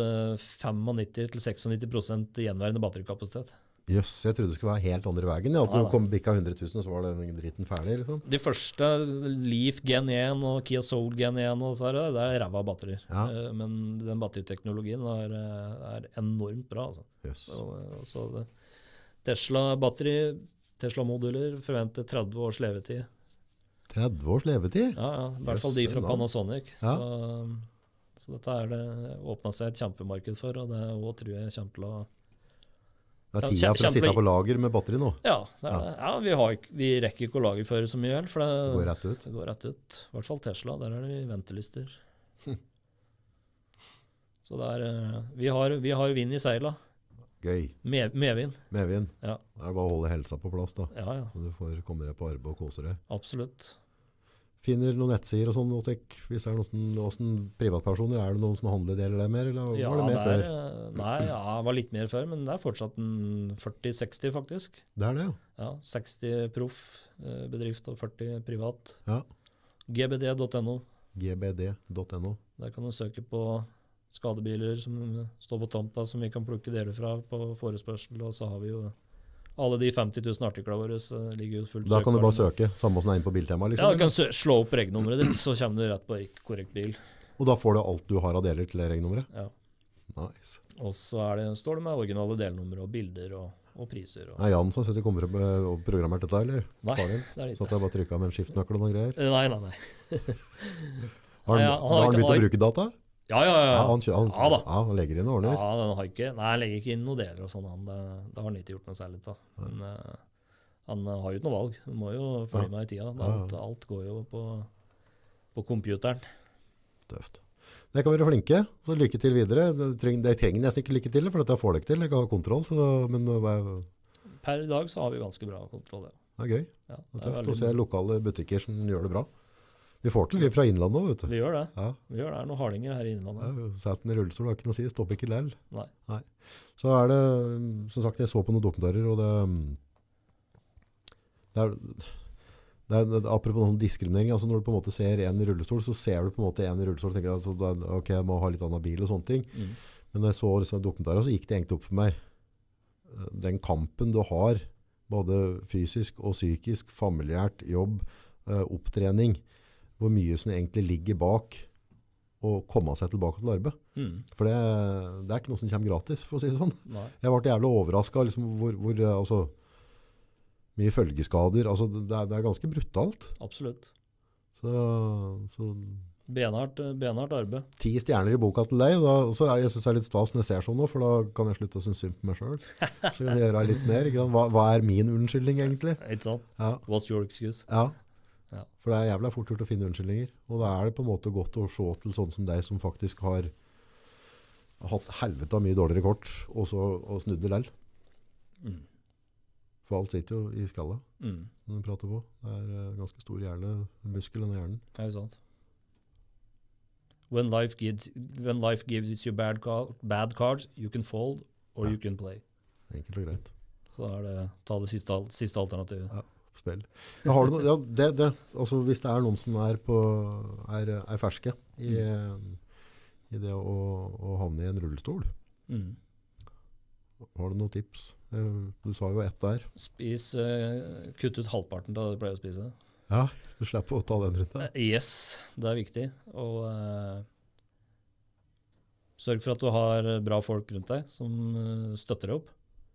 95-96% gjenværende batterikapasitet. Jøss, jeg trodde det skulle være helt andre veien. Ja, at Nei, du nei. kom bikka 100 000, så var den dritten ferdig, liksom. De første Leaf Gen 1 og Kia Soul Gen 1 og så er det er ræva batterier. Ja. Men den batteriteknologien er enormt bra. Altså. Jøss. Så Tesla-batteri, Tesla-moduler forventer 30 års levetid. 30 års levetid? Ja, I hvert fall de fra Jøsse navn. Panasonic. Ja. Så dette er det åpna seg et kjempemarked for, og det også tror jeg kommer til å Det er tida for å sitte på lager med batteri nå. Ja, vi rekker ikke å lagerføre så mye, for Det går det rett ut. går rett ut. I hvert fall Tesla, der er det ventelister. Så det er, vi har vind i seila. Gøy. Medvind. Medvind. Ja. Da er det bare å holde helsa på plass da. Ja, Så du får komme deg på arbeid og kose deg. absolutt. Finner noen nettsider og sånn, og hvis det er noen privatpersoner, er det noen som handler deler det mer, eller Ja, var det mer det før? var litt mer før, men det er fortsatt en 40-60 faktisk. Det er det, ja. Ja, 60 proff bedrift og 40 privat. Ja. gbd.no. gbd.no. Der kan du søke på skadebiler som står på tomta som vi kan plukke deler fra på forespørsel, og så har vi jo Alle de 50 000 artiklene våre ligger jo fullt Da kan du bare søkbare. søke, samme som er inne på Biltema, Ja, liksom. du kan slå opp regnummeret ditt, så kommer du rett på korrekt bil. Og da får du alt du har av deler til regnummeret. Ja. Nice. Og så står det med originale delnummer og bilder og priser. Og... Er Jan som sitter kommer og programmert dette, eller? Nei, Faren din? det er det Så ikke. at jeg bare trykket med en skiftnøkkel og noen greier. Nei. Har Nei, han, har han begynt å bruke data? Ja. Han da. Ja, han legger inn og ordner. Ja, den har ikke... Nei, jeg legger ikke inn noen deler og sånn. Det har han ikke gjort noe særlig til. Men han har jo ikke noe valg. Han må jo følge med i tida. Alt går jo på computeren. Tøft. Det kan være flinke, så lykke til videre. Det trenger nesten ikke lykke til, for dette får dere til. Jeg kan ha kontroll, men det Per i dag så har vi ganske bra kontroll, ja. er gøy. Ja, Det er tøft å se lokale butikker som gjør det bra. Vi får til, vi fra Innlandet også, vet du. Vi gjør det. Ja. Vi gjør det. Det er noen hardinger her i Innlandet. Ja, Sæten i rullestol har ikke noe å si, stopper ikke lell. Nei. Så er det, som sagt, jeg så på noen dokumentarer, og det er apropos noen diskriminering, altså når du på en måte ser en i rullestol, så ser du på en måte en i rullestol og tenker at ok, jeg må ha litt annen bil og sånne ting. Men når jeg så liksom dokumentarer, så gikk det egentlig opp for meg. Den kampen du har, både fysisk og psykisk, familiært, jobb, opptrening, hvor mye som egentlig ligger bak å komme seg tilbake til arbeid. For det er ikke noe som kommer gratis, for å si det sånn. Nei. Jeg ble jævlig overrasket liksom, hvor altså, mye følgeskader. Altså, det er ganske brutalt. Absolutt. Så Benhardt arbeid. 10 stjerner i boka til deg. Jeg synes det er litt stas når jeg ser sånn nå, for da kan jeg slutte å synes synd på meg selv. Så kan jeg gjøre litt mer. Ikke sant? Hva er min unnskyldning egentlig? Ikke sant? Ja. What's your excuse? Ja. Ja. For det er jævlig fort gjort å finne unnskyldninger. Og da er det på en måte godt å se til sånn som deg som faktisk har hatt helvete av mye dårligere kort, og snudd det lell. For alt sitter jo i skallet når du prater på. Det er ganske stor muskel denne hjernen. Det er jo sant. When life gives you bad cards, you can fold or you can play. Enkelt og greit. Så er det ta det siste alternativet. Ja, spill. Har du noe, altså hvis det er noen som er ferske i det å havne i en rullestol, har du noen tips? Du sa jo ett der. Kutt ut halvparten av det du pleier å spise. Ja, du slipper å ta den rundt deg. Yes, det er viktig. Og sørg for at du har bra folk rundt deg som støtter deg opp.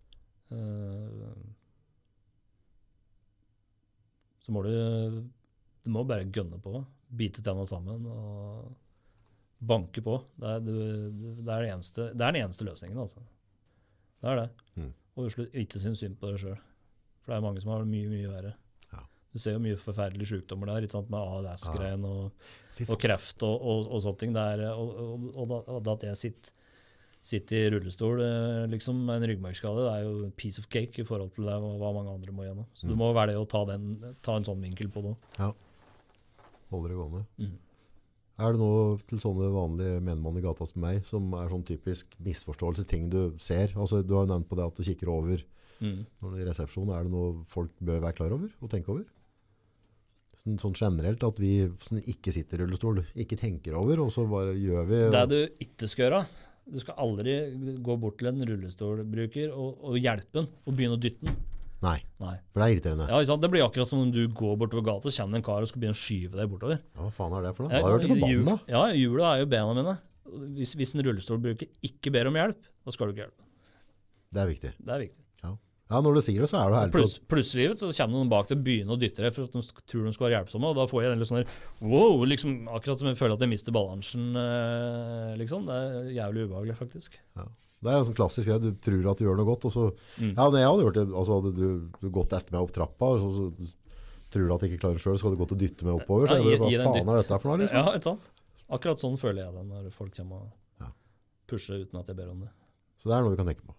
Så må du må bare gønne på, bite tennene sammen og banke på. Det er den eneste løsningen, altså. Det er det. Og ikke synes synd på deg selv. For det er mange som har mye, mye verre. Ja. Du ser jo mye forferdelige sykdommer der, ikke sant, med ALS-greien og kreft og sånne ting. Og at jeg sitter i rullestol liksom, med en ryggmargskade, det er jo piece of cake i forhold til hva mange andre må gjennom. Så du må velge å ta en sånn vinkel på det. Ja. Holder det gående. Er det noe til sånne vanlige mennemann i gata som meg, som er sånn typisk misforståelse, ting du ser? Altså, du har jo nevnt på det at du kikker over når det er resepsjon. Er det noe folk bør være klar over og tenke over? Sånn generelt, at vi som ikke sitter i rullestol, ikke tenker over, og så bare gjør vi... Det du ikke skal gjøre, du skal aldri gå bort til en rullestolbruker og hjelpe den, og begynne å dytte den. Nei, for det er irriterende. Ja, ikke sant? Det blir akkurat som om du går bortover gata, så kommer en kar og skal begynne å skyve deg bortover. Ja, hva faen er det for noe? Da har jeg hørt det på banen da. Ja, hjulet er jo bena mine. Hvis en rullestolbruker ikke ber om hjelp, da skal du ikke hjelpe. Det er viktig. Det er viktig. Ja, når du sier det, så er det helt... Plutselig så kommer noen bak til å begynne å dytte deg for at de tror de skal være hjelpsomme, og da får jeg den litt sånn her, wow, liksom, akkurat som jeg føler at jeg mister balansen, liksom. Det er jævlig ubehagelig, faktisk. Ja. Det er en sånn klassisk greie, du tror at du gjør noe godt, og så... Ja, når jeg hadde gjort det, altså hadde du gått etter meg opp trappa, og så tror du at jeg ikke klarer det selv, så hadde du gått og dytte meg oppover, så jeg bare, hva faen er dette for noe, liksom? Ja, ikke sant? Akkurat sånn føler jeg det når folk kommer og pusher uten at jeg ber om det. Så det er noe vi kan tenke på.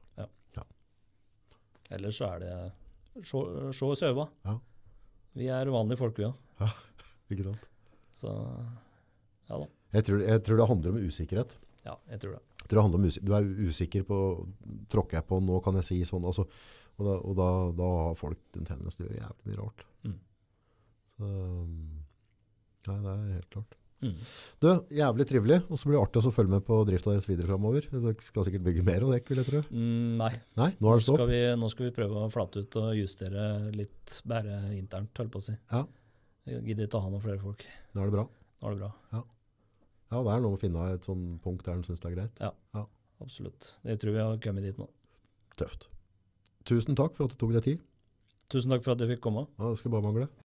Ellers så er det se og søve. Ja. Vi er vanlige folk, vi også. Ja, ikke sant. Så, ja da. Jeg tror det handler om usikkerhet. Ja, jeg tror det. Jeg tror det handler om du er usikker på, tråkker jeg på, nå kan jeg si sånn, altså, og da har folk en tendens til å gjøre jævlig mye rart. Så, nei, det er helt klart. Du, jævlig trivelig, og så blir det artig å følge med på drifta deres videre fremover. Dere skal sikkert bygge mer av det, vil jeg tro. Nei, Nei, nå er det stopp. nå skal vi prøve å flate ut og justere litt bare internt, holdt på å si. Ja. Jeg gidder ikke å ha noen flere folk. Nå er det bra. Nå er det bra. Ja, det er noe å finne et sånn punkt der den synes det er greit. Ja, absolutt. Jeg tror vi har kommet dit nå. Tøft. Tusen takk for at du tok deg tid. Tusen takk for at jeg fikk komme. Ja, det skal bare mangle.